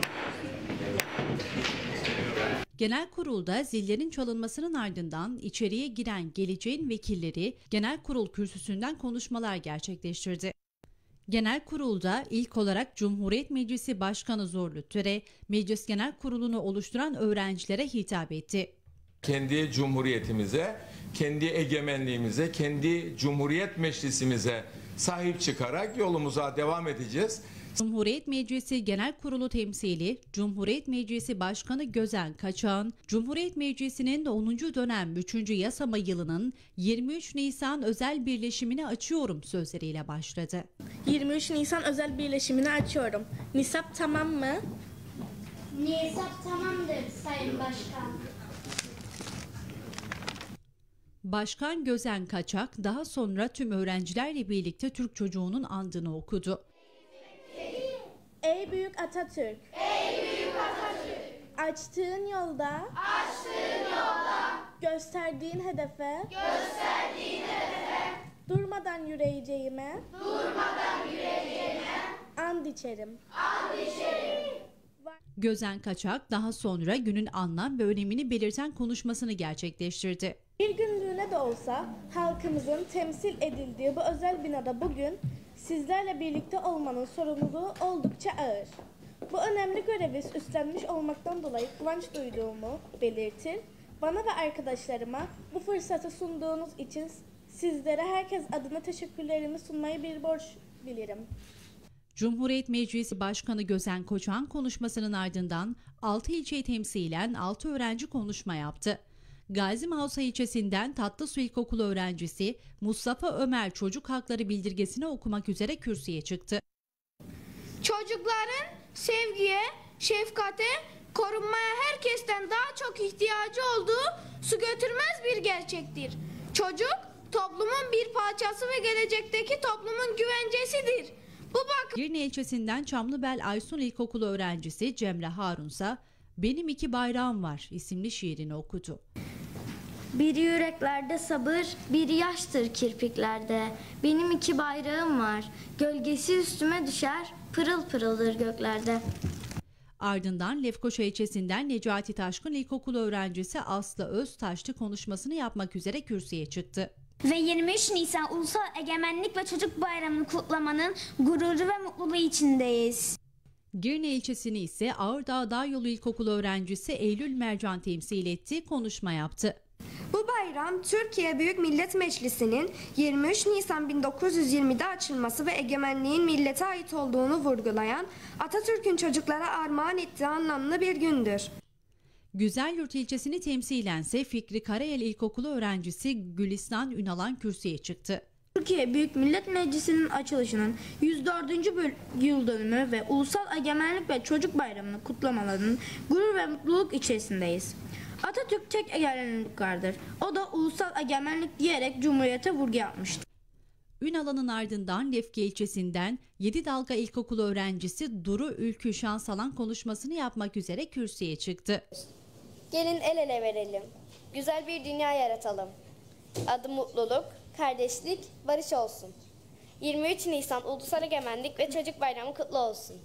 Genel kurulda zillerin çalınmasının ardından içeriye giren geleceğin vekilleri genel kurul kürsüsünden konuşmalar gerçekleştirdi. Genel kurulda ilk olarak Cumhuriyet Meclisi Başkanı Zorlu Töre, Meclis Genel Kurulu'nu oluşturan öğrencilere hitap etti. Kendi cumhuriyetimize, kendi egemenliğimize, kendi Cumhuriyet Meclisimize sahip çıkarak yolumuza devam edeceğiz. Cumhuriyet Meclisi Genel Kurulu temsili Cumhuriyet Meclisi Başkanı Gözen Kaçak'ın Cumhuriyet Meclisi'nin 10. dönem 3. yasama yılının 23 Nisan özel birleşimini açıyorum sözleriyle başladı. 23 Nisan özel birleşimini açıyorum. Nisap tamam mı? Nisap tamamdır Sayın Başkan. Başkan Gözen Kaçak daha sonra tüm öğrencilerle birlikte Türk çocuğunun andını okudu. Ey büyük Atatürk! Ey büyük Atatürk! Açtığın yolda, gösterdiğin hedefe, durmadan yürüyeceğime, and içerim. Gözen Kaçak daha sonra günün anlam ve önemini belirten konuşmasını gerçekleştirdi. Bir günlüğüne de olsa halkımızın temsil edildiği bu özel binada bugün sizlerle birlikte olmanın sorumluluğu oldukça ağır. Bu önemli görevi üstlenmiş olmaktan dolayı kıvanç duyduğumu belirtir. Bana ve arkadaşlarıma bu fırsatı sunduğunuz için sizlere herkes adına teşekkürlerimi sunmayı bir borç bilirim. Cumhuriyet Meclisi Başkanı Gözen Koçan konuşmasının ardından 6 ilçeyi temsilen 6 öğrenci konuşma yaptı. Gazi Mausa ilçesinden Tatlısu İlkokulu öğrencisi Mustafa Ömer çocuk hakları bildirgesini okumak üzere kürsüye çıktı. Çocukların sevgiye, şefkate, korunmaya herkesten daha çok ihtiyacı olduğu su götürmez bir gerçektir. Çocuk toplumun bir parçası ve gelecekteki toplumun güvencesidir. Girne ilçesinden Çamlıbel Aysun İlkokulu öğrencisi Cemre Harunsa "Benim 2 bayrağım var" isimli şiirini okudu. Bir yüreklerde sabır, bir yaştır kirpiklerde. Benim 2 bayrağım var, gölgesi üstüme düşer, pırıl pırıldır göklerde. Ardından Lefkoşa ilçesinden Necati Taşkın İlkokulu öğrencisi Aslı Öztaşlı konuşmasını yapmak üzere kürsüye çıktı. Ve 23 Nisan Ulusal Egemenlik ve Çocuk Bayramı'nı kutlamanın gururu ve mutluluğu içindeyiz. Girne ilçesini ise Ağırdağ Dağyolu İlkokulu öğrencisi Eylül Mercan temsil etti, konuşma yaptı. Bu bayram Türkiye Büyük Millet Meclisi'nin 23 Nisan 1920'de açılması ve egemenliğin millete ait olduğunu vurgulayan Atatürk'ün çocuklara armağan ettiği anlamlı bir gündür. Güzelyurt ilçesini temsilense Fikri Karayel İlkokulu öğrencisi Gülistan Ünalan kürsüye çıktı. Türkiye Büyük Millet Meclisi'nin açılışının 104. yıl dönümü ve Ulusal Egemenlik ve Çocuk Bayramı'nı kutlamalarının gurur ve mutluluk içerisindeyiz. Atatürk tek egemenlik vardır. O da ulusal egemenlik diyerek Cumhuriyete vurgu yapmıştır. Ünalan'ın ardından Lefke ilçesinden 7 Dalga İlkokulu öğrencisi Duru Ülkü Şansalan konuşmasını yapmak üzere kürsüye çıktı. Gelin el ele verelim. Güzel bir dünya yaratalım. Adı mutluluk, kardeşlik, barış olsun. 23 Nisan Ulusal Egemenlik ve Çocuk Bayramı kutlu olsun.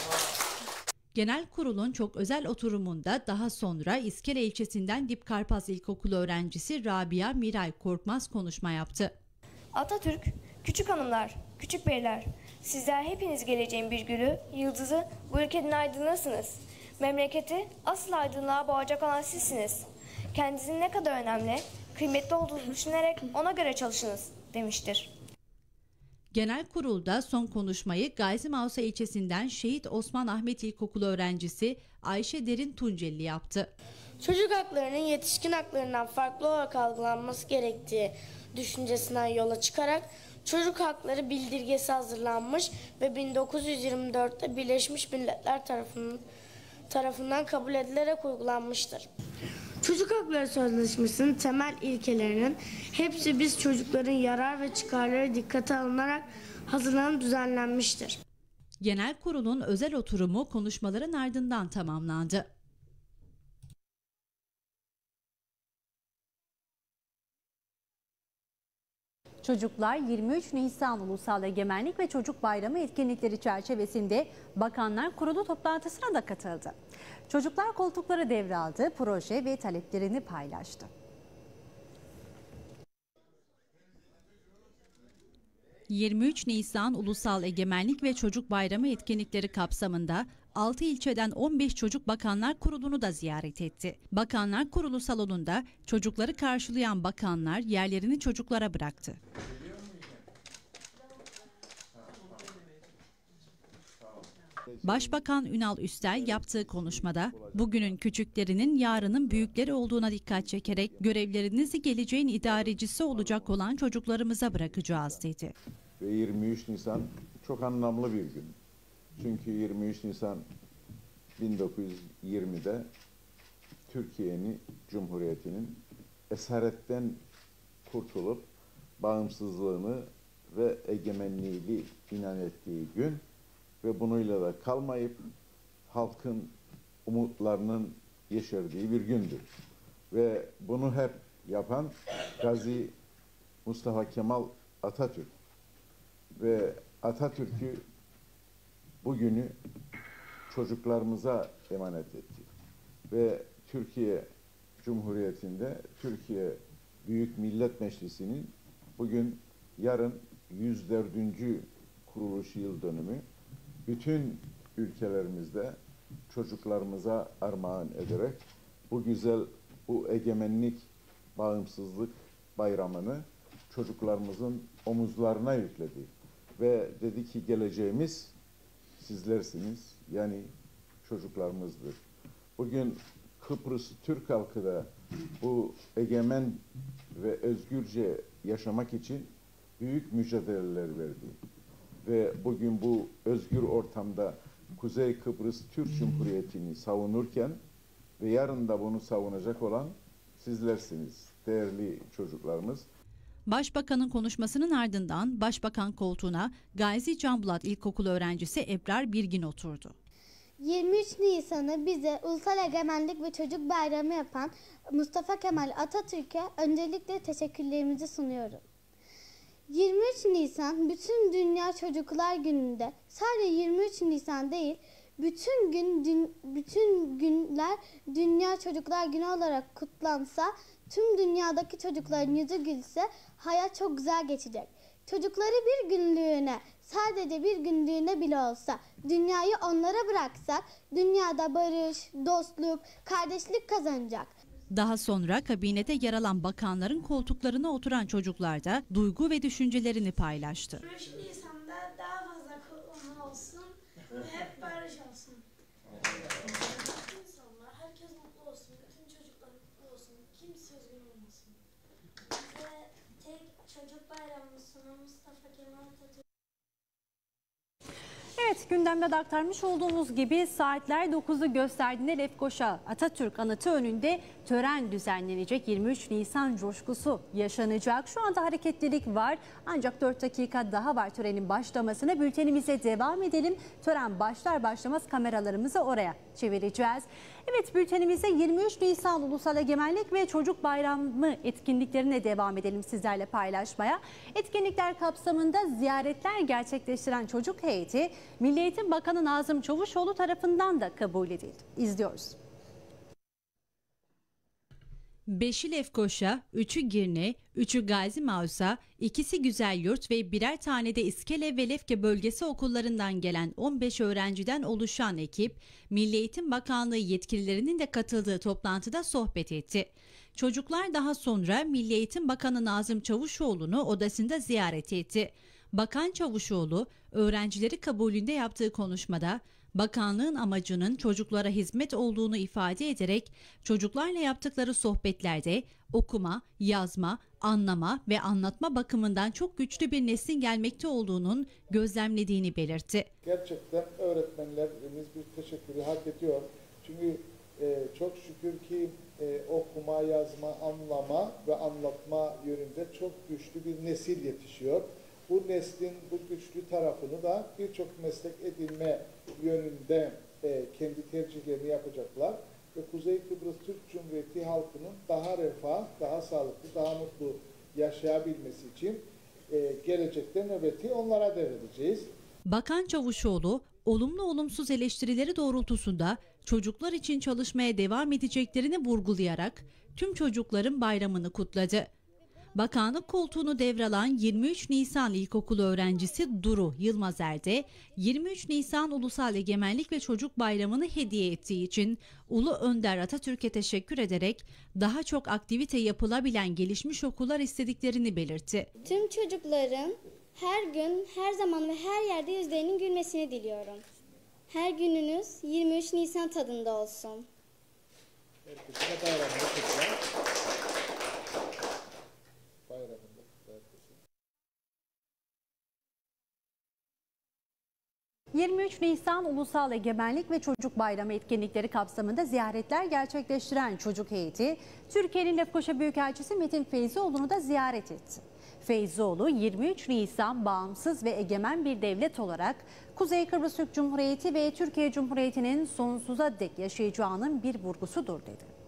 Genel kurulun çok özel oturumunda daha sonra İskele ilçesinden Dipkarpaz İlkokulu öğrencisi Rabia Miray Korkmaz konuşma yaptı. Atatürk, küçük hanımlar, küçük beyler, sizler hepiniz geleceğin bir gülü, yıldızı, bu ülkenin aydınlığısınız. Memleketi asıl aydınlığa boğacak olan sizsiniz. Kendinizin ne kadar önemli, kıymetli olduğunu düşünerek ona göre çalışınız demiştir. Genel kurulda son konuşmayı Gazi Mausa ilçesinden Şehit Osman Ahmet İlkokulu öğrencisi Ayşe Derin Tunceli yaptı. Çocuk haklarının yetişkin haklarından farklı olarak algılanması gerektiği düşüncesinden yola çıkarak çocuk hakları bildirgesi hazırlanmış ve 1924'te Birleşmiş Milletler tarafından kabul edilerek uygulanmıştır. Çocuk Hakları Sözleşmesi'nin temel ilkelerinin hepsi biz çocukların yarar ve çıkarları dikkate alınarak hazırlanıp düzenlenmiştir. Genel kurulun özel oturumu konuşmaların ardından tamamlandı. Çocuklar 23 Nisan Ulusal Egemenlik ve Çocuk Bayramı etkinlikleri çerçevesinde Bakanlar Kurulu toplantısına da katıldı. Çocuklar koltukları devraldı, proje ve taleplerini paylaştı. ...23 Nisan Ulusal Egemenlik ve Çocuk Bayramı etkinlikleri kapsamında 6 ilçeden 15 çocuk Bakanlar Kurulu'nu da ziyaret etti. Bakanlar Kurulu salonunda çocukları karşılayan bakanlar yerlerini çocuklara bıraktı. Başbakan Ünal Üstel yaptığı konuşmada bugünün küçüklerinin yarının büyükleri olduğuna dikkat çekerek görevlerinizi geleceğin idarecisi olacak olan çocuklarımıza bırakacağız dedi. Ve 23 Nisan çok anlamlı bir gün. Çünkü 23 Nisan 1920'de Türkiye'nin Cumhuriyeti'nin esaretten kurtulup bağımsızlığını ve egemenliğini ilan ettiği gün ve bununla da kalmayıp halkın umutlarının yeşerdiği bir gündür. Ve bunu hep yapan Gazi Mustafa Kemal Atatürk ve Atatürk'ü bugünü çocuklarımıza emanet etti. Ve Türkiye Cumhuriyeti'nde Türkiye Büyük Millet Meclisi'nin bugün yarın 104. kuruluş yıl dönümü bütün ülkelerimizde çocuklarımıza armağan ederek bu güzel, bu egemenlik, bağımsızlık bayramını çocuklarımızın omuzlarına yükledi. Ve dedi ki geleceğimiz sizlersiniz. Yani çocuklarımızdır. Bugün Kıbrıs Türk halkı da bu egemen ve özgürce yaşamak için büyük mücadeleler verdi. Ve bugün bu özgür ortamda Kuzey Kıbrıs Türk Cumhuriyeti'ni savunurken ve yarın da bunu savunacak olan sizlersiniz değerli çocuklarımız. Başbakanın konuşmasının ardından Başbakan koltuğuna Gazi Canbulat İlkokulu öğrencisi Ebrar Birgin oturdu. 23 Nisan'ı bize Ulusal Egemenlik ve Çocuk Bayramı yapan Mustafa Kemal Atatürk'e öncelikle teşekkürlerimizi sunuyorum. 23 Nisan bütün Dünya Çocuklar Günü'nde sadece 23 Nisan değil, bütün günler Dünya Çocuklar Günü olarak kutlansa, tüm dünyadaki çocukların yüzü gülse hayat çok güzel geçecek. Çocukları bir günlüğüne, sadece bir günlüğüne bile olsa dünyayı onlara bıraksak dünyada barış, dostluk, kardeşlik kazanacak. Daha sonra kabinede yer alan bakanların koltuklarına oturan çocuklar da duygu ve düşüncelerini paylaştı. 23 Nisan'da daha fazla kutlama olsun ve hep barış olsun. Bütün insanlar, herkes mutlu olsun, bütün çocuklar mutlu olsun, kimse üzgün olmasın. Bize tek çocuk bayramını sunan Mustafa Kemal Atatürk. Evet, gündemde de aktarmış olduğumuz gibi saatler 9'u gösterdiğinde Lefkoşa Atatürk Anıtı önünde tören düzenlenecek. 23 Nisan coşkusu yaşanacak. Şu anda hareketlilik var ancak 4 dakika daha var törenin başlamasına. Bültenimize devam edelim. Tören başlar başlamaz kameralarımızı oraya çevireceğiz. Evet, bültenimize 23 Nisan Ulusal Egemenlik ve Çocuk Bayramı etkinliklerine devam edelim sizlerle paylaşmaya. Etkinlikler kapsamında ziyaretler gerçekleştiren çocuk heyeti Milli Eğitim Bakanı Nazım Çavuşoğlu tarafından da kabul edildi. İzliyoruz. 5'i Lefkoşa, 3'ü Girne, 3'ü Gazi Mausa, 2'si Güzelyurt ve birer tane de İskele ve Lefke bölgesi okullarından gelen 15 öğrenciden oluşan ekip, Milli Eğitim Bakanlığı yetkililerinin de katıldığı toplantıda sohbet etti. Çocuklar daha sonra Milli Eğitim Bakanı Nazım Çavuşoğlu'nu odasında ziyaret etti. Bakan Çavuşoğlu, öğrencileri kabulünde yaptığı konuşmada, bakanlığın amacının çocuklara hizmet olduğunu ifade ederek çocuklarla yaptıkları sohbetlerde okuma, yazma, anlama ve anlatma bakımından çok güçlü bir neslin gelmekte olduğunun gözlemlediğini belirtti. Gerçekten öğretmenlerimiz bir teşekkürü hak ediyor. Çünkü çok şükür ki okuma, yazma, anlama ve anlatma yönünde çok güçlü bir nesil yetişiyor. Bu neslin bu güçlü tarafını da birçok meslek edinme yönünde kendi tercihlerini yapacaklar. Ve Kuzey Kıbrıs Türk Cumhuriyeti halkının daha refah, daha sağlıklı, daha mutlu yaşayabilmesi için gelecekte nöbeti onlara devredeceğiz. Bakan Çavuşoğlu, olumlu olumsuz eleştirileri doğrultusunda çocuklar için çalışmaya devam edeceklerini vurgulayarak tüm çocukların bayramını kutladı. Bakanlık koltuğunu devralan 23 Nisan İlkokulu öğrencisi Duru Yılmazer de 23 Nisan Ulusal Egemenlik ve Çocuk Bayramı'nı hediye ettiği için Ulu Önder Atatürk'e teşekkür ederek daha çok aktivite yapılabilen gelişmiş okullar istediklerini belirtti. Tüm çocukların her gün, her zaman ve her yerde yüzlerinin gülmesini diliyorum. Her gününüz 23 Nisan tadında olsun. Herkese bayramını kutlar. 23 Nisan Ulusal Egemenlik ve Çocuk Bayramı etkinlikleri kapsamında ziyaretler gerçekleştiren çocuk heyeti, Türkiye'nin Lefkoşa Büyükelçisi Metin Feyzioğlu'nu da ziyaret etti. Feyzioğlu, 23 Nisan bağımsız ve egemen bir devlet olarak Kuzey Kıbrıs Türk Cumhuriyeti ve Türkiye Cumhuriyeti'nin sonsuza dek yaşayacağının bir vurgusudur dedi.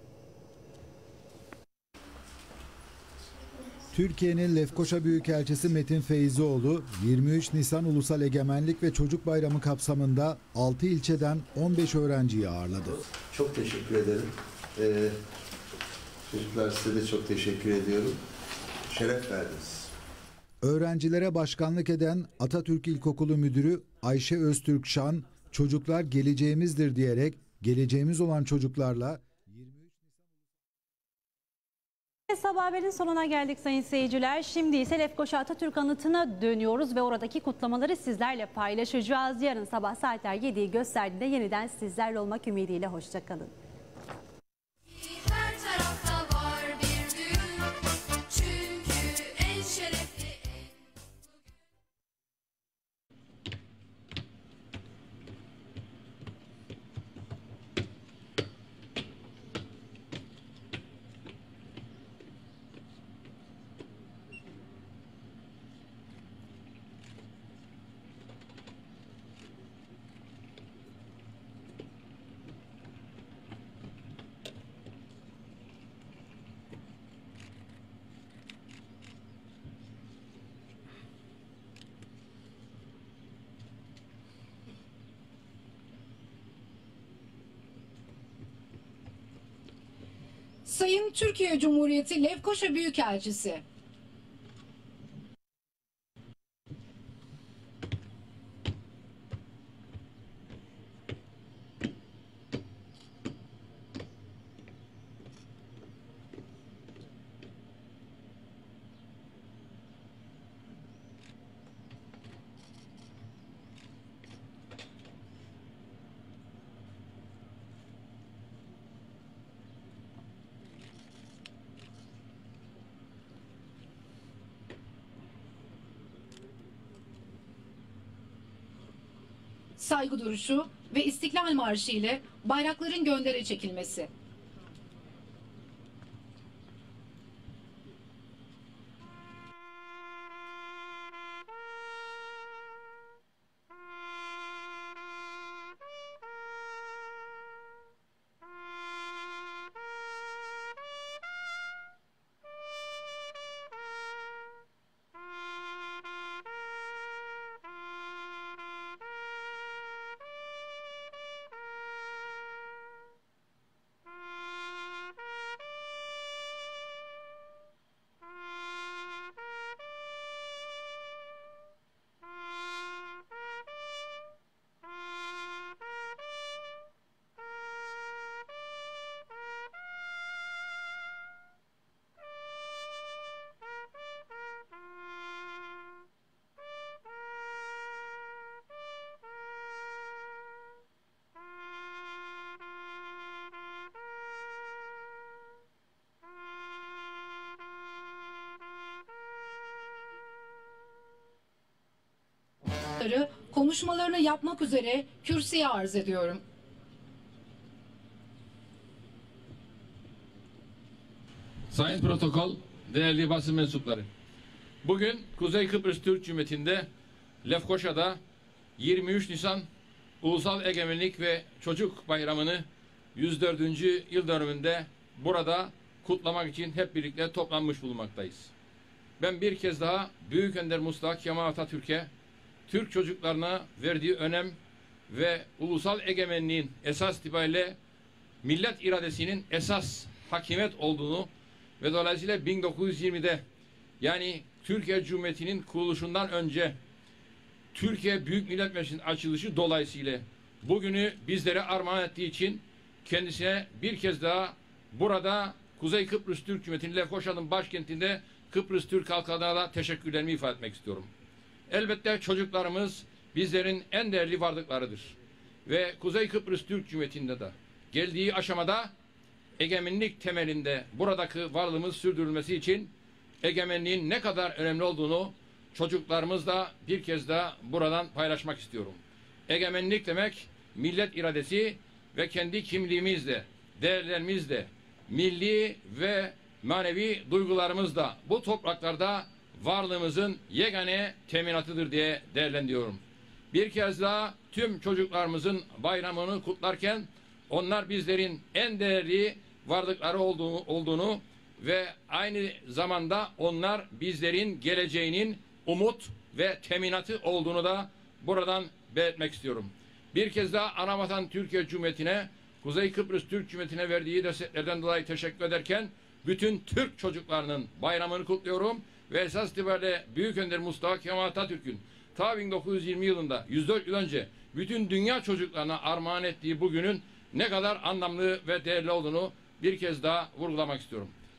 Türkiye'nin Lefkoşa Büyükelçisi Metin Feyzioğlu, 23 Nisan Ulusal Egemenlik ve Çocuk Bayramı kapsamında 6 ilçeden 15 öğrenciyi ağırladı. Çok teşekkür ederim. Çocuklar, size de çok teşekkür ediyorum. Şeref verdiniz. Öğrencilere başkanlık eden Atatürk İlkokulu Müdürü Ayşe Öztürkşan, çocuklar geleceğimizdir diyerek geleceğimiz olan çocuklarla Sabah haberin sonuna geldik sayın seyirciler. Şimdi ise Lefkoşa Atatürk Anıtı'na dönüyoruz ve oradaki kutlamaları sizlerle paylaşacağız. Yarın sabah saatler 7'yi gösterdiğinde yeniden sizlerle olmak ümidiyle. Hoşçakalın. Sayın Türkiye Cumhuriyeti Lefkoşa Büyükelçisi. Saygı duruşu ve İstiklal Marşı ile bayrakların göndere çekilmesi. Konuşmalarını yapmak üzere kürsüye arz ediyorum. Sayın Protokol, değerli basın mensupları. Bugün Kuzey Kıbrıs Türk Cumhuriyeti'nde Lefkoşa'da 23 Nisan Ulusal Egemenlik ve Çocuk Bayramı'nı 104. yıl dönümünde burada kutlamak için hep birlikte toplanmış bulunmaktayız. Ben bir kez daha Büyük Önder Mustafa Kemal Atatürk'e, Türk çocuklarına verdiği önem ve ulusal egemenliğin esas itibariyle millet iradesinin esas hakimiyet olduğunu ve dolayısıyla 1920'de yani Türkiye Cumhuriyeti'nin kuruluşundan önce Türkiye Büyük Millet Meclisi'nin açılışı dolayısıyla bugünü bizlere armağan ettiği için kendisine bir kez daha burada Kuzey Kıbrıs Türk Cumhuriyeti'nin Lefkoşa'nın başkentinde Kıbrıs Türk halkı adına da teşekkürlerimi ifade etmek istiyorum. Elbette çocuklarımız bizlerin en değerli varlıklarıdır. Ve Kuzey Kıbrıs Türk Cumhuriyeti'nde de geldiği aşamada egemenlik temelinde buradaki varlığımız sürdürülmesi için egemenliğin ne kadar önemli olduğunu çocuklarımızla bir kez daha buradan paylaşmak istiyorum. Egemenlik demek millet iradesi ve kendi kimliğimizle, değerlerimizle, milli ve manevi duygularımızla bu topraklarda varlığımızın yegane teminatıdır diye değerlendiriyorum. Bir kez daha tüm çocuklarımızın bayramını kutlarken onlar bizlerin en değerli varlıkları olduğunu ve aynı zamanda onlar bizlerin geleceğinin umut ve teminatı olduğunu da buradan belirtmek istiyorum. Bir kez daha Anavatan Türkiye Cumhuriyeti'ne, Kuzey Kıbrıs Türk Cumhuriyeti'ne verdiği desteklerden dolayı teşekkür ederken bütün Türk çocuklarının bayramını kutluyorum ve esas itibariyle Büyük Önder Mustafa Kemal Atatürk'ün ta 1920 yılında 104 yıl önce bütün dünya çocuklarına armağan ettiği bugünün ne kadar anlamlı ve değerli olduğunu bir kez daha vurgulamak istiyorum.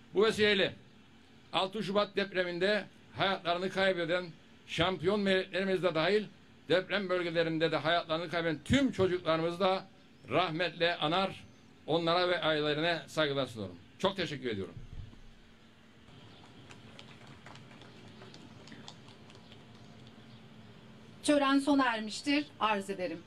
Bu vesileyle 6 Şubat depreminde hayatlarını kaybeden şampiyon meleklerimiz de dahil deprem bölgelerinde de hayatlarını kaybeden tüm çocuklarımızı da rahmetle anar, onlara ve ailelerine saygılar sunuyorum. Çok teşekkür ediyorum. Tören sona ermiştir. Arz ederim.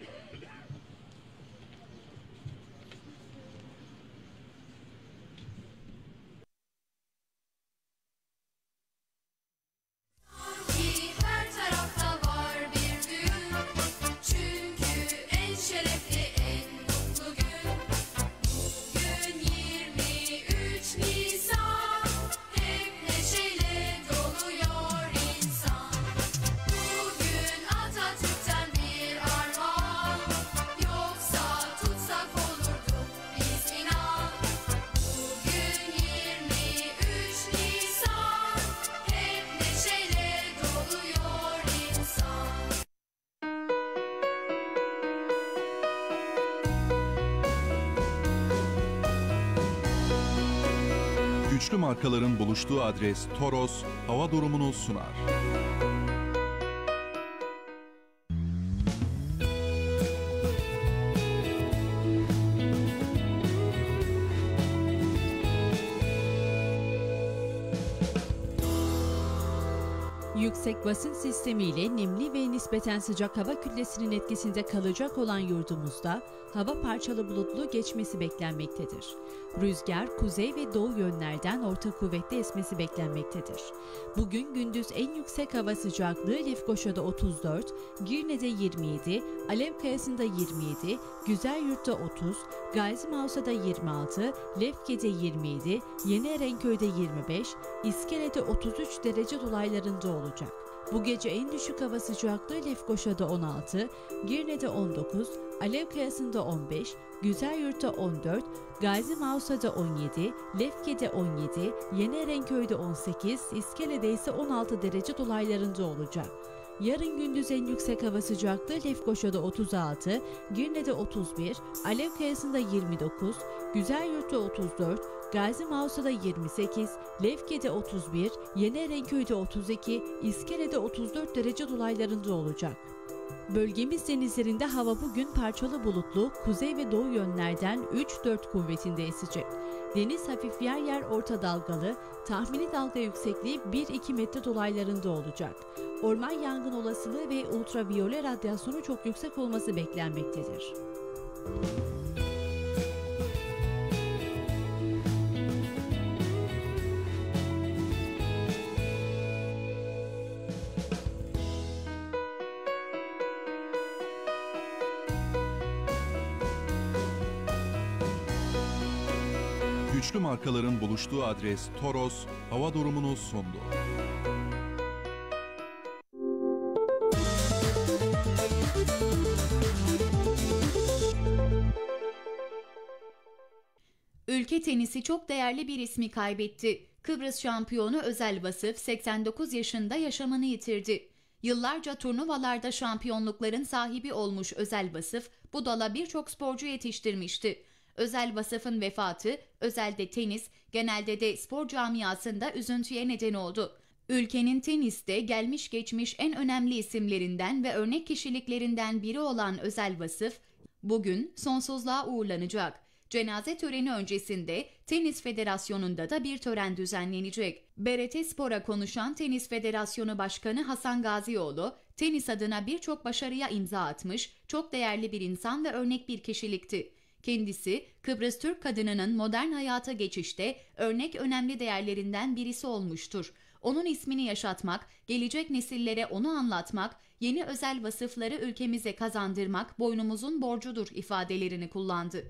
Her tarafta var bir düğün, çünkü en şerefli, en mutlu gün. Bugün 23 Nisan, hep neşeyle doluyor insan. Bugün Atatürk'ten bir armağan, yoksa tutsak olurduk biz inan. Bugün 23 Nisan, hep neşeyle doluyor insan. Güçlü markaların buluştuğu adres Toros hava durumunu sunar. Yüksek basınç sistemiyle nemli ve nispeten sıcak hava kütlesinin etkisinde kalacak olan yurdumuzda hava parçalı bulutlu geçmesi beklenmektedir. Rüzgar kuzey ve doğu yönlerden orta kuvvetli esmesi beklenmektedir. Bugün gündüz en yüksek hava sıcaklığı Lefkoşa'da 34, Girne'de 27, Alevkayası'nda 27, Güzelyurt'ta 30, Gazi Mausa'da 26, Lefke'de 27, Yeni Erenköy'de 25, İskele'de 33 derece dolaylarında olacak. Bu gece en düşük hava sıcaklığı Lefkoşa'da 16, Girne'de 19, Alevkayası'nda 15, Güzelyurt'ta 14, Gazi Mausa'da 17, Lefke'de 17, Yeni Erenköy'de 18, İskele'de ise 16 derece dolaylarında olacak. Yarın gündüz en yüksek hava sıcaklığı Lefkoşa'da 36, Girne'de 31, Alevkayası'nda 29, Güzelyurt'ta 34, Gazi Mausa'da 28, Lefke'de 31, Yeni Erenköy'de 32, İskele'de 34 derece dolaylarında olacak. Bölgemiz denizlerinde hava bugün parçalı bulutlu, kuzey ve doğu yönlerden 3-4 kuvvetinde esecek. Deniz hafif yer yer orta dalgalı, tahmini dalga yüksekliği 1-2 metre dolaylarında olacak. Orman yangın olasılığı ve ultraviyole radyasyonu çok yüksek olması beklenmektedir. Güçlü markaların buluştuğu adres Toros hava durumunu sundu. Ülke tenisi çok değerli bir ismi kaybetti. Kıbrıs şampiyonu Özel Vasıf 89 yaşında yaşamını yitirdi. Yıllarca turnuvalarda şampiyonlukların sahibi olmuş Özel Vasıf, bu dala birçok sporcu yetiştirmişti. Özel Vasıf'ın vefatı, özelde tenis, genelde de spor camiasında üzüntüye neden oldu. Ülkenin teniste gelmiş geçmiş en önemli isimlerinden ve örnek kişiliklerinden biri olan Özel Vasıf, bugün sonsuzluğa uğurlanacak. Cenaze töreni öncesinde Tenis Federasyonu'nda da bir tören düzenlenecek. BRT Spor'a konuşan Tenis Federasyonu Başkanı Hasan Gazioğlu, tenis adına birçok başarıya imza atmış, çok değerli bir insan ve örnek bir kişilikti. Kendisi, Kıbrıs Türk kadınının modern hayata geçişte örnek önemli değerlerinden birisi olmuştur. Onun ismini yaşatmak, gelecek nesillere onu anlatmak, yeni özel vasıfları ülkemize kazandırmak boynumuzun borcudur ifadelerini kullandı.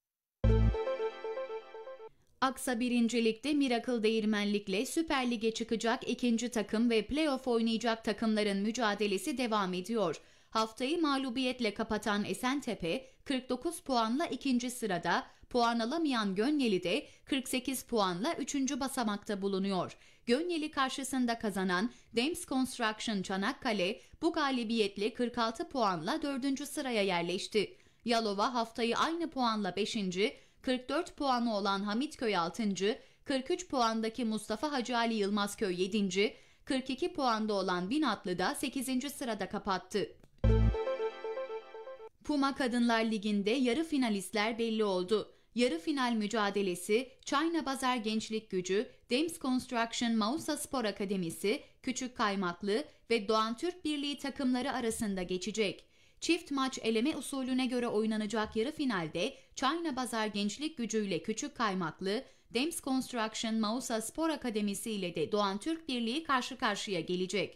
Aksa 1. Lig'de Miracle Değirmenlik'le Süper Lig'e çıkacak ikinci takım ve playoff oynayacak takımların mücadelesi devam ediyor. Haftayı mağlubiyetle kapatan Esentepe 49 puanla 2. sırada, puan alamayan Gönyeli de 48 puanla 3. basamakta bulunuyor. Gönyeli karşısında kazanan Dems Construction Çanakkale bu galibiyetle 46 puanla 4. sıraya yerleşti. Yalova haftayı aynı puanla 5. 44 puanı olan Hamitköy 6. 43 puandaki Mustafa Hacı Ali Yılmazköy 7. 42 puanda olan Binatlı da 8. sırada kapattı. Puma Kadınlar Ligi'nde yarı finalistler belli oldu. Yarı final mücadelesi China Bazar Gençlik Gücü, Dems Construction Mausa Spor Akademisi, Küçük Kaymaklı ve Doğan Türk Birliği takımları arasında geçecek. Çift maç eleme usulüne göre oynanacak yarı finalde China Bazar Gençlik Gücü ile Küçük Kaymaklı, Dems Construction Mausa Spor Akademisi ile de Doğan Türk Birliği karşı karşıya gelecek.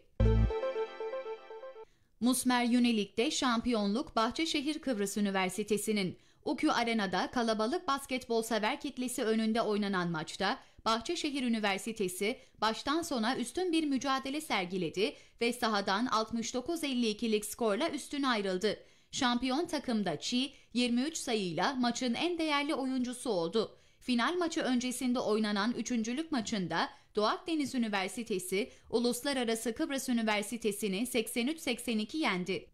Musmer Unilig'de şampiyonluk Bahçeşehir Kıbrıs Üniversitesi'nin. UKÜ Arena'da kalabalık basketbol sever kitlesi önünde oynanan maçta Bahçeşehir Üniversitesi baştan sona üstün bir mücadele sergiledi ve sahadan 69-52'lik skorla üstün ayrıldı. Şampiyon takımda Çi 23 sayıyla maçın en değerli oyuncusu oldu. Final maçı öncesinde oynanan üçüncülük maçında Doğu Akdeniz Üniversitesi Uluslararası Kıbrıs Üniversitesi'ni 83-82 yendi.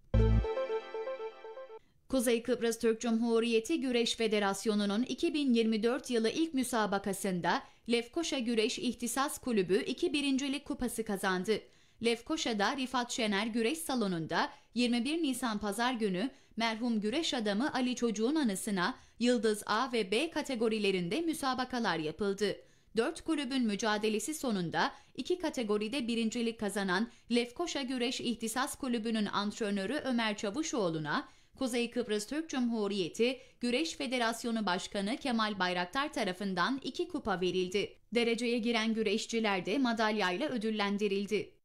Kuzey Kıbrıs Türk Cumhuriyeti Güreş Federasyonu'nun 2024 yılı ilk müsabakasında Lefkoşa Güreş İhtisas Kulübü 2 birincilik kupası kazandı. Lefkoşa'da Rifat Şener Güreş Salonu'nda 21 Nisan Pazar günü merhum güreş adamı Ali Çocuğun anısına Yıldız A ve B kategorilerinde müsabakalar yapıldı. 4 kulübün mücadelesi sonunda 2 kategoride birincilik kazanan Lefkoşa Güreş İhtisas Kulübü'nün antrenörü Ömer Çavuşoğlu'na Kuzey Kıbrıs Türk Cumhuriyeti Güreş Federasyonu Başkanı Kemal Bayraktar tarafından 2 kupa verildi. Dereceye giren güreşçiler de madalyayla ödüllendirildi.